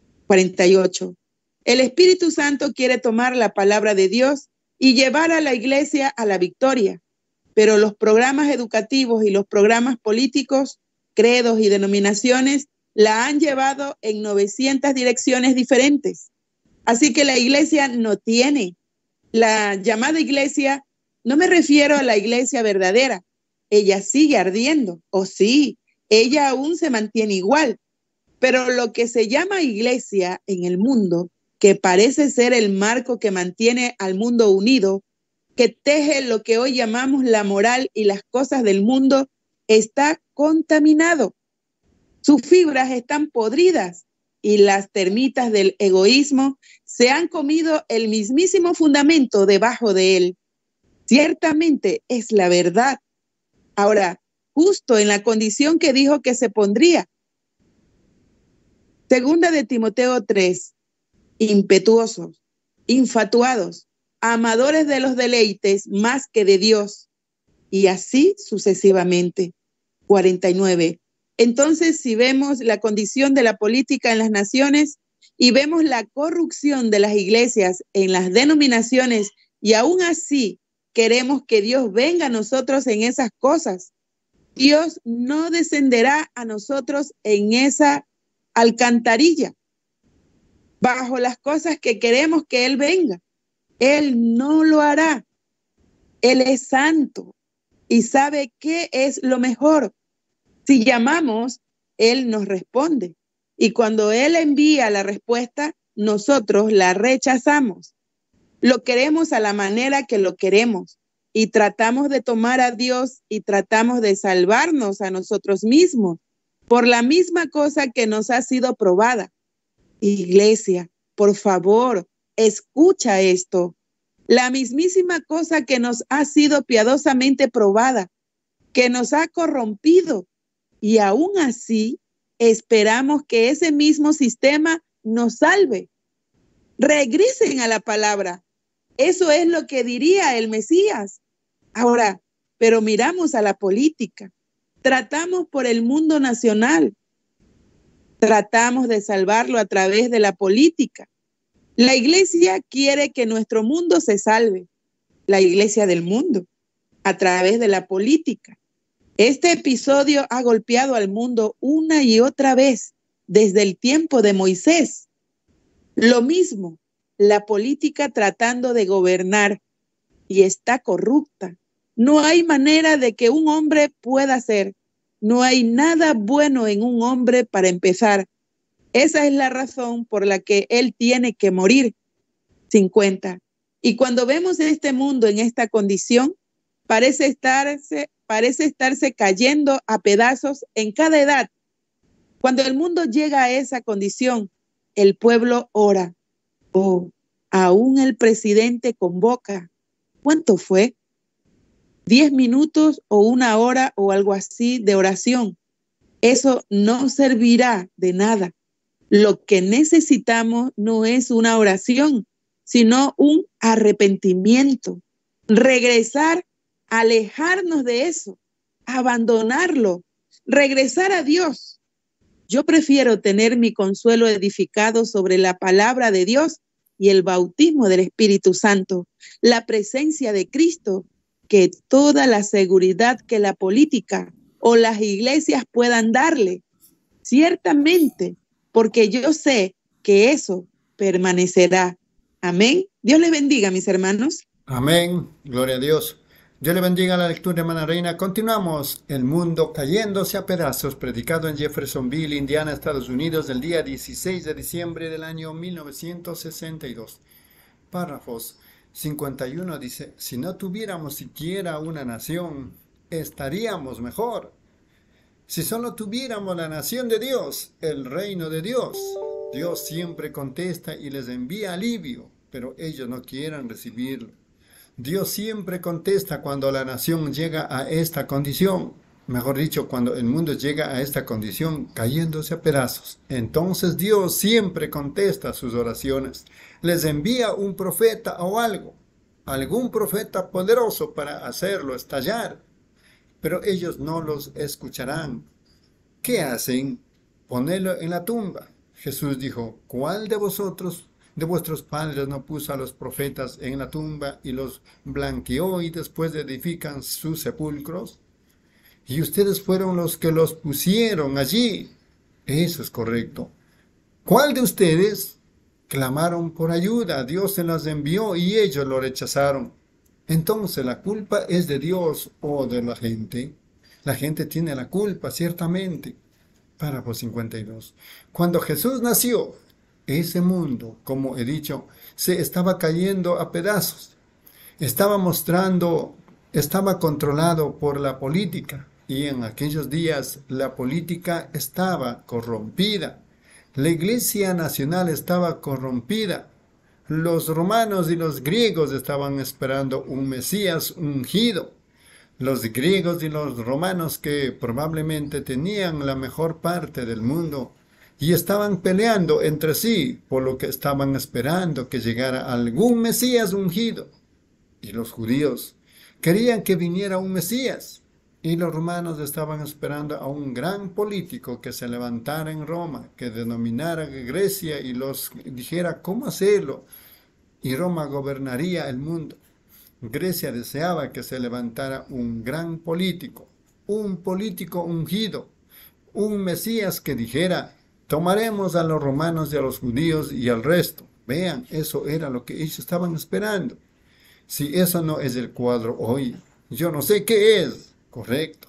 48. El Espíritu Santo quiere tomar la palabra de Dios y llevar a la iglesia a la victoria, pero los programas educativos y los programas políticos, credos y denominaciones la han llevado en 900 direcciones diferentes. Así que la iglesia no tiene. La llamada iglesia, no me refiero a la iglesia verdadera. Ella sigue ardiendo, o sí, ella aún se mantiene igual. Pero lo que se llama iglesia en el mundo, que parece ser el marco que mantiene al mundo unido, que teje lo que hoy llamamos la moral y las cosas del mundo, está contaminado. Sus fibras están podridas y las termitas del egoísmo se han comido el mismísimo fundamento debajo de él. Ciertamente es la verdad. Ahora, justo en la condición que dijo que se pondría. Segunda de Timoteo 3. Impetuosos, infatuados, amadores de los deleites más que de Dios, y así sucesivamente. 49. Entonces, si vemos la condición de la política en las naciones y vemos la corrupción de las iglesias en las denominaciones, y aún así queremos que Dios venga a nosotros en esas cosas, Dios no descenderá a nosotros en esa alcantarilla, bajo las cosas que queremos que Él venga. Él no lo hará. Él es santo y sabe qué es lo mejor. Si llamamos, Él nos responde. Y cuando Él envía la respuesta, nosotros la rechazamos. Lo queremos a la manera que lo queremos y tratamos de tomar a Dios y tratamos de salvarnos a nosotros mismos por la misma cosa que nos ha sido probada. Iglesia, por favor, escucha esto. La mismísima cosa que nos ha sido piadosamente probada, que nos ha corrompido, y aún así esperamos que ese mismo sistema nos salve. Regresen a la palabra. Eso es lo que diría el Mesías. Ahora, pero miramos a la política. Tratamos por el mundo nacional. Tratamos de salvarlo a través de la política. La iglesia quiere que nuestro mundo se salve. La iglesia del mundo, a través de la política. Este episodio ha golpeado al mundo una y otra vez desde el tiempo de Moisés. Lo mismo, la política tratando de gobernar y está corrupta. No hay manera de que un hombre pueda ser. No hay nada bueno en un hombre para empezar. Esa es la razón por la que él tiene que morir. 50. Y cuando vemos este mundo en esta condición, parece estarse cayendo a pedazos en cada edad. Cuando el mundo llega a esa condición, el pueblo ora. Oh, aún el presidente convoca. ¿Cuánto fue? 10 minutos o 1 hora o algo así de oración. Eso no servirá de nada. Lo que necesitamos no es una oración, sino un arrepentimiento. regresar, alejarnos de eso, abandonarlo, regresar a Dios. Yo prefiero tener mi consuelo edificado sobre la palabra de Dios y el bautismo del Espíritu Santo, la presencia de Cristo, que toda la seguridad que la política o las iglesias puedan darle. Ciertamente, porque yo sé que eso permanecerá. Amén. Dios les bendiga, mis hermanos. Amén. Gloria a Dios. Dios le bendiga la lectura, hermana Reina. Continuamos. El mundo cayéndose a pedazos, predicado en Jeffersonville, Indiana, Estados Unidos, el día 16 de diciembre del año 1962. Párrafos 51 dice: si no tuviéramos siquiera una nación, estaríamos mejor. Si solo tuviéramos la nación de Dios, el reino de Dios, Dios siempre contesta y les envía alivio, pero ellos no quieren recibirlo. Dios siempre contesta cuando la nación llega a esta condición, mejor dicho, cuando el mundo llega a esta condición, cayéndose a pedazos. Entonces Dios siempre contesta sus oraciones, les envía un profeta o algo, algún profeta poderoso para hacerlo estallar, pero ellos no los escucharán. ¿Qué hacen? Ponerlo en la tumba. Jesús dijo: ¿cuál de vosotros, de vuestros padres, no puso a los profetas en la tumba y los blanqueó y después edifican sus sepulcros? Y ustedes fueron los que los pusieron allí. Eso es correcto. ¿Cuál de ustedes clamaron por ayuda? Dios se las envió y ellos lo rechazaron. Entonces, ¿la culpa es de Dios o de la gente? La gente tiene la culpa, ciertamente. Párrafo 52. Cuando Jesús nació, ese mundo, como he dicho, se estaba cayendo a pedazos. Estaba controlado por la política, y en aquellos días la política estaba corrompida. La Iglesia Nacional estaba corrompida. Los romanos y los griegos estaban esperando un Mesías ungido. Los griegos y los romanos, que probablemente tenían la mejor parte del mundo, y estaban peleando entre sí, por lo que estaban esperando que llegara algún Mesías ungido. Y los judíos querían que viniera un Mesías, y los romanos estaban esperando a un gran político que se levantara en Roma, que denominara Grecia y los dijera cómo hacerlo, y Roma gobernaría el mundo. Grecia deseaba que se levantara un gran político, un político ungido, un Mesías que dijera: tomaremos a los romanos y a los judíos y al resto. Vean, eso era lo que ellos estaban esperando. Si eso no es el cuadro hoy, yo no sé qué es. Correcto.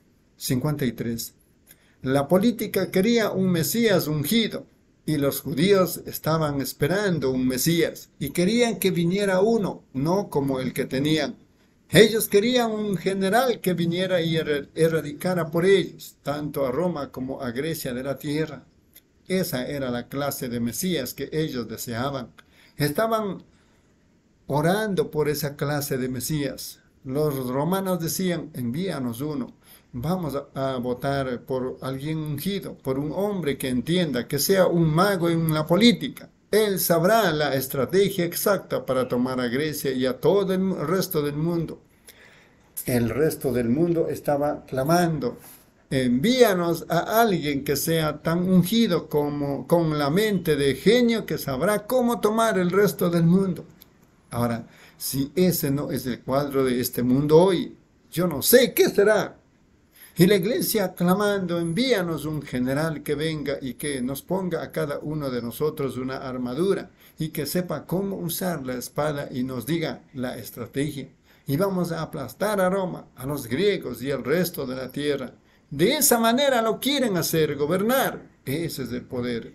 53. La política quería un Mesías ungido, y los judíos estaban esperando un Mesías, y querían que viniera uno, no como el que tenían. Ellos querían un general que viniera y erradicara por ellos, tanto a Roma como a Grecia de la tierra. Esa era la clase de Mesías que ellos deseaban. Estaban orando por esa clase de Mesías. Los romanos decían: envíanos uno. Vamos a votar por alguien ungido, por un hombre que entienda, que sea un mago en la política. Él sabrá la estrategia exacta para tomar a Grecia y a todo el resto del mundo. El resto del mundo estaba clamando: envíanos a alguien que sea tan ungido como con la mente de genio, que sabrá cómo tomar el resto del mundo. Ahora, si ese no es el cuadro de este mundo hoy, yo no sé qué será. Y la iglesia clamando: envíanos un general que venga y que nos ponga a cada uno de nosotros una armadura y que sepa cómo usar la espada y nos diga la estrategia. Y vamos a aplastar a Roma, a los griegos y al resto de la tierra. De esa manera lo quieren hacer gobernar. Ese es el poder.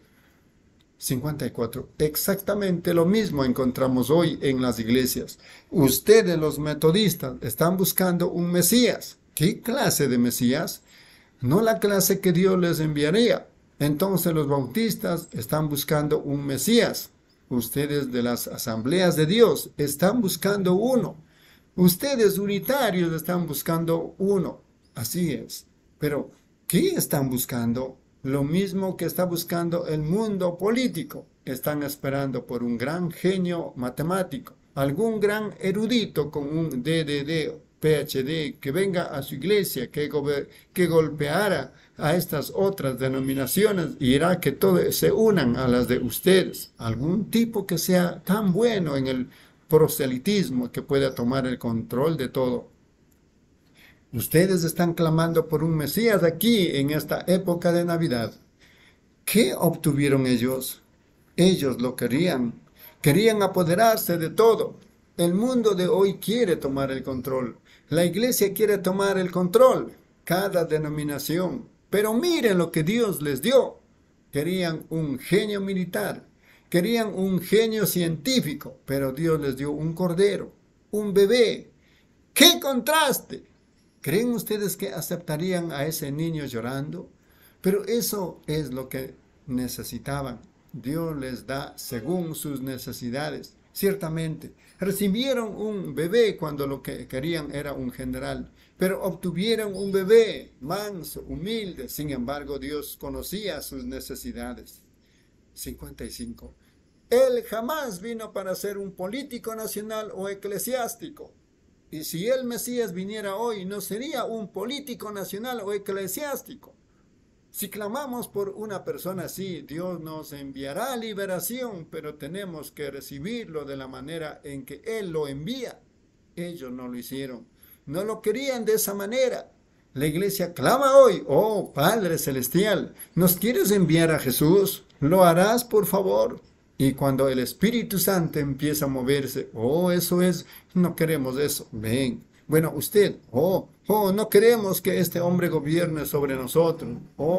54. Exactamente lo mismo encontramos hoy en las iglesias. Ustedes, los metodistas, están buscando un Mesías. ¿Qué clase de Mesías? No la clase que Dios les enviaría. Entonces los bautistas están buscando un Mesías. Ustedes de las asambleas de Dios están buscando uno. Ustedes unitarios están buscando uno. Así es. Pero, ¿qué están buscando? Lo mismo que está buscando el mundo político. Están esperando por un gran genio matemático, algún gran erudito con un DDD, PhD, que venga a su iglesia, que golpeara a estas otras denominaciones y hará que todos se unan a las de ustedes. Algún tipo que sea tan bueno en el proselitismo que pueda tomar el control de todo. Ustedes están clamando por un Mesías aquí en esta época de Navidad. ¿Qué obtuvieron ellos? Ellos lo querían. Querían apoderarse de todo. El mundo de hoy quiere tomar el control. La iglesia quiere tomar el control. Cada denominación. Pero miren lo que Dios les dio. Querían un genio militar. Querían un genio científico. Pero Dios les dio un cordero. Un bebé. ¡Qué contraste! ¿Creen ustedes que aceptarían a ese niño llorando? Pero eso es lo que necesitaban. Dios les da según sus necesidades. Ciertamente, recibieron un bebé cuando lo que querían era un general, pero obtuvieron un bebé manso, humilde. Sin embargo, Dios conocía sus necesidades. 55. Él jamás vino para ser un político nacional o eclesiástico. Y si el Mesías viniera hoy, no sería un político nacional o eclesiástico. Si clamamos por una persona así, Dios nos enviará liberación, pero tenemos que recibirlo de la manera en que Él lo envía. Ellos no lo hicieron. No lo querían de esa manera. La iglesia clama hoy: oh Padre Celestial, ¿nos quieres enviar a Jesús? ¿Lo harás, por favor? Y cuando el Espíritu Santo empieza a moverse: oh, eso es, no queremos eso. Ven. Bueno, usted, no queremos que este hombre gobierne sobre nosotros.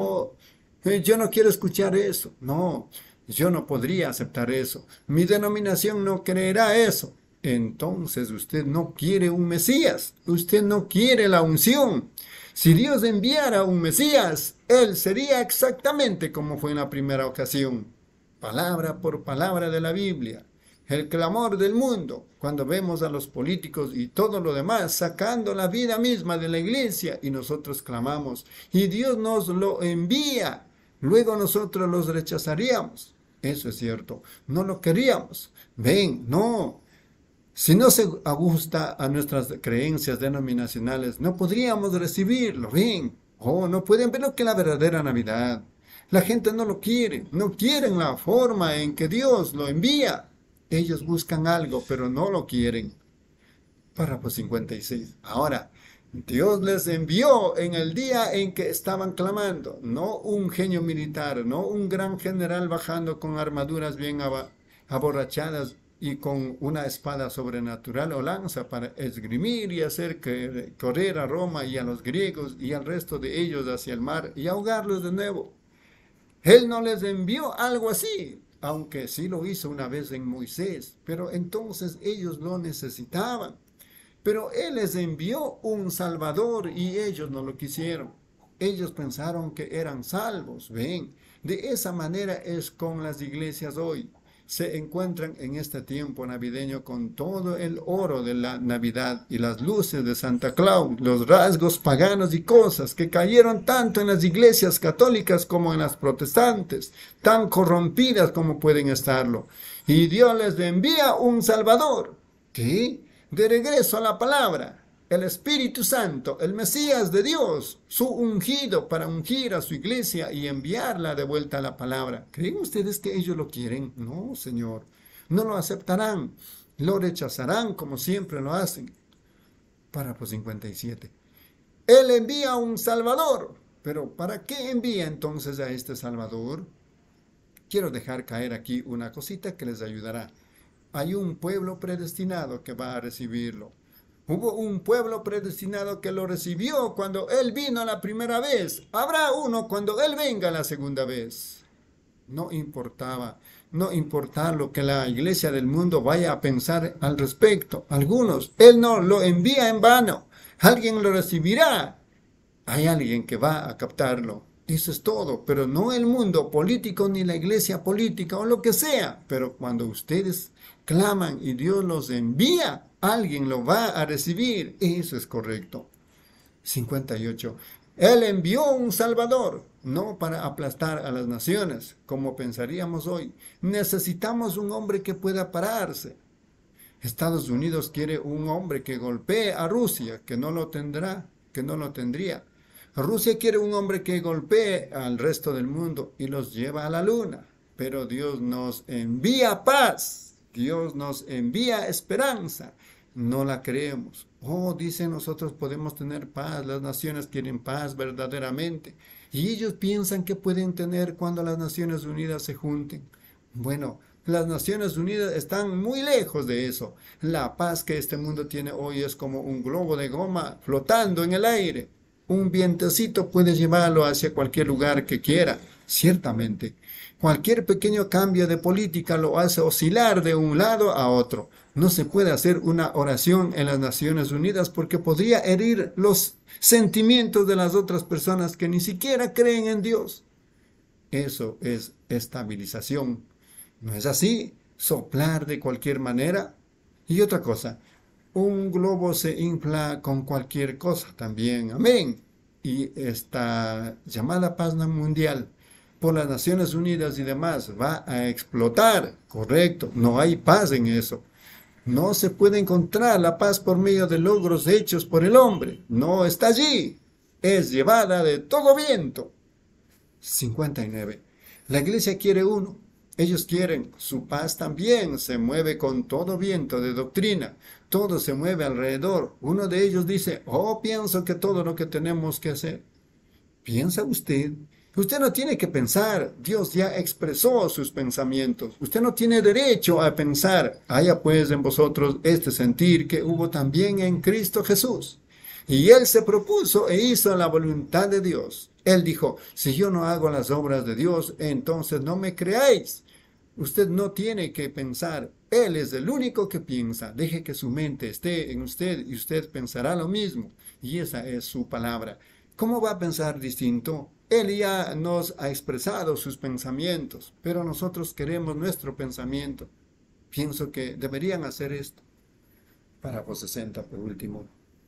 Yo no quiero escuchar eso. No, yo no podría aceptar eso. Mi denominación no creerá eso. Entonces usted no quiere un Mesías. Usted no quiere la unción. Si Dios enviara un Mesías, Él sería exactamente como fue en la primera ocasión. Palabra por palabra de la Biblia. El clamor del mundo, cuando vemos a los políticos y todo lo demás sacando la vida misma de la iglesia, y nosotros clamamos y Dios nos lo envía, luego nosotros los rechazaríamos. Eso es cierto, no lo queríamos. Ven, no. Si no se ajusta a nuestras creencias denominacionales, no podríamos recibirlo. Ven, no pueden ver lo que es la verdadera Navidad. La gente no lo quiere, no quieren la forma en que Dios lo envía. Ellos buscan algo, pero no lo quieren. Párrafo 56. Ahora, Dios les envió en el día en que estaban clamando, no un genio militar, no un gran general bajando con armaduras bien aborrachadas y con una espada sobrenatural o lanza para esgrimir y hacer correr a Roma y a los griegos y al resto de ellos hacia el mar y ahogarlos de nuevo. Él no les envió algo así, aunque sí lo hizo una vez en Moisés, pero entonces ellos lo necesitaban. Pero Él les envió un Salvador y ellos no lo quisieron. Ellos pensaron que eran salvos. Ven, de esa manera es con las iglesias hoy. Se encuentran en este tiempo navideño con todo el oro de la Navidad y las luces de Santa Claus, los rasgos paganos y cosas que cayeron tanto en las iglesias católicas como en las protestantes, tan corrompidas como pueden estarlo. Y Dios les envía un Salvador. ¿Qué? De regreso a la palabra. El Espíritu Santo, el Mesías de Dios, su ungido para ungir a su iglesia y enviarla de vuelta a la palabra. ¿Creen ustedes que ellos lo quieren? No, Señor. No lo aceptarán. Lo rechazarán como siempre lo hacen. Párrafo 57. Él envía un Salvador. Pero ¿para qué envía entonces a este Salvador? Quiero dejar caer aquí una cosita que les ayudará. Hay un pueblo predestinado que va a recibirlo. Hubo un pueblo predestinado que lo recibió cuando Él vino la primera vez. Habrá uno cuando Él venga la segunda vez. No importa lo que la iglesia del mundo vaya a pensar al respecto. Algunos, Él no lo envía en vano. Alguien lo recibirá. Hay alguien que va a captarlo. Eso es todo, pero no el mundo político ni la iglesia política o lo que sea. Pero cuando ustedes claman y Dios los envía, alguien lo va a recibir. Eso es correcto. 58. Él envió un Salvador, no para aplastar a las naciones, como pensaríamos hoy. Necesitamos un hombre que pueda pararse. Estados Unidos quiere un hombre que golpee a Rusia, que no lo tendría. Rusia quiere un hombre que golpee al resto del mundo y los lleva a la luna. Pero Dios nos envía paz, Dios nos envía esperanza. No la creemos. Oh, dicen, nosotros podemos tener paz, las naciones quieren paz verdaderamente. Y ellos piensan que pueden tener cuando las Naciones Unidas se junten. Bueno, las Naciones Unidas están muy lejos de eso. La paz que este mundo tiene hoy es como un globo de goma flotando en el aire. Un vientecito puede llevarlo hacia cualquier lugar que quiera, ciertamente. Cualquier pequeño cambio de política lo hace oscilar de un lado a otro. No se puede hacer una oración en las Naciones Unidas porque podría herir los sentimientos de las otras personas que ni siquiera creen en Dios. Eso es estabilización. ¿No es así? Soplar de cualquier manera. Y otra cosa, un globo se infla con cualquier cosa también. Amén. Y esta llamada paz mundial por las Naciones Unidas y demás va a explotar. Correcto. No hay paz en eso. No se puede encontrar la paz por medio de logros hechos por el hombre. No está allí. Es llevada de todo viento. 59. La iglesia quiere uno. Ellos quieren su paz también. Se mueve con todo viento de doctrina. Todo se mueve alrededor. Uno de ellos dice, oh, pienso que todo lo que tenemos que hacer. ¿Piensa usted? Usted no tiene que pensar. Dios ya expresó sus pensamientos. Usted no tiene derecho a pensar. Haya pues en vosotros este sentir que hubo también en Cristo Jesús. Y Él se propuso e hizo la voluntad de Dios. Él dijo, si yo no hago las obras de Dios, entonces no me creáis. Usted no tiene que pensar. Él es el único que piensa. Deje que su mente esté en usted y usted pensará lo mismo. Y esa es su palabra. ¿Cómo va a pensar distinto? Él ya nos ha expresado sus pensamientos, pero nosotros queremos nuestro pensamiento. Pienso que deberían hacer esto. Párrafo 60 por último.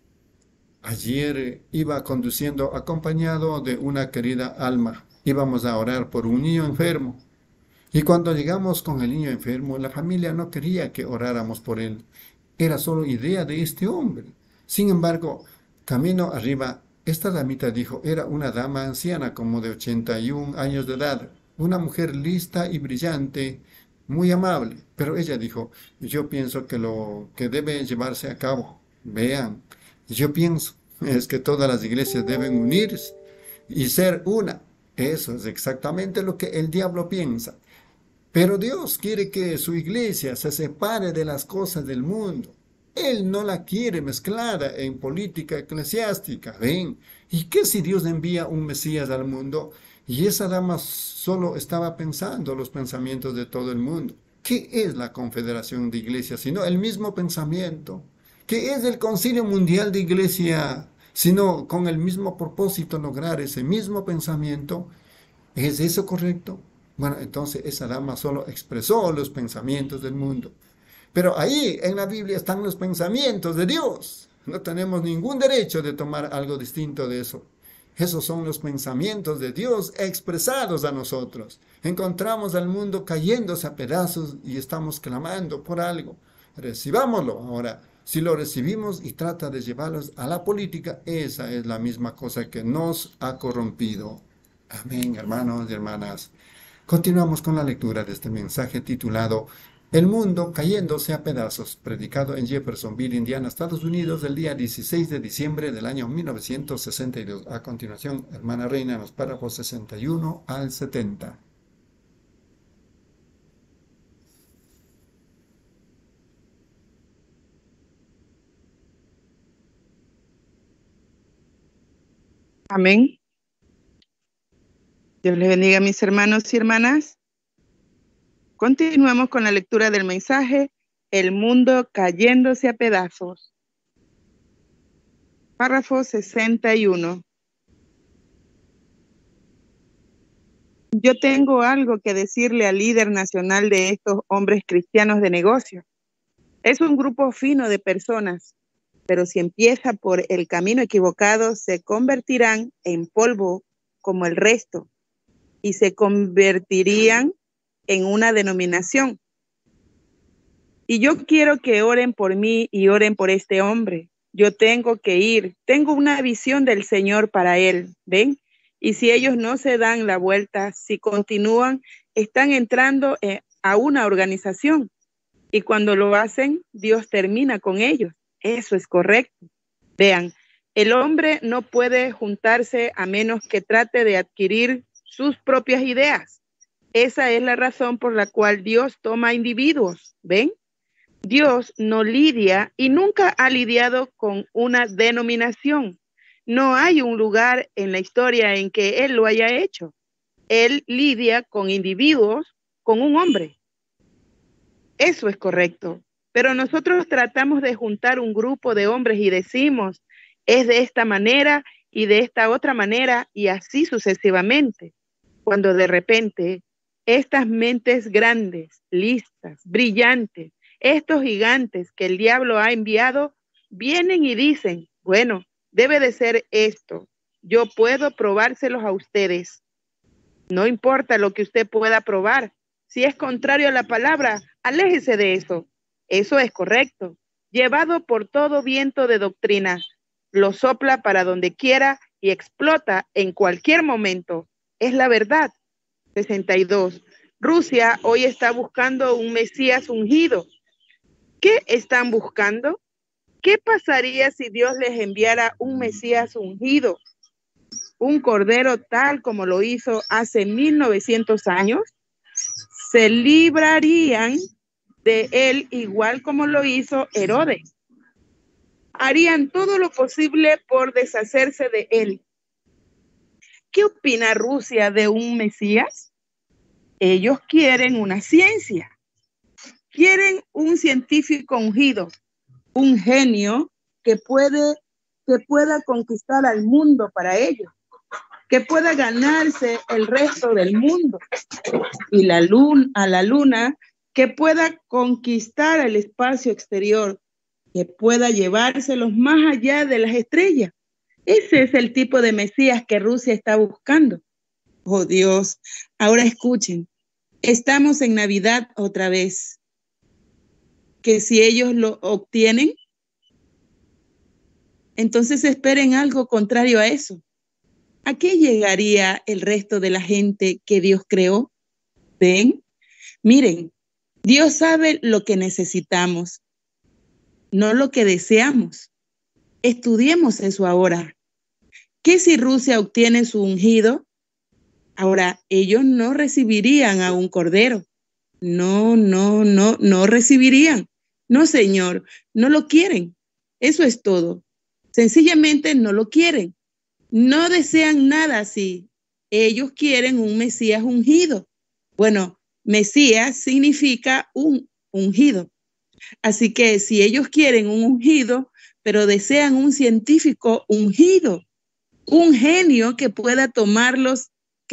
Ayer iba conduciendo acompañado de una querida alma. Íbamos a orar por un niño enfermo. Y cuando llegamos con el niño enfermo, la familia no quería que oráramos por él. Era solo idea de este hombre. Sin embargo, camino arriba, esta damita dijo, era una dama anciana como de 81 años de edad, una mujer lista y brillante, muy amable. Pero ella dijo, yo pienso que lo que debe llevarse a cabo, vean, yo pienso, es que todas las iglesias deben unirse y ser una. Eso es exactamente lo que el diablo piensa. Pero Dios quiere que su iglesia se separe de las cosas del mundo. Él no la quiere mezclada en política eclesiástica. ¿Ven? ¿Y qué si Dios envía un Mesías al mundo? Y esa dama solo estaba pensando los pensamientos de todo el mundo. ¿Qué es la confederación de iglesias sino el mismo pensamiento? ¿Qué es el Concilio Mundial de Iglesia sino con el mismo propósito lograr ese mismo pensamiento? ¿Es eso correcto? Bueno, entonces esa dama solo expresó los pensamientos del mundo. Pero ahí en la Biblia están los pensamientos de Dios. No tenemos ningún derecho de tomar algo distinto de eso. Esos son los pensamientos de Dios expresados a nosotros. Encontramos al mundo cayéndose a pedazos y estamos clamando por algo. Recibámoslo ahora. Si lo recibimos y trata de llevarlos a la política, esa es la misma cosa que nos ha corrompido. Amén, hermanos y hermanas. Continuamos con la lectura de este mensaje titulado El mundo cayéndose a pedazos, predicado en Jeffersonville, Indiana, Estados Unidos, el día 16 de diciembre del año 1962. A continuación, hermana Reina, en los párrafos 61 al 70. Amén. Dios les bendiga, mis hermanos y hermanas. Continuamos con la lectura del mensaje, El mundo cayéndose a pedazos. Párrafo 61. Yo tengo algo que decirle al líder nacional de estos hombres cristianos de negocio. Es un grupo fino de personas, pero si empieza por el camino equivocado, se convertirán en polvo como el resto y se convertirían en una denominación. Y yo quiero que oren por mí y oren por este hombre. Yo tengo que ir. Tengo una visión del Señor para él. ¿Ven? Y si ellos no se dan la vuelta, si continúan, están entrando a una organización. Y cuando lo hacen, Dios termina con ellos. Eso es correcto. Vean, el hombre no puede juntarse a menos que trate de adquirir sus propias ideas. Esa es la razón por la cual Dios toma individuos. ¿Ven? Dios no lidia y nunca ha lidiado con una denominación. No hay un lugar en la historia en que Él lo haya hecho. Él lidia con individuos, con un hombre. Eso es correcto. Pero nosotros tratamos de juntar un grupo de hombres y decimos, es de esta manera y de esta otra manera y así sucesivamente. Cuando de repente estas mentes grandes, listas, brillantes, estos gigantes que el diablo ha enviado, vienen y dicen, bueno, debe de ser esto. Yo puedo probárselos a ustedes. No importa lo que usted pueda probar. Si es contrario a la palabra, aléjese de eso. Eso es correcto. Llevado por todo viento de doctrina, lo sopla para donde quiera y explota en cualquier momento. Es la verdad. 62. Rusia hoy está buscando un Mesías ungido. ¿Qué están buscando? ¿Qué pasaría si Dios les enviara un Mesías ungido? Un cordero tal como lo hizo hace 1900 años. Se librarían de él igual como lo hizo Herodes. Harían todo lo posible por deshacerse de él. ¿Qué opina Rusia de un Mesías? Ellos quieren una ciencia. Quieren un científico ungido, un genio que pueda conquistar al mundo para ellos, que pueda ganarse el resto del mundo y a la luna, que pueda conquistar el espacio exterior, que pueda llevárselos más allá de las estrellas. Ese es el tipo de Mesías que Rusia está buscando. Oh Dios, ahora escuchen, estamos en Navidad otra vez. Que si ellos lo obtienen, entonces esperen algo contrario a eso. ¿A qué llegaría el resto de la gente que Dios creó? ¿Ven? Miren, Dios sabe lo que necesitamos, no lo que deseamos. Estudiemos eso ahora. ¿Qué si Rusia obtiene su ungido? Ahora, ellos no recibirían a un cordero. No recibirían. No, Señor, no lo quieren. Eso es todo. Sencillamente no lo quieren. No desean nada así. Ellos quieren un Mesías ungido. Bueno, Mesías significa un ungido. Así que si ellos quieren un ungido, pero desean un científico ungido, un genio que pueda tomar los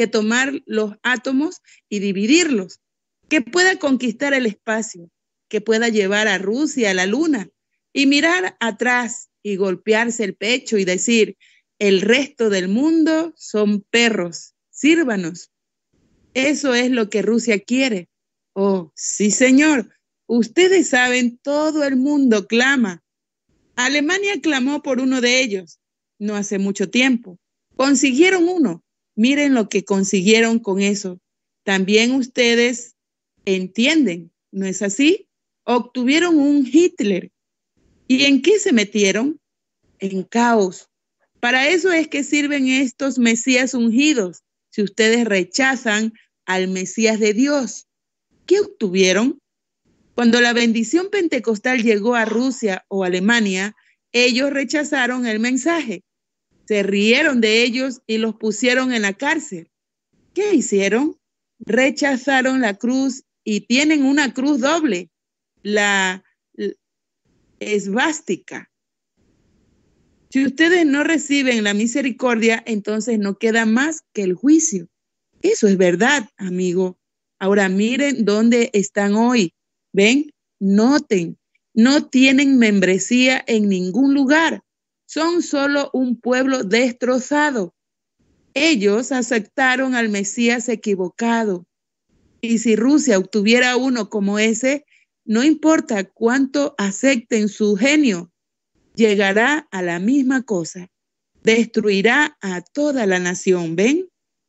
átomos y dividirlos, que pueda conquistar el espacio, que pueda llevar a Rusia a la luna y mirar atrás y golpearse el pecho y decir, el resto del mundo son perros, sírvanos. Eso es lo que Rusia quiere. Oh, sí, señor. Ustedes saben, todo el mundo clama. Alemania clamó por uno de ellos no hace mucho tiempo. Consiguieron uno. Miren lo que consiguieron con eso. También ustedes entienden, ¿no es así? Obtuvieron un Hitler. ¿Y en qué se metieron? En caos. Para eso es que sirven estos Mesías ungidos. Si ustedes rechazan al Mesías de Dios, ¿qué obtuvieron? Cuando la bendición pentecostal llegó a Rusia o Alemania, ellos rechazaron el mensaje. Se rieron de ellos y los pusieron en la cárcel. ¿Qué hicieron? Rechazaron la cruz y tienen una cruz doble, la esvástica. Si ustedes no reciben la misericordia, entonces no queda más que el juicio. Eso es verdad, amigo. Ahora miren dónde están hoy. ¿Ven? Noten, no tienen membresía en ningún lugar. Son solo un pueblo destrozado. Ellos aceptaron al Mesías equivocado. Y si Rusia obtuviera uno como ese, no importa cuánto acepten su genio, llegará a la misma cosa. Destruirá a toda la nación. ¿Ven?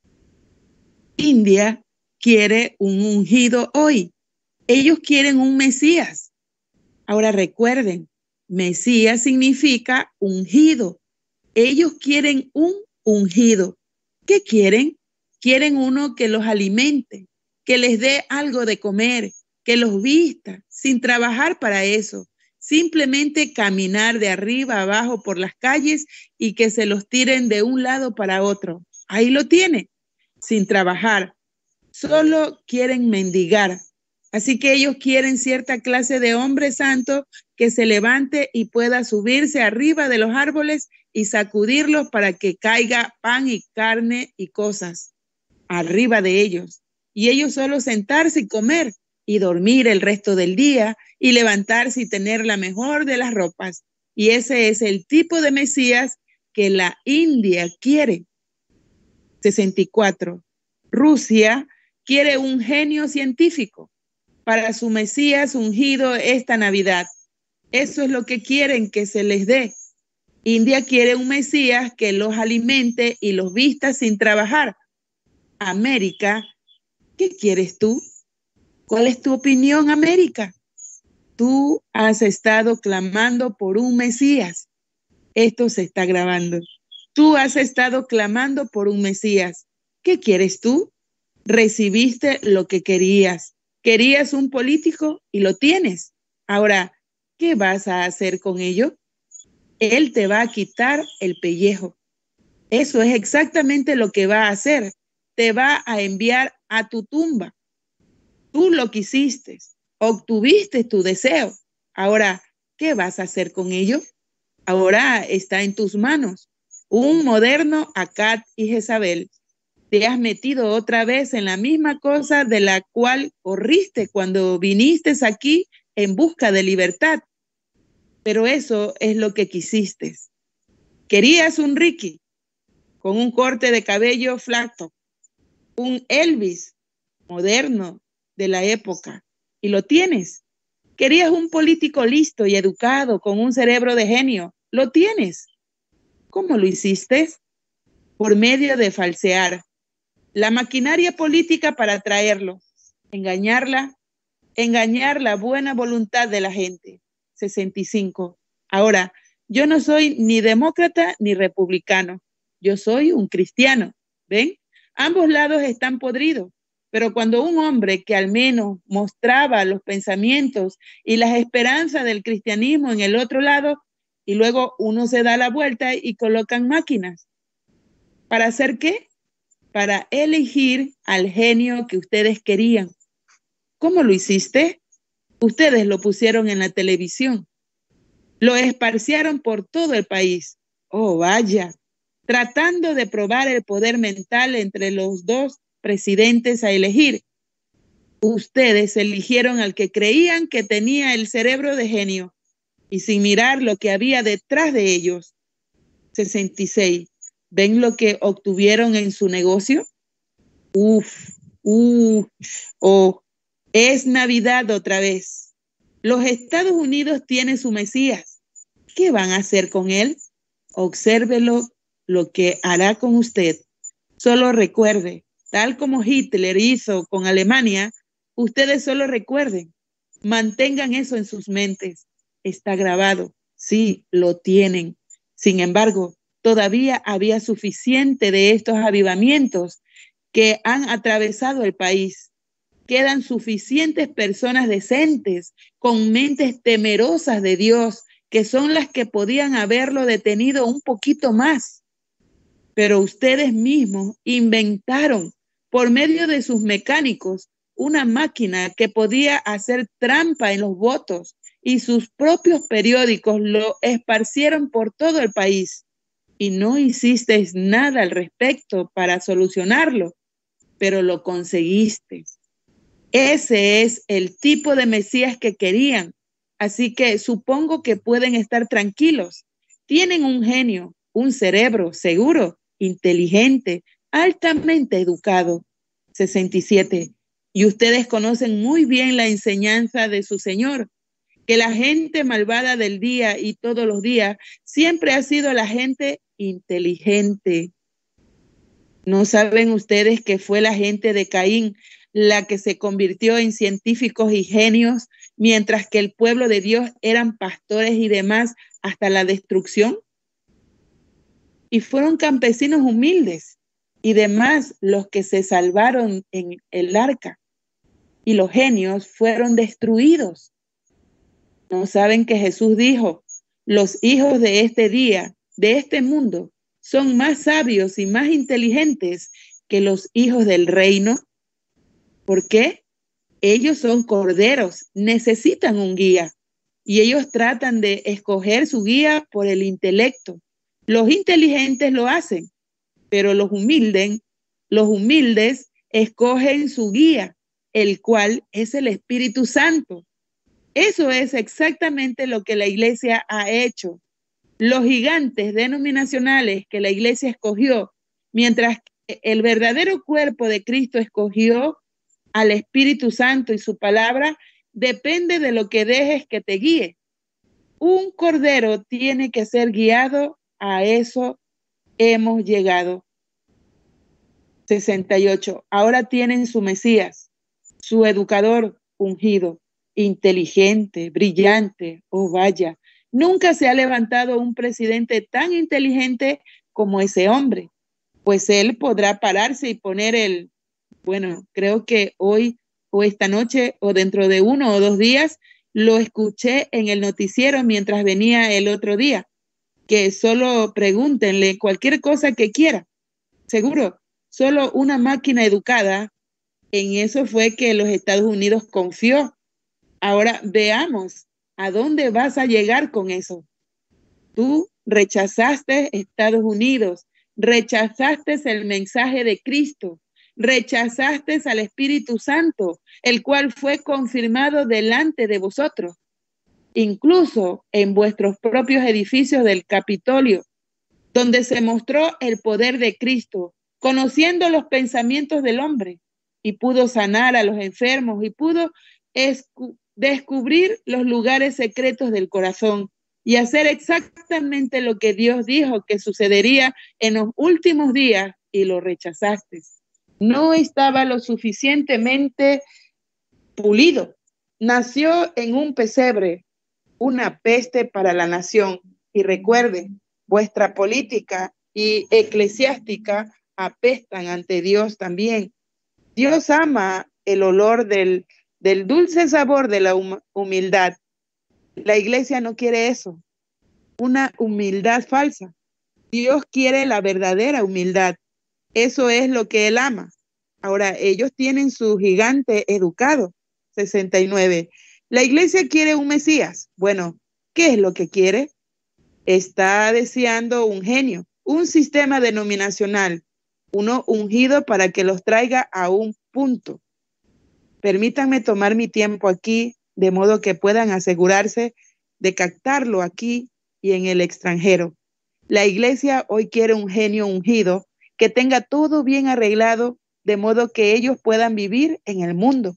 India quiere un ungido hoy. Ellos quieren un Mesías. Ahora recuerden, Mesías significa ungido. Ellos quieren un ungido. ¿Qué quieren? Quieren uno que los alimente, que les dé algo de comer, que los vista, sin trabajar para eso. Simplemente caminar de arriba a abajo por las calles y que se los tiren de un lado para otro. Ahí lo tiene, sin trabajar. Solo quieren mendigar. Así que ellos quieren cierta clase de hombre santo que se levante y pueda subirse arriba de los árboles y sacudirlos para que caiga pan y carne y cosas arriba de ellos. Y ellos solo sentarse y comer y dormir el resto del día y levantarse y tener la mejor de las ropas. Y ese es el tipo de Mesías que la India quiere. 64. Rusia quiere un genio científico para su Mesías ungido esta Navidad. Eso es lo que quieren que se les dé. India quiere un Mesías que los alimente y los vista sin trabajar. América, ¿qué quieres tú? ¿Cuál es tu opinión, América? Tú has estado clamando por un Mesías. Esto se está grabando. Tú has estado clamando por un Mesías. ¿Qué quieres tú? Recibiste lo que querías. Querías un político y lo tienes. Ahora, ¿qué vas a hacer con ello? Él te va a quitar el pellejo. Eso es exactamente lo que va a hacer. Te va a enviar a tu tumba. Tú lo quisiste, obtuviste tu deseo. Ahora, ¿qué vas a hacer con ello? Ahora está en tus manos. Un moderno Acab y Jezabel. Te has metido otra vez en la misma cosa de la cual corriste cuando viniste aquí en busca de libertad. Pero eso es lo que quisiste. Querías un Ricky con un corte de cabello flaco, un Elvis moderno de la época, y lo tienes. Querías un político listo y educado con un cerebro de genio, lo tienes. ¿Cómo lo hiciste? Por medio de falsear la maquinaria política para traerlo, engañar la buena voluntad de la gente. 65. Ahora, yo no soy ni demócrata ni republicano, yo soy un cristiano. ¿Ven? Ambos lados están podridos, pero cuando un hombre que al menos mostraba los pensamientos y las esperanzas del cristianismo en el otro lado, y luego uno se da la vuelta y colocan máquinas. ¿Para hacer qué? Para elegir al genio que ustedes querían. ¿Cómo lo hiciste? Ustedes lo pusieron en la televisión. Lo esparcieron por todo el país. Oh, vaya. Tratando de probar el poder mental entre los dos presidentes a elegir. Ustedes eligieron al que creían que tenía el cerebro de genio y sin mirar lo que había detrás de ellos. 66. ¿Ven lo que obtuvieron en su negocio? Es Navidad otra vez. Los Estados Unidos tienen su Mesías. ¿Qué van a hacer con él? Obsérvelo lo que hará con usted. Solo recuerde, tal como Hitler hizo con Alemania, ustedes solo recuerden, mantengan eso en sus mentes. Está grabado. Sí, lo tienen. Sin embargo, todavía había suficiente de estos avivamientos que han atravesado el país. Quedan suficientes personas decentes, con mentes temerosas de Dios, que son las que podían haberlo detenido un poquito más. Pero ustedes mismos inventaron, por medio de sus mecánicos, una máquina que podía hacer trampa en los votos, y sus propios periódicos lo esparcieron por todo el país. Y no hicisteis nada al respecto para solucionarlo, pero lo conseguiste. Ese es el tipo de Mesías que querían. Así que supongo que pueden estar tranquilos. Tienen un genio, un cerebro seguro, inteligente, altamente educado. 67. Y ustedes conocen muy bien la enseñanza de su Señor, que la gente malvada del día y todos los días siempre ha sido la gente inteligente. ¿No saben ustedes que fue la gente de Caín la que se convirtió en científicos y genios, mientras que el pueblo de Dios eran pastores y demás hasta la destrucción? Y fueron campesinos humildes y demás los que se salvaron en el arca. Y los genios fueron destruidos. ¿No saben que Jesús dijo, los hijos de este día, de este mundo, son más sabios y más inteligentes que los hijos del reino? ¿Por qué? Ellos son corderos, necesitan un guía. Y ellos tratan de escoger su guía por el intelecto. Los inteligentes lo hacen, pero los humildes escogen su guía, el cual es el Espíritu Santo. Eso es exactamente lo que la iglesia ha hecho. Los gigantes denominacionales que la iglesia escogió, mientras que el verdadero cuerpo de Cristo escogió al Espíritu Santo y su palabra, depende de lo que dejes que te guíe. Un cordero tiene que ser guiado, a eso hemos llegado. 68. Ahora tienen su Mesías, su educador ungido, inteligente, brillante, oh vaya. Nunca se ha levantado un presidente tan inteligente como ese hombre, pues él podrá pararse y poner creo que hoy o esta noche o dentro de 1 o 2 días, lo escuché en el noticiero mientras venía el otro día, que solo pregúntenle cualquier cosa que quiera. Seguro, solo una máquina educada, en eso fue que los Estados Unidos confió. Ahora veamos a dónde vas a llegar con eso. Tú rechazaste Estados Unidos, rechazaste el mensaje de Cristo, rechazaste al Espíritu Santo, el cual fue confirmado delante de vosotros, incluso en vuestros propios edificios del Capitolio, donde se mostró el poder de Cristo, conociendo los pensamientos del hombre, y pudo sanar a los enfermos y pudo descubrir los lugares secretos del corazón y hacer exactamente lo que Dios dijo que sucedería en los últimos días, y lo rechazaste. No estaba lo suficientemente pulido. Nació en un pesebre, una peste para la nación. Y recuerden, vuestra política y eclesiástica apestan ante Dios también. Dios ama el olor del dulce sabor de la humildad. La iglesia no quiere eso, una humildad falsa. Dios quiere la verdadera humildad. Eso es lo que Él ama. Ahora, ellos tienen su gigante educado. 69. La iglesia quiere un Mesías. Bueno, ¿qué es lo que quiere? Está deseando un genio, un sistema denominacional, uno ungido para que los traiga a un punto. Permítanme tomar mi tiempo aquí, de modo que puedan asegurarse de captarlo aquí y en el extranjero. La iglesia hoy quiere un genio ungido que tenga todo bien arreglado, de modo que ellos puedan vivir en el mundo.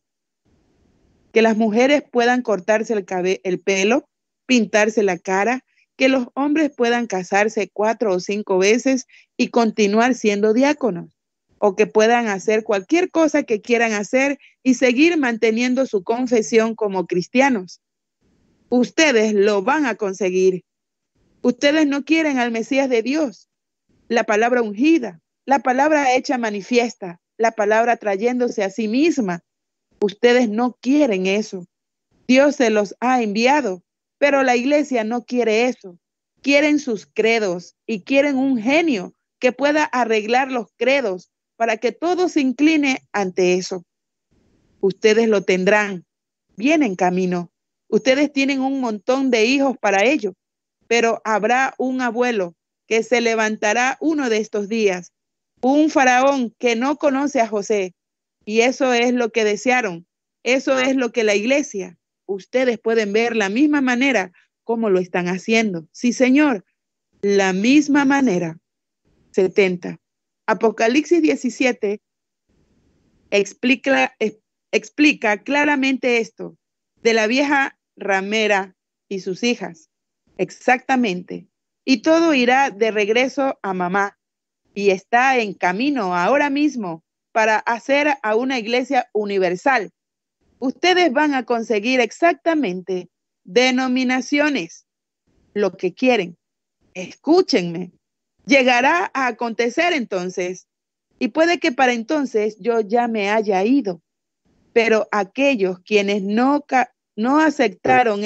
Que las mujeres puedan cortarse el pelo, pintarse la cara, que los hombres puedan casarse 4 o 5 veces y continuar siendo diáconos, o que puedan hacer cualquier cosa que quieran hacer y seguir manteniendo su confesión como cristianos. Ustedes lo van a conseguir. Ustedes no quieren al Mesías de Dios, la palabra ungida, la palabra hecha manifiesta, la palabra trayéndose a sí misma. Ustedes no quieren eso. Dios se los ha enviado, pero la iglesia no quiere eso. Quieren sus credos y quieren un genio que pueda arreglar los credos para que todo se incline ante eso. Ustedes lo tendrán, viene en camino. Ustedes tienen un montón de hijos para ello, pero habrá un abuelo que se levantará uno de estos días, un faraón que no conoce a José, y eso es lo que desearon, eso es lo que la iglesia, ustedes pueden ver la misma manera como lo están haciendo. Sí, Señor, la misma manera. 70. Apocalipsis 17 explica explica claramente esto de la vieja ramera y sus hijas. Exactamente. Y todo irá de regreso a mamá. Y está en camino ahora mismo para hacer a una iglesia universal. Ustedes van a conseguir exactamente denominaciones, lo que quieren. Escúchenme. Llegará a acontecer entonces, y puede que para entonces yo ya me haya ido, pero aquellos quienes no aceptaron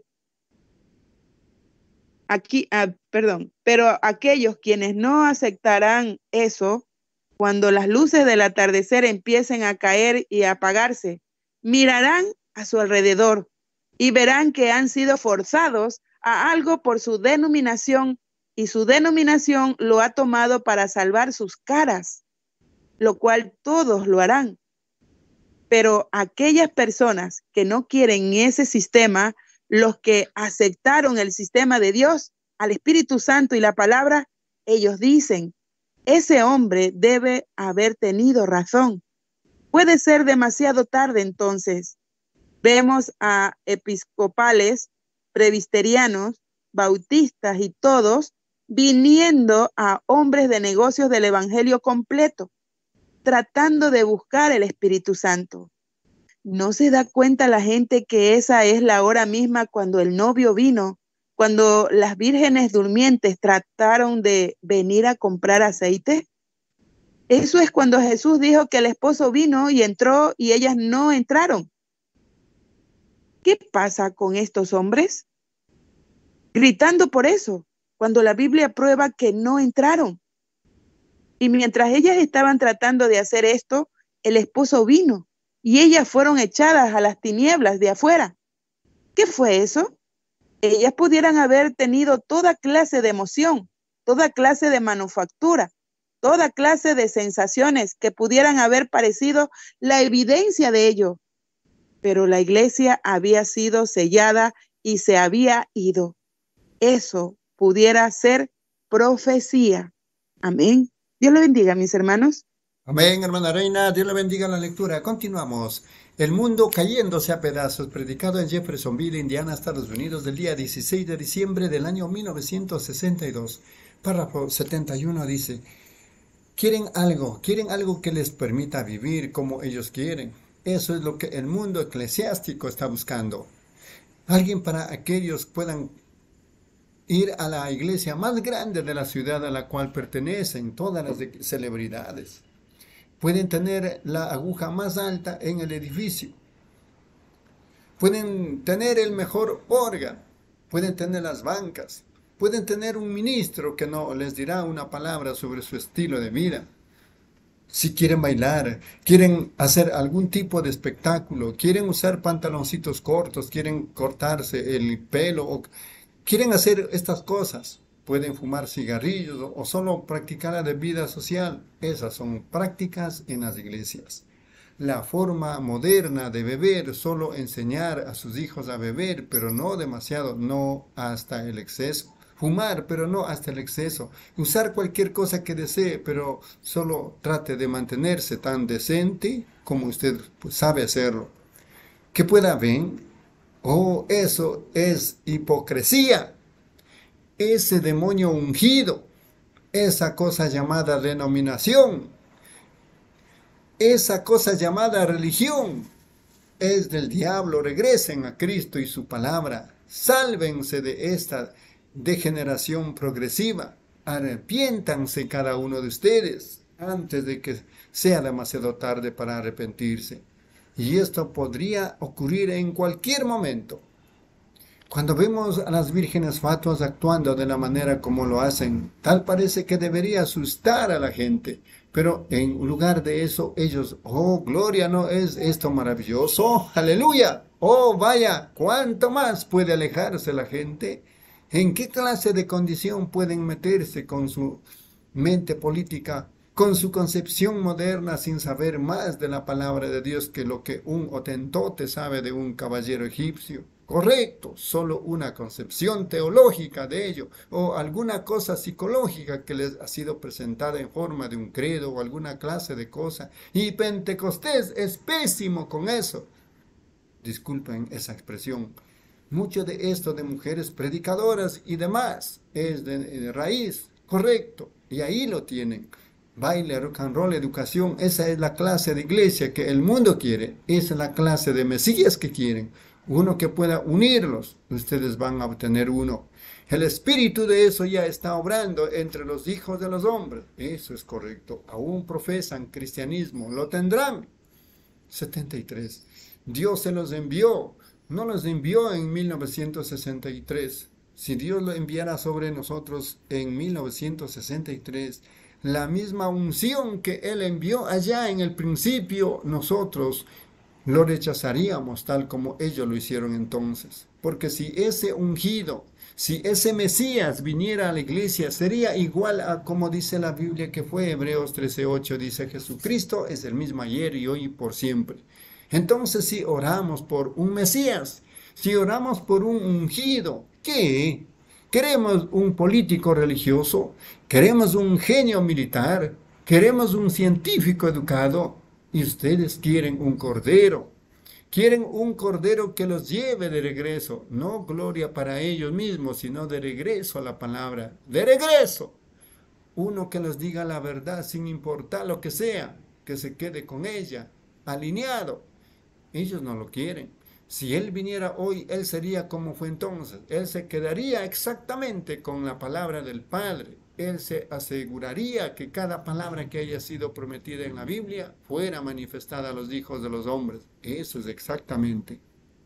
pero aquellos quienes no aceptarán eso, cuando las luces del atardecer empiecen a caer y a apagarse, mirarán a su alrededor y verán que han sido forzados a algo por su denominación, y su denominación lo ha tomado para salvar sus caras, lo cual todos lo harán. Pero aquellas personas que no quieren ese sistema, los que aceptaron el sistema de Dios, al Espíritu Santo y la palabra, ellos dicen, ese hombre debe haber tenido razón. Puede ser demasiado tarde entonces. Vemos a episcopales, presbiterianos, bautistas y todos viniendo a hombres de negocios del evangelio completo, tratando de buscar el Espíritu Santo. ¿No se da cuenta la gente que esa es la hora misma cuando el novio vino, cuando las vírgenes durmientes trataron de venir a comprar aceite? Eso es cuando Jesús dijo que el esposo vino y entró y ellas no entraron. ¿Qué pasa con estos hombres? Gritando por eso, cuando la Biblia prueba que no entraron. Y mientras ellas estaban tratando de hacer esto, el esposo vino y ellas fueron echadas a las tinieblas de afuera. ¿Qué fue eso? Ellas pudieran haber tenido toda clase de emoción, toda clase de manufactura, toda clase de sensaciones que pudieran haber parecido la evidencia de ello. Pero la iglesia había sido sellada y se había ido. Eso pudiera ser profecía. Amén. Dios le bendiga, mis hermanos. Amén, hermana Reina. Dios le bendiga la lectura. Continuamos. El mundo cayéndose a pedazos, predicado en Jeffersonville, Indiana, Estados Unidos, del día 16 de diciembre del año 1962. Párrafo 71 dice, quieren algo que les permita vivir como ellos quieren. Eso es lo que el mundo eclesiástico está buscando. Alguien para aquellos puedan ir a la iglesia más grande de la ciudad a la cual pertenecen todas las celebridades. Pueden tener la aguja más alta en el edificio. Pueden tener el mejor órgano. Pueden tener las bancas. Pueden tener un ministro que no les dirá una palabra sobre su estilo de vida. Si quieren bailar, quieren hacer algún tipo de espectáculo, quieren usar pantaloncitos cortos, quieren cortarse el pelo o quieren hacer estas cosas, pueden fumar cigarrillos o solo practicar la vida social. Esas son prácticas en las iglesias. La forma moderna de beber, solo enseñar a sus hijos a beber, pero no demasiado, no hasta el exceso. Fumar, pero no hasta el exceso. Usar cualquier cosa que desee, pero solo trate de mantenerse tan decente como usted sabe hacerlo. ¿Qué pueda ver? Oh, eso es hipocresía. Ese demonio ungido, esa cosa llamada denominación, esa cosa llamada religión, es del diablo. Regresen a Cristo y su palabra. Sálvense de esta degeneración progresiva. Arrepiéntanse cada uno de ustedes antes de que sea demasiado tarde para arrepentirse. Y esto podría ocurrir en cualquier momento. Cuando vemos a las vírgenes fatuas actuando de la manera como lo hacen, tal parece que debería asustar a la gente. Pero en lugar de eso, ellos, oh, gloria, ¿no es esto maravilloso? ¡Aleluya! Oh, vaya, ¿cuánto más puede alejarse la gente? ¿En qué clase de condición pueden meterse con su mente política, con su concepción moderna, sin saber más de la palabra de Dios que lo que un hotentote sabe de un caballero egipcio? Correcto, solo una concepción teológica de ello o alguna cosa psicológica que les ha sido presentada en forma de un credo o alguna clase de cosa. Y Pentecostés es pésimo con eso. Disculpen esa expresión. Mucho de esto de mujeres predicadoras y demás es de raíz, correcto, y ahí lo tienen. Baile, rock and roll, educación, esa es la clase de iglesia que el mundo quiere, esa es la clase de Mesías que quieren, uno que pueda unirlos, ustedes van a obtener uno. El espíritu de eso ya está obrando entre los hijos de los hombres, eso es correcto, aún profesan cristianismo, lo tendrán. 73. Dios se los envió, no los envió en 1963. Si Dios lo enviara sobre nosotros en 1963, la misma unción que Él envió allá en el principio, nosotros lo rechazaríamos tal como ellos lo hicieron entonces. Porque si ese ungido, si ese Mesías viniera a la iglesia, sería igual a como dice la Biblia que fue Hebreos 13:8, dice Jesucristo es el mismo ayer y hoy y por siempre. Entonces si oramos por un Mesías, si oramos por un ungido, ¿qué? ¿Queremos un político religioso? ¿Queremos un genio militar? ¿Queremos un científico educado? Y ustedes quieren un cordero. Quieren un cordero que los lleve de regreso, no gloria para ellos mismos, sino de regreso a la palabra, de regreso. Uno que les diga la verdad sin importar lo que sea, que se quede con ella, alineado. Ellos no lo quieren. Si Él viniera hoy, Él sería como fue entonces. Él se quedaría exactamente con la palabra del Padre. Él se aseguraría que cada palabra que haya sido prometida en la Biblia fuera manifestada a los hijos de los hombres. Eso es exactamente.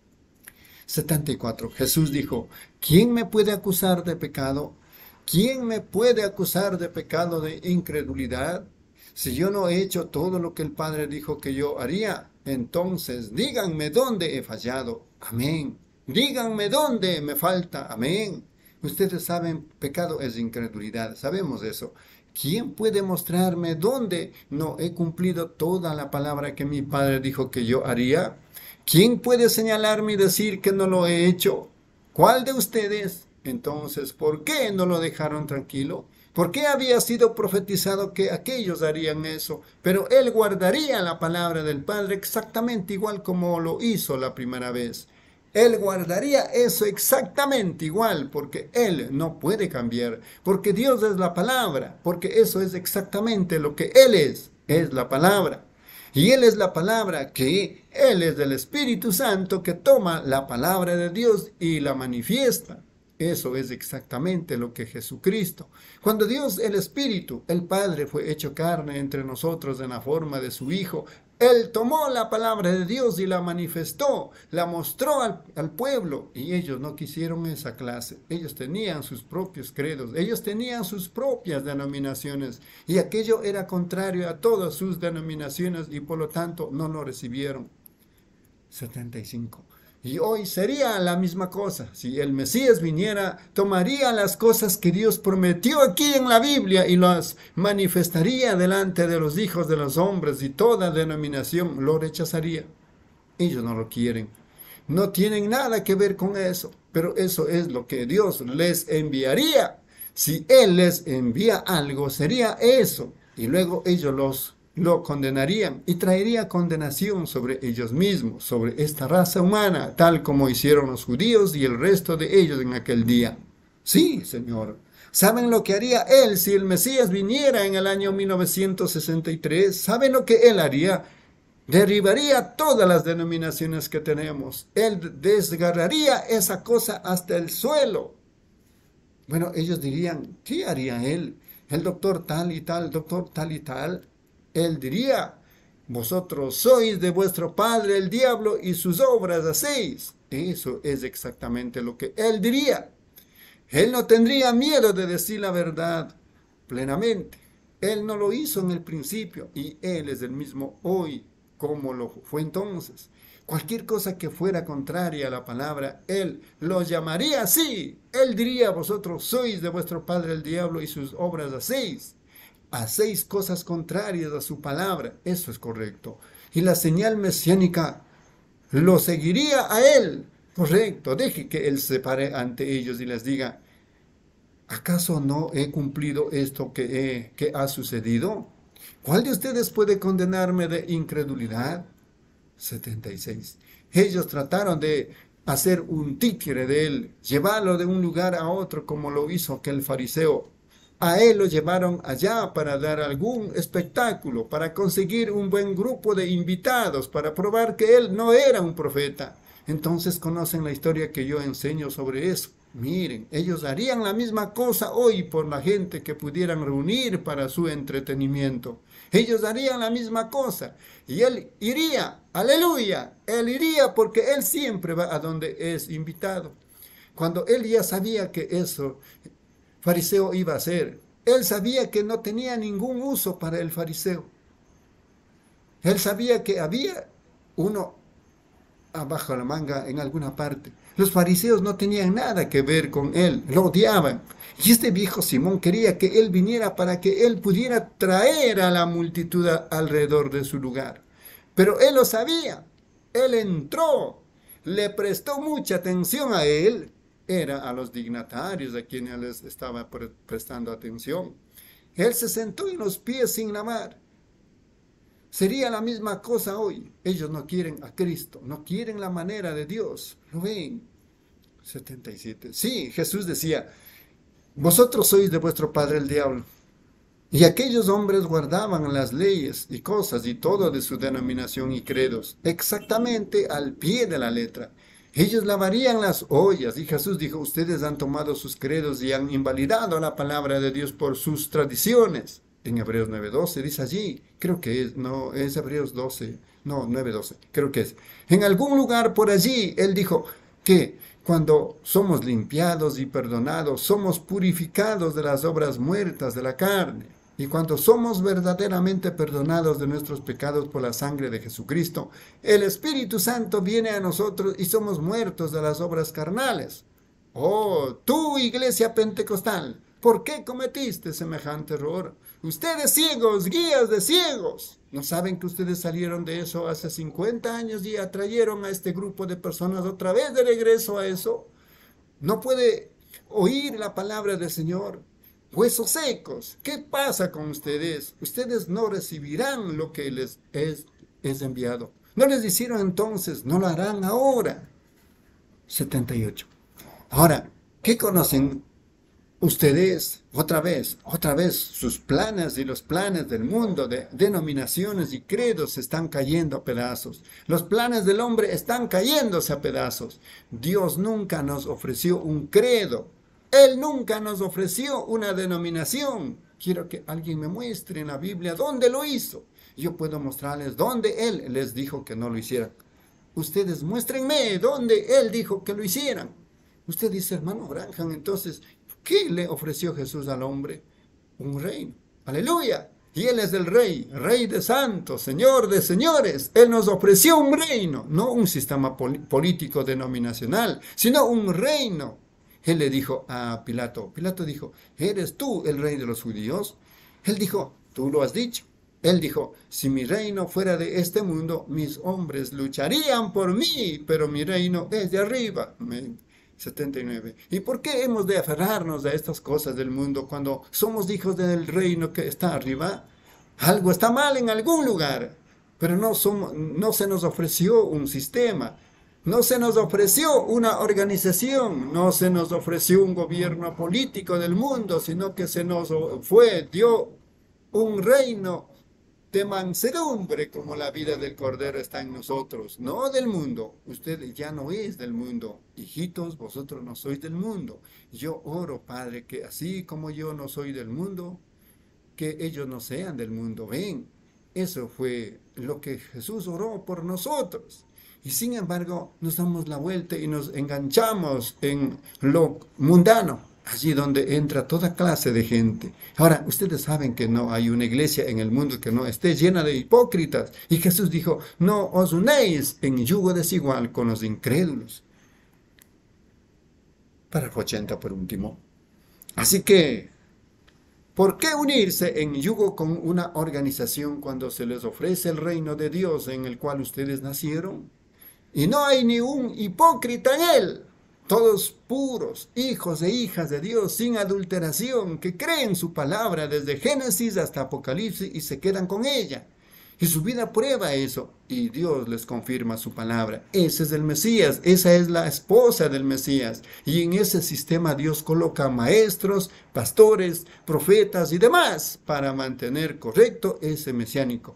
74. Jesús dijo, ¿quién me puede acusar de pecado? ¿Quién me puede acusar de pecado de incredulidad? Si yo no he hecho todo lo que el Padre dijo que yo haría, entonces díganme dónde he fallado. Amén. Díganme dónde me falta. Amén. Ustedes saben, pecado es incredulidad. Sabemos eso. ¿Quién puede mostrarme dónde no he cumplido toda la palabra que mi Padre dijo que yo haría? ¿Quién puede señalarme y decir que no lo he hecho? ¿Cuál de ustedes? Entonces, ¿por qué no lo dejaron tranquilo? ¿Por qué había sido profetizado que aquellos harían eso? Pero Él guardaría la palabra del Padre exactamente igual como lo hizo la primera vez. Él guardaría eso exactamente igual porque Él no puede cambiar. Porque Dios es la palabra. Porque eso es exactamente lo que Él es la palabra. Y Él es la palabra que Él es del Espíritu Santo que toma la palabra de Dios y la manifiesta. Eso es exactamente lo que Jesucristo. Cuando Dios, el Espíritu, el Padre, fue hecho carne entre nosotros en la forma de su Hijo, Él tomó la palabra de Dios y la manifestó, la mostró al pueblo, y ellos no quisieron esa clase. Ellos tenían sus propios credos, ellos tenían sus propias denominaciones, y aquello era contrario a todas sus denominaciones, y por lo tanto no lo recibieron. 75. Y hoy sería la misma cosa. Si el Mesías viniera, tomaría las cosas que Dios prometió aquí en la Biblia y las manifestaría delante de los hijos de los hombres y toda denominación lo rechazaría. Ellos no lo quieren. No tienen nada que ver con eso, pero eso es lo que Dios les enviaría. Si Él les envía algo, sería eso. Y luego ellos lo condenarían y traería condenación sobre ellos mismos, sobre esta raza humana, tal como hicieron los judíos y el resto de ellos en aquel día. Sí, Señor. ¿Saben lo que haría Él si el Mesías viniera en el año 1963? ¿Saben lo que Él haría? Derribaría todas las denominaciones que tenemos. Él desgarraría esa cosa hasta el suelo. Bueno, ellos dirían, ¿qué haría Él? El doctor tal y tal, doctor tal y tal. Él diría, vosotros sois de vuestro padre el diablo y sus obras hacéis. Eso es exactamente lo que Él diría. Él no tendría miedo de decir la verdad plenamente. Él no lo hizo en el principio y Él es el mismo hoy como lo fue entonces. Cualquier cosa que fuera contraria a la palabra, Él lo llamaría así. Él diría, vosotros sois de vuestro padre el diablo y sus obras hacéis. Hacéis cosas contrarias a su palabra. Eso es correcto. Y la señal mesiánica lo seguiría a Él. Correcto, deje que Él se pare ante ellos y les diga, ¿acaso no he cumplido esto que ha sucedido? ¿Cuál de ustedes puede condenarme de incredulidad? 76. Ellos trataron de hacer un títere de él, llevarlo de un lugar a otro como lo hizo aquel fariseo. A él lo llevaron allá para dar algún espectáculo, para conseguir un buen grupo de invitados, para probar que él no era un profeta. Entonces conocen la historia que yo enseño sobre eso. Miren, ellos harían la misma cosa hoy por la gente que pudieran reunir para su entretenimiento. Ellos harían la misma cosa. Y él iría, aleluya, él iría porque él siempre va a donde es invitado. Cuando él ya sabía que eso fariseo iba a hacer, él sabía que no tenía ningún uso para el fariseo. Él sabía que había uno abajo la manga en alguna parte. Los fariseos no tenían nada que ver con él, lo odiaban. Y este viejo Simón quería que él viniera para que él pudiera traer a la multitud alrededor de su lugar. Pero él lo sabía, él entró, le prestó mucha atención a él, era a los dignatarios a quienes les estaba prestando atención. Él se sentó en los pies sin lavar. Sería la misma cosa hoy. Ellos no quieren a Cristo, no quieren la manera de Dios. ¿Lo ven? 77. Sí, Jesús decía, vosotros sois de vuestro padre el diablo. Y aquellos hombres guardaban las leyes y cosas y todo de su denominación y credos, exactamente al pie de la letra. Ellos lavarían las ollas y Jesús dijo, ustedes han tomado sus credos y han invalidado la palabra de Dios por sus tradiciones. En Hebreos 9:12 dice allí, creo que es, no, es Hebreos 12, no, 9:12, creo que es. En algún lugar por allí, él dijo que cuando somos limpiados y perdonados, somos purificados de las obras muertas de la carne. Y cuando somos verdaderamente perdonados de nuestros pecados por la sangre de Jesucristo, el Espíritu Santo viene a nosotros y somos muertos de las obras carnales. Oh, tú, iglesia pentecostal, ¿por qué cometiste semejante error? Ustedes ciegos, guías de ciegos, ¿no saben que ustedes salieron de eso hace 50 años y atrayeron a este grupo de personas otra vez de regreso a eso? No puede oír la palabra del Señor. Huesos secos, ¿qué pasa con ustedes? Ustedes no recibirán lo que les es enviado. No les hicieron entonces, no lo harán ahora. 78. Ahora, ¿qué conocen ustedes? Otra vez, sus planes y los planes del mundo, de denominaciones y credos están cayendo a pedazos. Los planes del hombre están cayéndose a pedazos. Dios nunca nos ofreció un credo. Él nunca nos ofreció una denominación. Quiero que alguien me muestre en la Biblia dónde lo hizo. Yo puedo mostrarles dónde Él les dijo que no lo hicieran. Ustedes muéstrenme dónde Él dijo que lo hicieran. Usted dice, hermano Branham, entonces, ¿qué le ofreció Jesús al hombre? Un reino. ¡Aleluya! Y Él es el Rey, Rey de santos, Señor de señores. Él nos ofreció un reino, no un sistema político denominacional, sino un reino. Él le dijo a Pilato, Pilato dijo, ¿eres tú el rey de los judíos? Él dijo, tú lo has dicho. Él dijo, si mi reino fuera de este mundo, mis hombres lucharían por mí, pero mi reino es de arriba. 79. ¿Y por qué hemos de aferrarnos a estas cosas del mundo cuando somos hijos del reino que está arriba? Algo está mal en algún lugar, pero no se nos ofreció un sistema. No se nos ofreció una organización, no se nos ofreció un gobierno político del mundo, sino que se nos dio un reino de mansedumbre, como la vida del Cordero está en nosotros, no del mundo. Usted ya no es del mundo. Hijitos, vosotros no sois del mundo. Yo oro, Padre, que así como yo no soy del mundo, que ellos no sean del mundo. Ven, eso fue lo que Jesús oró por nosotros. Y sin embargo, nos damos la vuelta y nos enganchamos en lo mundano, allí donde entra toda clase de gente. Ahora, ustedes saben que no hay una iglesia en el mundo que no esté llena de hipócritas. Y Jesús dijo, no os unéis en yugo desigual con los incrédulos. Párrafo 80 por último. Así que, ¿por qué unirse en yugo con una organización cuando se les ofrece el reino de Dios en el cual ustedes nacieron? y no hay ni un hipócrita en él. Todos puros, hijos e hijas de Dios, sin adulteración, que creen su palabra desde Génesis hasta Apocalipsis y se quedan con ella. Y su vida prueba eso, y Dios les confirma su palabra. Ese es el Mesías, esa es la esposa del Mesías. Y en ese sistema Dios coloca maestros, pastores, profetas y demás para mantener correcto ese mesiánico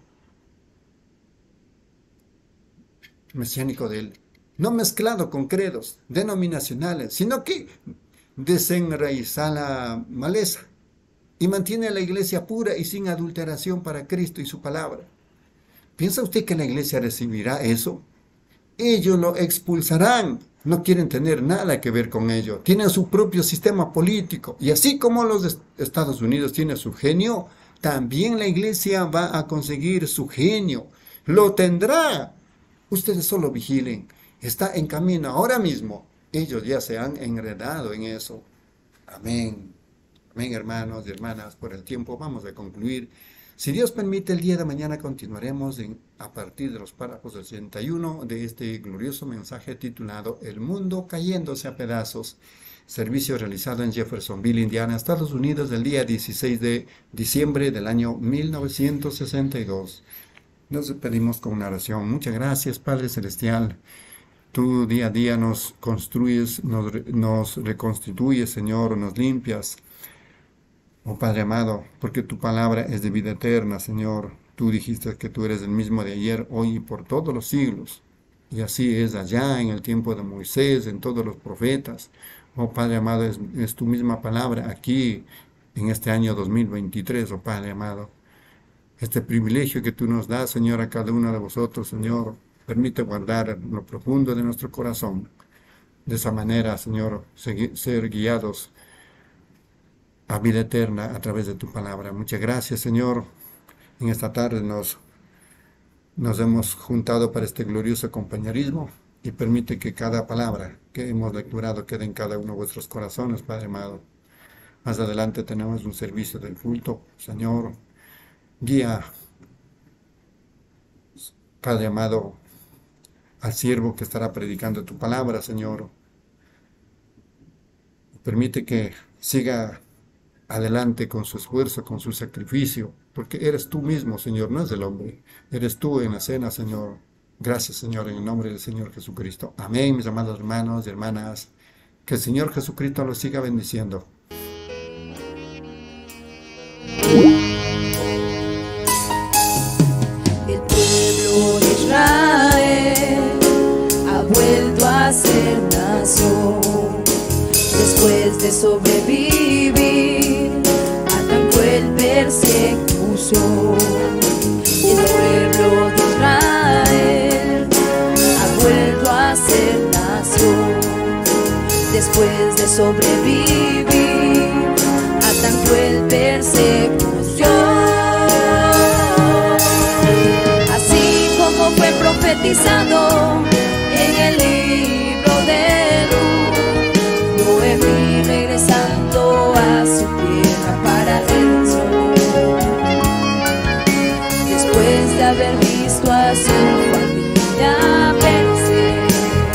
de él. No mezclado con credos denominacionales, sino que desenraiza la maleza y mantiene a la iglesia pura y sin adulteración para Cristo y su palabra. ¿Piensa usted que la iglesia recibirá eso? Ellos lo expulsarán. No quieren tener nada que ver con ello. Tienen su propio sistema político. Y así como los Estados Unidos tienen su genio, también la iglesia va a conseguir su genio. Lo tendrá. Ustedes solo vigilen. Está en camino ahora mismo. Ellos ya se han enredado en eso. Amén. Amén, hermanos y hermanas. Por el tiempo vamos a concluir. Si Dios permite, el día de mañana continuaremos a partir de los párrafos 81 de este glorioso mensaje titulado El mundo cayéndose a pedazos. Servicio realizado en Jeffersonville, Indiana, Estados Unidos, del día 16 de diciembre del año 1962. Nos despedimos con una oración. Muchas gracias, Padre Celestial. Tú día a día nos construyes, nos reconstituyes, Señor, nos limpias. Oh Padre amado, porque tu palabra es de vida eterna, Señor. Tú dijiste que tú eres el mismo de ayer, hoy y por todos los siglos. Y así es allá en el tiempo de Moisés, en todos los profetas. Oh Padre amado, es tu misma palabra aquí en este año 2023, oh Padre amado. Este privilegio que tú nos das, Señor, a cada uno de vosotros, Señor, permite guardar en lo profundo de nuestro corazón. De esa manera, Señor, ser guiados a vida eterna a través de tu palabra. Muchas gracias, Señor. En esta tarde nos hemos juntado para este glorioso compañerismo y permite que cada palabra que hemos lecturado quede en cada uno de vuestros corazones, Padre amado. Más adelante tenemos un servicio del culto, Señor. Guía, Padre amado, al siervo que estará predicando tu palabra, Señor. Permite que siga adelante con su esfuerzo, con su sacrificio, porque eres tú mismo, Señor, no es el hombre. Eres tú en la cena, Señor. Gracias, Señor, en el nombre del Señor Jesucristo. Amén, mis amados hermanos y hermanas. Que el Señor Jesucristo los siga bendiciendo. El pueblo de Israel ha vuelto a ser nación después de sobrevivir a tan cruel persecución. El pueblo de Israel ha vuelto a ser nación después de sobrevivir a tan cruel persecución. Así como fue profetizado en el libro de Ruth, Noemí regresando a su tierra para redención, después de haber visto a su familia perecer.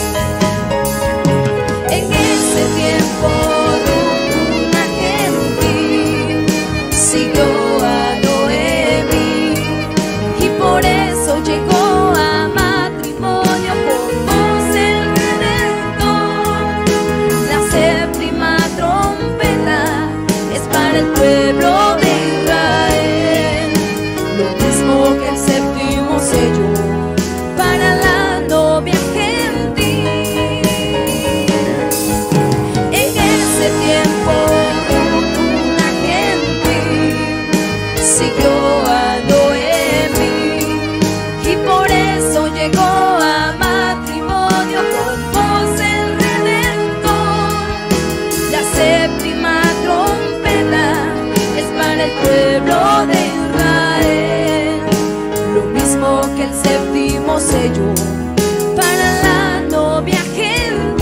En ese tiempo Ruth, una gentil, siguió a Noemí y por eso llegó a matrimonio con Boaz el Redentor. La séptima trompeta es para el pueblo de Israel, lo mismo que el séptimo sello para la novia gentil. En ese tiempo una gentil siguió a Noemí y por eso llegó a matrimonio con Boaz el Redentor. La séptima trompeta es para el pueblo de Israel, lo mismo que el séptimo sello para la novia gentil.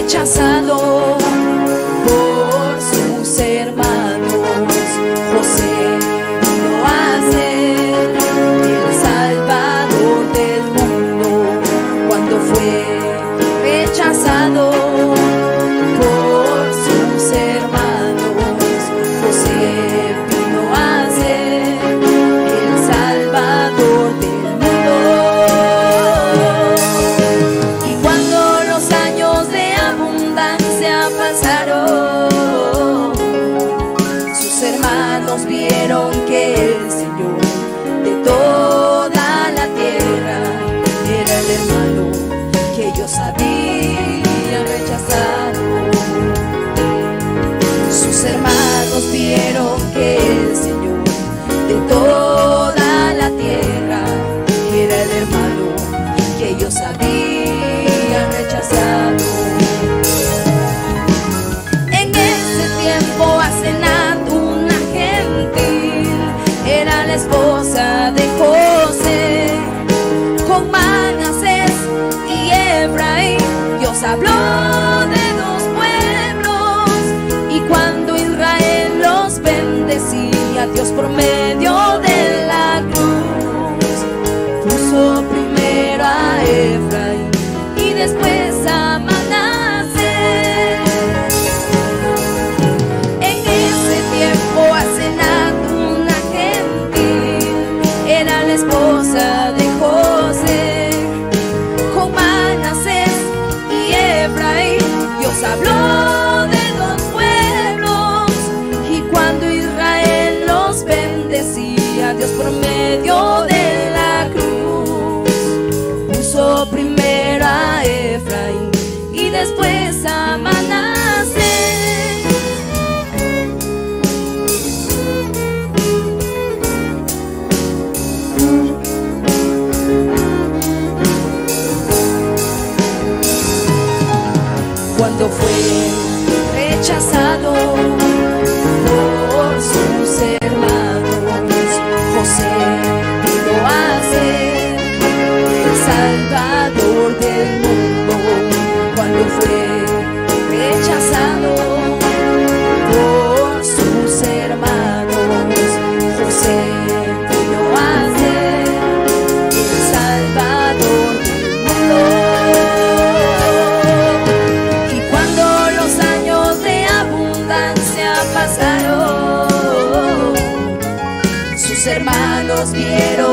rechazado por sus hermanos, José vino a ser el Salvador del mundo. Cuando fue rechazado por sus hermanos, José vino a ser el Salvador del mundo. Y cuando los años de abundancia pasaron, sus hermanos vieron que el Señor de toda la tierra era el hermano que ellos habían rechazado. Sus hermanos vieron que el Señor de toda la tierra era el hermano que ellos habían rechazado. En ese tiempo Asenat, una gentil, era la esposa de José. Con Manasés y Efraín Dios habló de dos pueblos, y cuando Israel los bendecía, Dios por medio de la cruz puso primero a Efraín y después a Manasés. En ese tiempo Asenat, una gentil, era la esposa de José. Con Manasés y Efraín Dios habló de dos pueblos, y cuando Israel los bendecía, Dios por medio de la cruz puso primero a Efraín y después a Manasés. Cuando fue rechazado por sus hermanos, José vino a ser el Salvador del mundo. Cuando fue rechazado por sus hermanos, José vino a ser el Salvador del mundo. Y cuando los años de abundancia pasaron, sus hermanos vieron